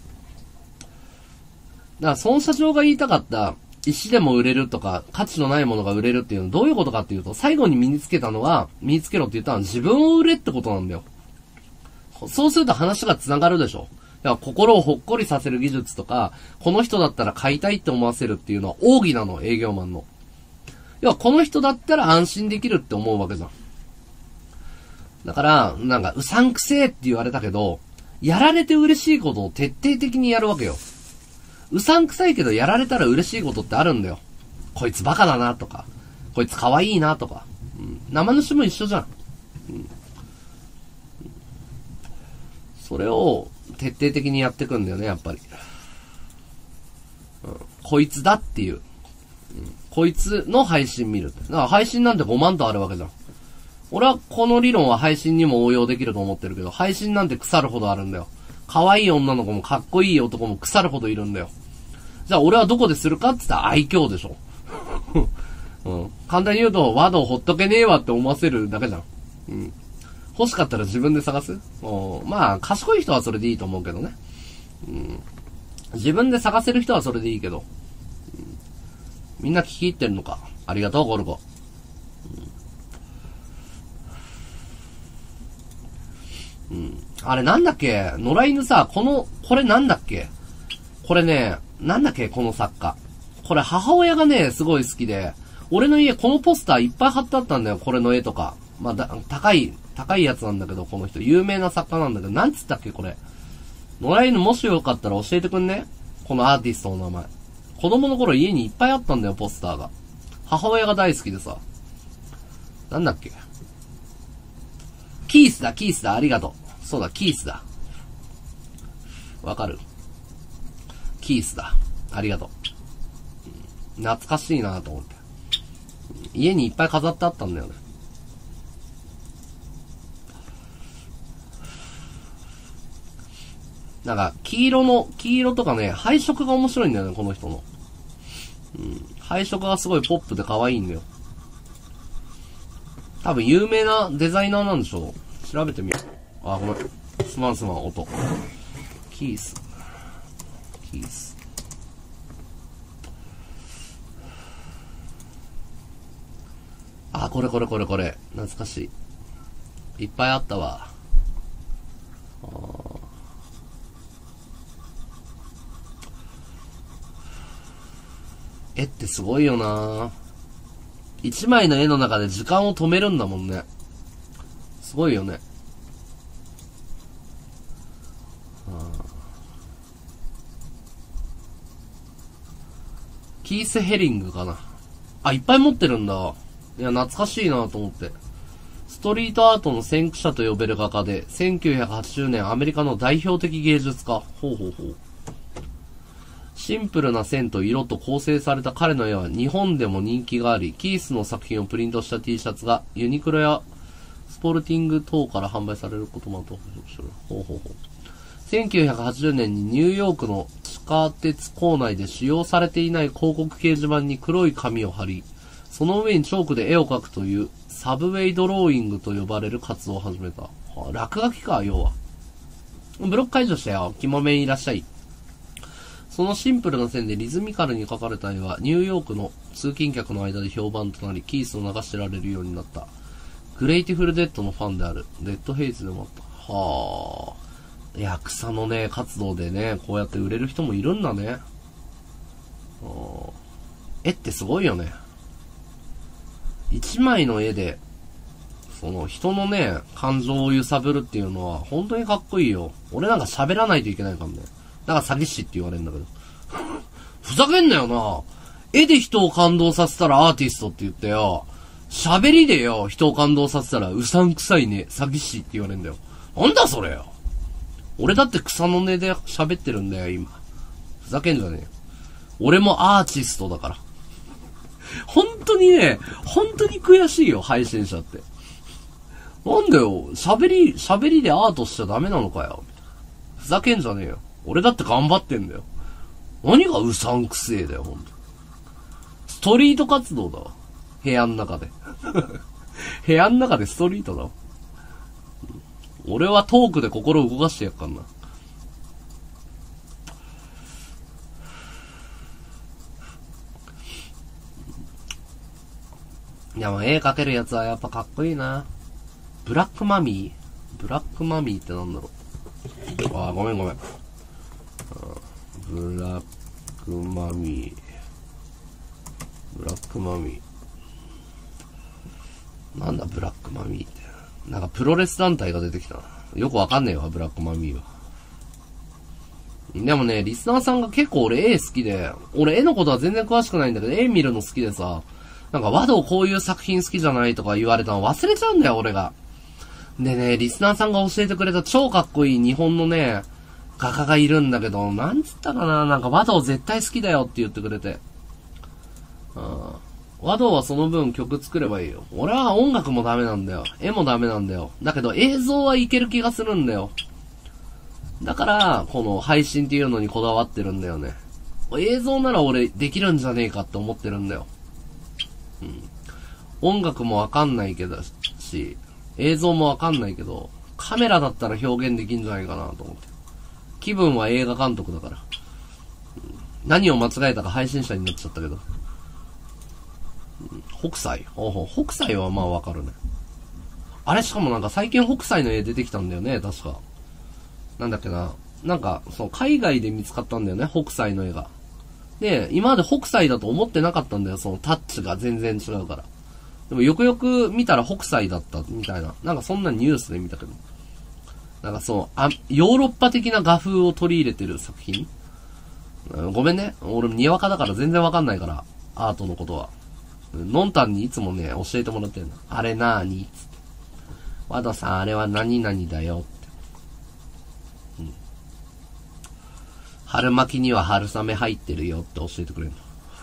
からその社長が言いたかった、石でも売れるとか、価値のないものが売れるっていうのはどういうことかっていうと、最後に身につけたのは、身につけろって言ったのは自分を売れってことなんだよ。そうすると話が繋がるでしょ。だから心をほっこりさせる技術とか、この人だったら買いたいって思わせるっていうのは奥義なの、営業マンの。要はこの人だったら安心できるって思うわけじゃん。だから、なんか、うさんくせえって言われたけど、やられて嬉しいことを徹底的にやるわけよ。うさんくさいけどやられたら嬉しいことってあるんだよ。こいつバカだなとか、こいつ可愛いなとか。うん、生主も一緒じゃん。うん、それを徹底的にやっていくんだよね、やっぱり。うん、こいつだっていう、うん。こいつの配信見る。だから配信なんてごまんとあるわけじゃん。俺はこの理論は配信にも応用できると思ってるけど、配信なんて腐るほどあるんだよ。可愛い女の子もかっこいい男も腐るほどいるんだよ。じゃあ俺はどこでするかって言ったら愛嬌でしょ。うん、簡単に言うと、ワドほっとけねえわって思わせるだけじゃん。うん、欲しかったら自分で探す。まあ、賢い人はそれでいいと思うけどね。うん、自分で探せる人はそれでいいけど。うん、みんな聞き入ってるのか。ありがとう、ゴルゴ。うん、あれなんだっけ野良犬さ、この、これなんだっけこれね、なんだっけこの作家。これ母親がね、すごい好きで、俺の家このポスターいっぱい貼ってあったんだよ、これの絵とか。まあ、だ、高い、高いやつなんだけど、この人。有名な作家なんだけど、なんつったっけこれ。野良犬もしよかったら教えてくんねこのアーティストの名前。子供の頃家にいっぱいあったんだよ、ポスターが。母親が大好きでさ。なんだっけキースだ、キースだ、ありがとう。そうだ、キースだ。わかる？キースだ。ありがとう。懐かしいなと思って。家にいっぱい飾ってあったんだよね。なんか、黄色の、黄色とかね、配色が面白いんだよね、この人の。うん。配色がすごいポップで可愛いんだよ。多分有名なデザイナーなんでしょう。調べてみよう。あ、ごめん。すまんすまん、音。キース。キース。あ、これこれこれこれ。懐かしい。いっぱいあったわ。あ絵ってすごいよな。一枚の絵の中で時間を止めるんだもんね。すごいよね。キース・ヘリングかな。あ、いっぱい持ってるんだ。いや、懐かしいなと思って。ストリートアートの先駆者と呼べる画家で、せんきゅうひゃくはちじゅうねんアメリカの代表的芸術家。ほうほうほう。シンプルな線と色と構成された彼の絵は日本でも人気があり、キースの作品をプリントした T シャツがユニクロやスポルティング等から販売されることもあると。ほうほうほう。せんきゅうひゃくはちじゅうねんにニューヨークの地下鉄構内で使用されていない広告掲示板に黒い紙を貼り、その上にチョークで絵を描くというサブウェイドローイングと呼ばれる活動を始めた。はあ、落書きか、要は。ブロック解除したよ。キモメンいらっしゃい。そのシンプルな線でリズミカルに描かれた絵はニューヨークの通勤客の間で評判となり、キースを流してられるようになった。グレイティフルデッドのファンである。デッドヘイズでもあった。はあ。いや、草のね、活動でね、こうやって売れる人もいるんだね。絵ってすごいよね。 一枚の絵で、その人のね、感情を揺さぶるっていうのは、本当にかっこいいよ。俺なんか喋らないといけないからね。だから詐欺師って言われるんだけど。ふざけんなよな。絵で人を感動させたらアーティストって言ってよ。喋りでよ、人を感動させたらうさんくさいね、詐欺師って言われるんだよ。なんだそれよ。俺だって草の根で喋ってるんだよ、今。ふざけんじゃねえよ。俺もアーティストだから。本当にね、本当に悔しいよ、配信者って。なんだよ、喋り、喋りでアートしちゃダメなのかよ。ふざけんじゃねえよ。俺だって頑張ってんだよ。何がうさんくせえだよ、ほんと。ストリート活動だわ。部屋の中で。部屋の中でストリートだわ。俺はトークで心を動かしてやっかんな。いや、もう絵描けるやつはやっぱかっこいいな。ブラックマミーブラックマミーってなんだろう。ああ、ごめんごめん。ブラックマミー。ブラックマミー。なんだブラックマミーって。なんかプロレス団体が出てきたな。よくわかんねえわ、ブラックマミーは。でもね、リスナーさんが結構俺絵好きで、俺絵のことは全然詳しくないんだけど、絵見るの好きでさ、なんか和道こういう作品好きじゃないとか言われたの忘れちゃうんだよ、俺が。でね、リスナーさんが教えてくれた超かっこいい日本のね、画家がいるんだけど、なんつったかな、なんか和道絶対好きだよって言ってくれて。あ和道はその分曲作ればいいよ。俺は音楽もダメなんだよ。絵もダメなんだよ。だけど映像はいける気がするんだよ。だから、この配信っていうのにこだわってるんだよね。映像なら俺できるんじゃねえかって思ってるんだよ。うん。音楽もわかんないけどし、映像もわかんないけど、カメラだったら表現できんじゃないかなと思って。気分は映画監督だから。うん、何を間違えたか配信者になっちゃったけど。うん、北斎おほ北斎はまあわかるね。あれしかもなんか最近北斎の絵出てきたんだよね、確か。なんだっけな。なんか、そう、海外で見つかったんだよね、北斎の絵が。で、今まで北斎だと思ってなかったんだよ、そのタッチが全然違うから。でもよくよく見たら北斎だったみたいな。なんかそんなニュースで見たけど。なんかそう、あ、ヨーロッパ的な画風を取り入れてる作品、うん、ごめんね。俺にわかだから全然わかんないから、アートのことは。のんたんにいつもね、教えてもらってんの。あれなーにつって。和田さん、あれは何々だよって。うん。春巻きには春雨入ってるよって教えてくれるの。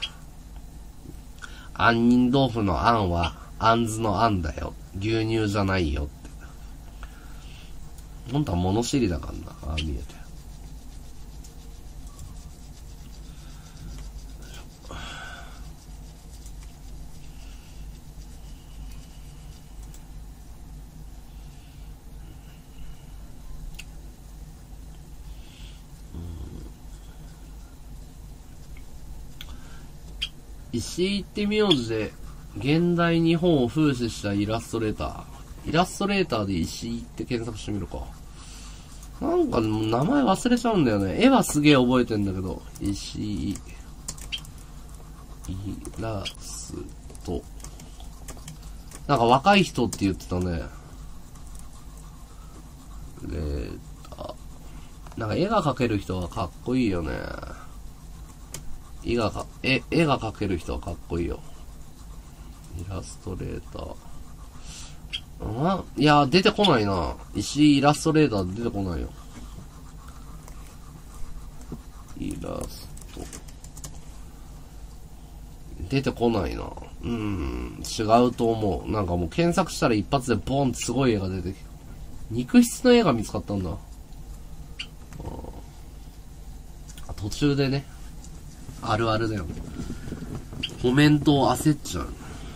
杏仁豆腐の杏は、杏子の杏だよ。牛乳じゃないよって。ほんとは物知りだからな、ああ見えて。石井って名字で現代日本を風刺したイラストレーター。イラストレーターで石井って検索してみるか。なんか名前忘れちゃうんだよね。絵はすげえ覚えてんだけど。石井。イラスト。なんか若い人って言ってたね。レーター。なんか絵が描ける人はかっこいいよね。絵がか、絵、絵が描ける人はかっこいいよ。イラストレーター。あいや、出てこないな。石井イラストレーター出てこないよ。イラスト。出てこないな。うーん、違うと思う。なんかもう検索したら一発でボンってすごい絵が出てきた。肉質の絵が見つかったんだ。あ、途中でね。あるあるだよ。コメントを焦っちゃう。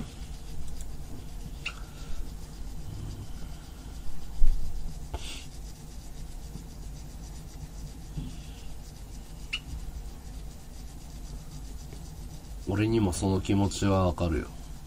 俺にもその気持ちはわかるよ。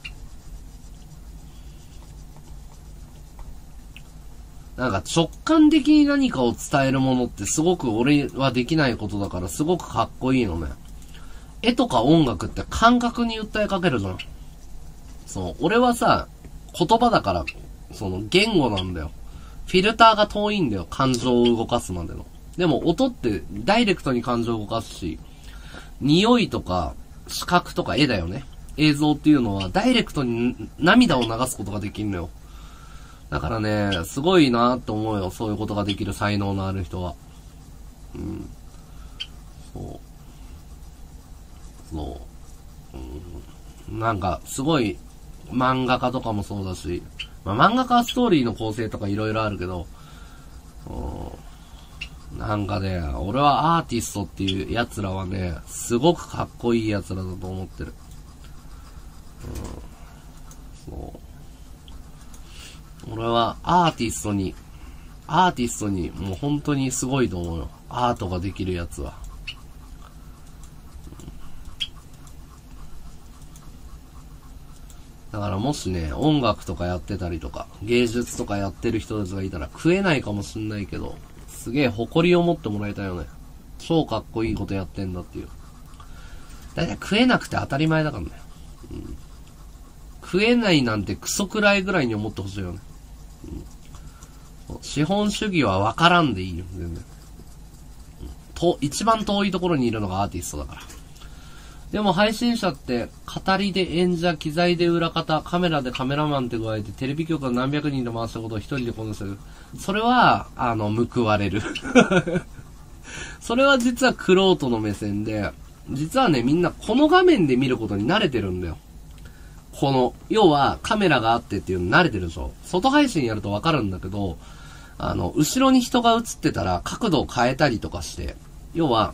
なんか直感的に何かを伝えるものってすごく俺はできないことだからすごくかっこいいのね。絵とか音楽って感覚に訴えかけるじゃん。 そう、俺はさ、言葉だから、その言語なんだよ。フィルターが遠いんだよ、感情を動かすまでの。でも音ってダイレクトに感情を動かすし、匂いとか視覚とか絵だよね。映像っていうのはダイレクトに涙を流すことができるのよ。だからね、すごいなって思うよ、そういうことができる才能のある人は。うん。そう。そう。うん、なんか、すごい、漫画家とかもそうだし、まあ、漫画家はストーリーの構成とかいろいろあるけど、なんかね、俺はアーティストっていう奴らはね、すごくかっこいい奴らだと思ってる。うん、そう。俺はアーティストに、アーティストにもう本当にすごいと思うよ。アートができる奴は。だからもしね、音楽とかやってたりとか、芸術とかやってる人たちがいたら食えないかもしんないけど、すげえ誇りを持ってもらいたいよね。超かっこいいことやってんだっていう。だいたい食えなくて当たり前だからね。うん、食えないなんてクソくらいぐらいに思ってほしいよね。うん、資本主義は分からんでいいよ、全然。と、一番遠いところにいるのがアーティストだから。でも配信者って、語りで演者、機材で裏方、カメラでカメラマンって加えて、テレビ局が何百人で回したことを一人でこなしてる。それは、あの、報われる。それは実はクロートの目線で、実はね、みんなこの画面で見ることに慣れてるんだよ。この、要はカメラがあってっていうの慣れてるでしょ。外配信やるとわかるんだけど、あの、後ろに人が映ってたら角度を変えたりとかして、要は、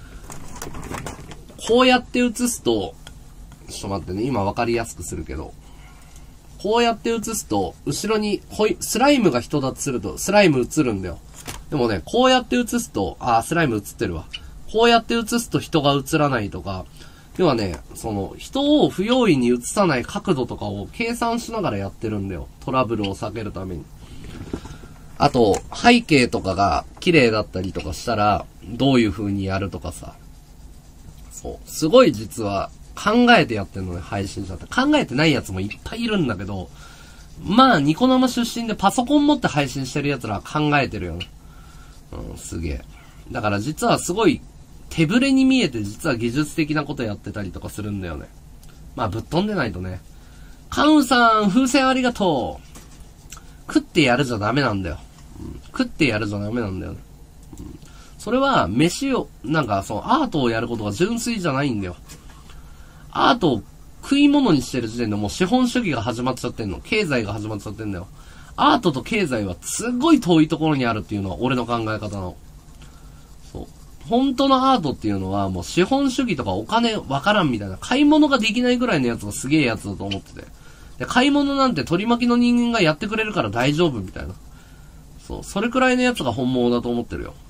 こうやって映すと、ちょっと待ってね、今わかりやすくするけど、こうやって映すと、後ろにほい、スライムが人だとすると、スライム映るんだよ。でもね、こうやって映すと、あー、スライム映ってるわ。こうやって映すと人が映らないとか、要はね、その、人を不用意に映さない角度とかを計算しながらやってるんだよ。トラブルを避けるために。あと、背景とかが綺麗だったりとかしたら、どういう風にやるとかさ。そう。すごい実は考えてやってんのね、配信者って。考えてないやつもいっぱいいるんだけど、まあ、ニコ生出身でパソコン持って配信してる奴らは考えてるよね。うん、すげえ。だから実はすごい手ぶれに見えて実は技術的なことやってたりとかするんだよね。まあ、ぶっ飛んでないとね。カウンさん、風船ありがとう。食ってやるじゃダメなんだよ。うん、食ってやるじゃダメなんだよね。うん、それは、飯を、なんか、そのアートをやることが純粋じゃないんだよ。アートを食い物にしてる時点でもう資本主義が始まっちゃってんの。経済が始まっちゃってんだよ。アートと経済はすっごい遠いところにあるっていうのは俺の考え方の。そう。本当のアートっていうのはもう資本主義とかお金わからんみたいな、買い物ができないぐらいのやつがすげえやつだと思ってて。で、買い物なんて取り巻きの人間がやってくれるから大丈夫みたいな。そう。それくらいのやつが本物だと思ってるよ。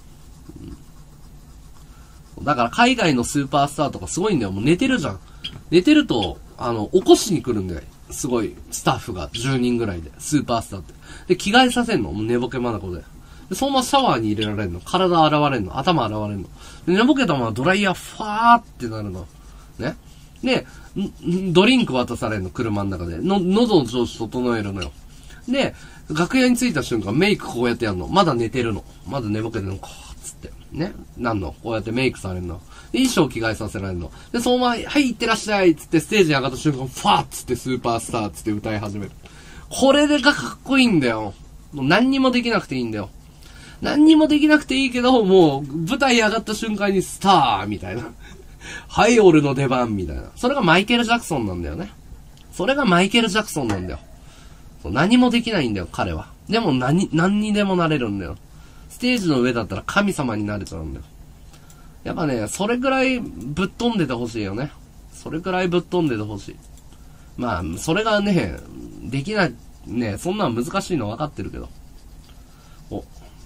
うん、だから海外のスーパースターとかすごいんだよ。もう寝てるじゃん。寝てると、あの、起こしに来るんだよ。すごい、スタッフがじゅうにんぐらいで、スーパースターって。で、着替えさせんの。もう寝ぼけまなこで。で、そのままシャワーに入れられるの。体洗われるの。頭洗われるの。で、寝ぼけたままドライヤーファーってなるの。ね。で、ドリンク渡されるの。車の中で。の、喉の調子整えるのよ。で、楽屋に着いた瞬間、メイクこうやってやるの。まだ寝てるの。まだ寝ぼけてるの。こう、つって。ね。なんのこうやってメイクされるの。で、衣装着替えさせられるの。で、そのまま、はい、行ってらっしゃいつってステージに上がった瞬間、ファーっつってスーパースターっつって歌い始める。これでがかっこいいんだよ。もう何にもできなくていいんだよ。何にもできなくていいけど、もう、舞台上がった瞬間にスターみたいな。はい、俺の出番みたいな。それがマイケル・ジャクソンなんだよね。それがマイケル・ジャクソンなんだよ。そう何もできないんだよ、彼は。でも何、何にでもなれるんだよ。ステージの上だったら神様になれちゃうんだよ。やっぱね、それぐらいぶっ飛んでてほしいよね。それぐらいぶっ飛んでてほしい。まあ、それがね、できない、ね、そんなの難しいの分かってるけど。お。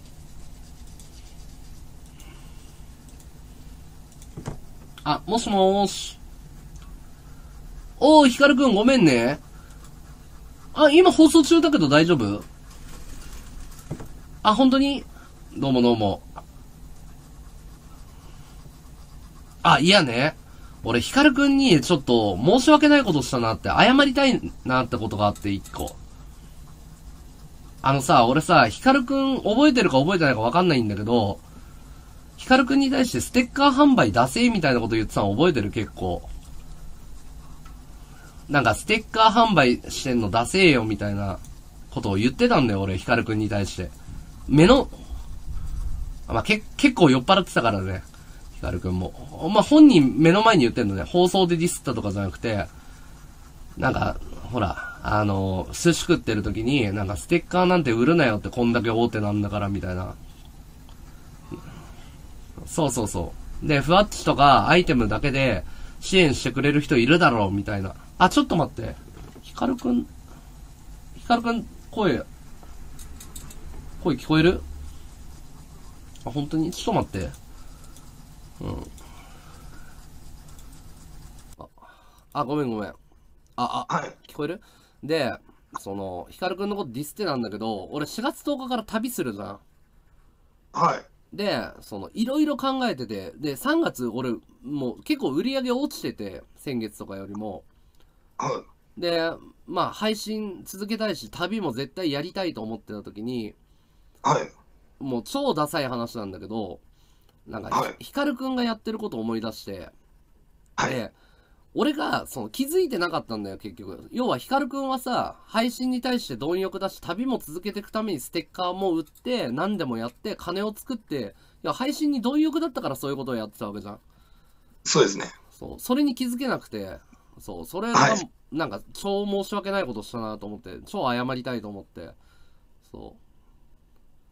あ、もしもーし。おー、ヒカルくんごめんね。あ、今放送中だけど大丈夫？あ、本当に？どうもどうも。あ、いやね。 俺、ヒカルくんにちょっと申し訳ないことしたなって、謝りたいなってことがあって、一個。あのさ、俺さ、ヒカルくん覚えてるか覚えてないかわかんないんだけど、ヒカルくんに対してステッカー販売出せみたいなこと言ってたの覚えてる結構。なんかステッカー販売してんの出せよみたいなことを言ってたんだよ、俺、ヒカルくんに対して。目の、まあ、け、結構酔っ払ってたからね。ヒカルくんも。まあ、本人目の前に言ってんのね。放送でディスったとかじゃなくて、なんか、ほら、あの、寿司食ってる時に、なんかステッカーなんて売るなよってこんだけ大手なんだから、みたいな。そうそうそう。で、ふわっちとかアイテムだけで支援してくれる人いるだろう、みたいな。あ、ちょっと待って。ヒカルくん、ヒカルくん、声、声聞こえる？あ、本当に？ちょっと待って。うん。あ、あ、ごめんごめん。あ、あ、 はい。 聞こえる？で、その、ヒカルくんのことディスってなんだけど、俺しがつとおかから旅するじゃん。 はい。 で、その、いろいろ考えてて、で、さんがつ俺、もう結構売り上げ落ちてて、先月とかよりも。 はい。 で、まあ、配信続けたいし、旅も絶対やりたいと思ってた時に、 はい。 もう超ダサい話なんだけど、なんか、 はい。 ヒカルくんがやってることを思い出して、 はい。 で、俺が、その、気づいてなかったんだよ、結局。要は、ヒカルくんはさ、配信に対して貪欲だし、旅も続けていくためにステッカーも売って、何でもやって、金を作って、いや、配信に貪欲だったからそういうことをやってたわけじゃん。 そうですね。 そう、それに気づけなくて、そう、それが、 はい。 なんか、超申し訳ないことしたなと思って、超謝りたいと思って、そう、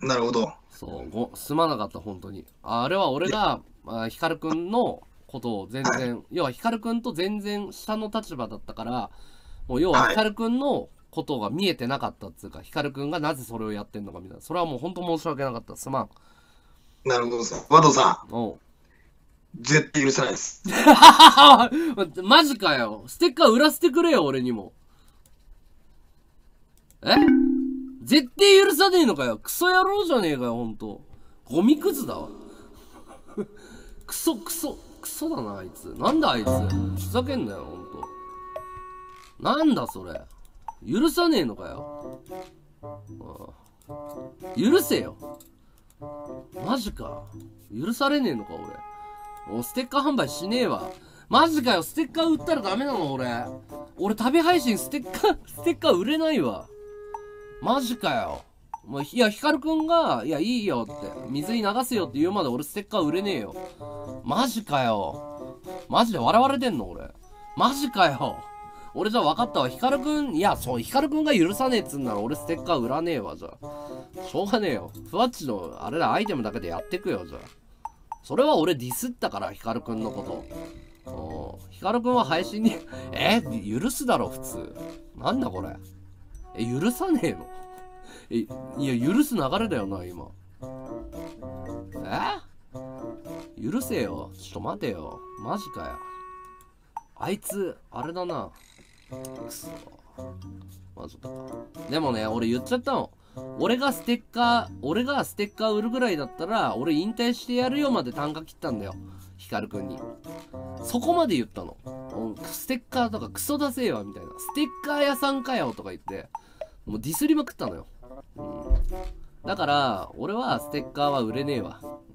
なるほど。 そう、ご、すまなかった、本当に。ああれは俺が、あヒカルくんのことを全はい。 然、要はヒカルくんと全然下の立場だったから、もう要はヒはい。 カルくんのことが見えてなかったっつうか、ヒカルくんがなぜそれをやってんのかみたいな。それはもう本当申し訳なかった。すまん。 なるほどさ。和藤さおう。 ん、絶対許さないです。 マジかよ。ステッカー売らせてくれよ、俺にも。え絶対許さねえのかよ。クソ野郎じゃねえかよ、ほんと。ゴミクズだわ。クソクソ、クソだな、あいつ。なんだあいつ。ふざけんなよ、ほんと。なんだそれ。許さねえのかよ。許せよ。マジか。許されねえのか、俺。もうステッカー販売しねえわ。マジかよ、ステッカー売ったらダメなの、俺。俺、旅配信ステッカー、ステッカー売れないわ。マジかよ。もういや、ヒカルくんが、いや、いいよって、水に流すよって言うまで俺ステッカー売れねえよ。マジかよ。マジで笑われてんの俺。マジかよ。俺じゃ分かったわ。ヒカルくん、いや、そう、ヒカルくんが許さねえっつんなら俺ステッカー売らねえわ、じゃあ。しょうがねえよ。ふわっちの、あれらアイテムだけでやってくよ、じゃあ。それは俺ディスったから、ヒカルくんのこと。ヒカルくんは配信にえ許すだろ、普通。なんだこれ。え、許さねえのえ、いや、許す流れだよな、今。え許せよ。ちょっと待てよ。マジかよ。あいつ、あれだな。くそ。マジか。でもね、俺言っちゃったの。俺がステッカー、俺がステッカー売るぐらいだったら、俺引退してやるよまで単価切ったんだよ。ヒカルくんに。そこまで言ったの。ステッカーとかクソ出せえわ、みたいな。ステッカー屋さんかよ、とか言って。もうディスりまくったのよ。うん、だから、俺はステッカーは売れねえわ。うん、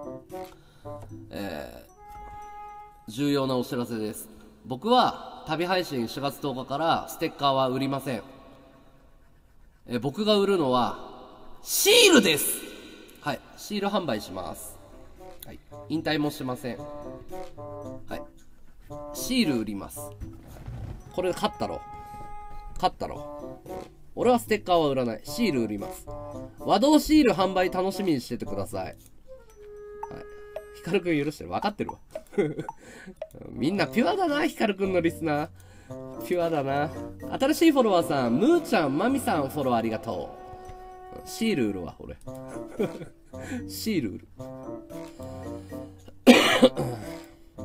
えー、重要なお知らせです。僕は旅配信しがつとおかからステッカーは売りません。えー、僕が売るのはシールです。はい、シール販売します。はい、引退もしません。はい、シール売ります。これ勝ったろ。勝ったろ。俺はステッカーは売らない。シール売ります。和道シール販売楽しみにしててください。はい。ヒカルくん許してる。分かってるわ。みんなピュアだな、ヒカルくんのリスナー。ピュアだな。新しいフォロワーさん、ムーちゃん、マミさんフォローありがとう。シール売るわ、俺。シール売る。うん、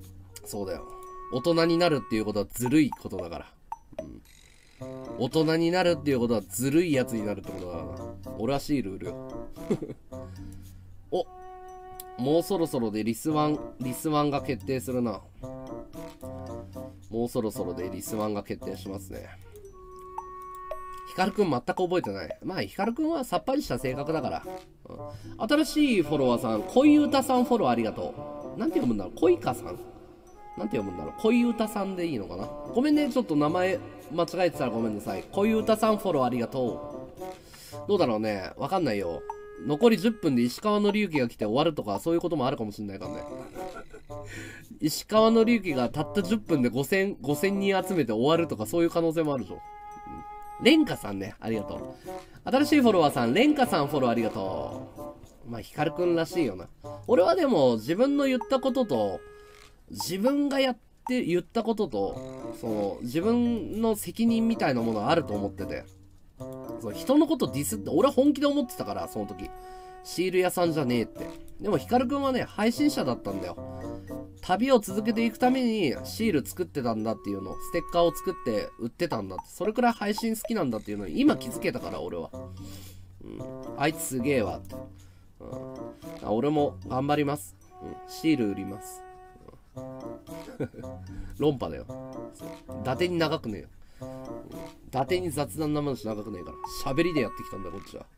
そうだよ。大人になるっていうことはずるいことだから。うん、大人になるっていうことはずるいやつになるってことだからな。俺はシール売るよ。お、 もうそろそろでリスワン、リスワンが決定するな。もうそろそろでリスワンが決定しますね。ヒカルくん全く覚えてない。まあ、ヒカルくんはさっぱりした性格だから。うん、新しいフォロワーさん、恋歌さんフォローありがとう。なんて読むんだろう、恋歌さんなんて読むんだろう、恋歌さんでいいのかな。ごめんね、ちょっと名前間違えてたらごめんなさい。恋歌さんフォローありがとう。どうだろうね、わかんないよ。残りじゅっぷんで石川紀之が来て終わるとか、そういうこともあるかもしんないからね。石川紀之がたったじゅっぷんでごせん、ごせんにん集めて終わるとか、そういう可能性もあるでしょ。うん、レンカさんね、ありがとう。新しいフォロワーさん、レンカさんフォローありがとう。まあ、ヒカルくんらしいよな。俺はでも、自分の言ったことと、自分がやって言ったことと、その、自分の責任みたいなものがあると思ってて。そう、人のことディスって、俺は本気で思ってたから、その時。シール屋さんじゃねえって。でもヒカルくんはね、配信者だったんだよ。旅を続けていくためにシール作ってたんだっていうの、ステッカーを作って売ってたんだって。それくらい配信好きなんだっていうのに今気づけたから、俺は。うん。あいつすげえわって。うん。あ、俺も頑張ります。うん。シール売ります。うん、論破だよ。伊達に長くねえよ。伊達に雑談な話長くねえから。喋りでやってきたんだよ、こっちは。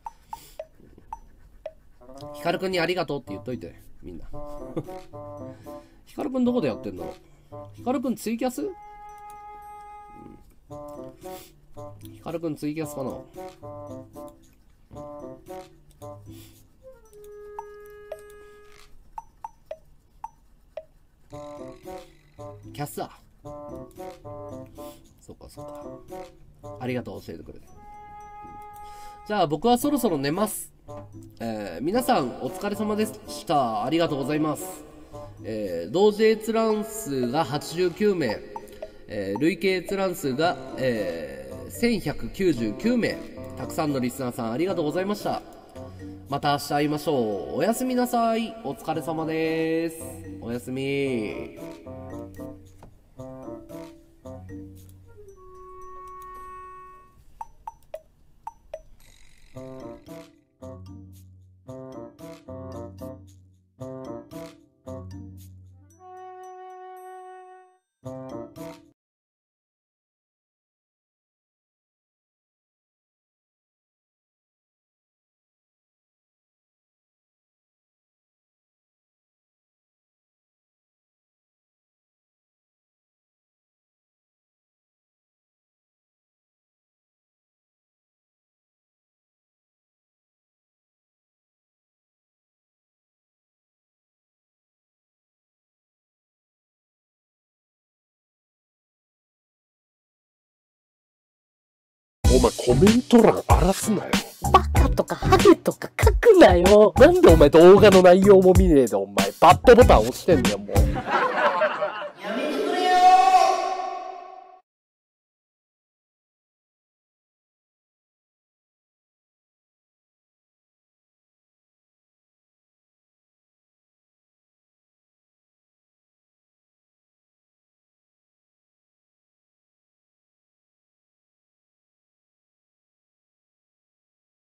ヒカルくんにありがとうって言っといて、みんな。ヒカルくんどこでやってんだろう。ヒカルくんツイキャス、うん、ヒカルくんツイキャスかな。キャスだ。そっかそっか。ありがとう、教えてくれて。うん、じゃあ僕はそろそろ寝ます。えー、皆さんお疲れ様でした。ありがとうございます。えー、同時閲覧数がはちじゅうきゅうめい、えー、累計閲覧数が、えー、せんひゃくきゅうじゅうきゅうめい。たくさんのリスナーさんありがとうございました。また明日会いましょう。おやすみなさい。お疲れ様です。おやすみ。 お前コメント欄荒らすなよ。 バカとかハゲとか書くなよ。 なんでお前動画の内容も見ねえでお前バッドボタン押してんだよもう。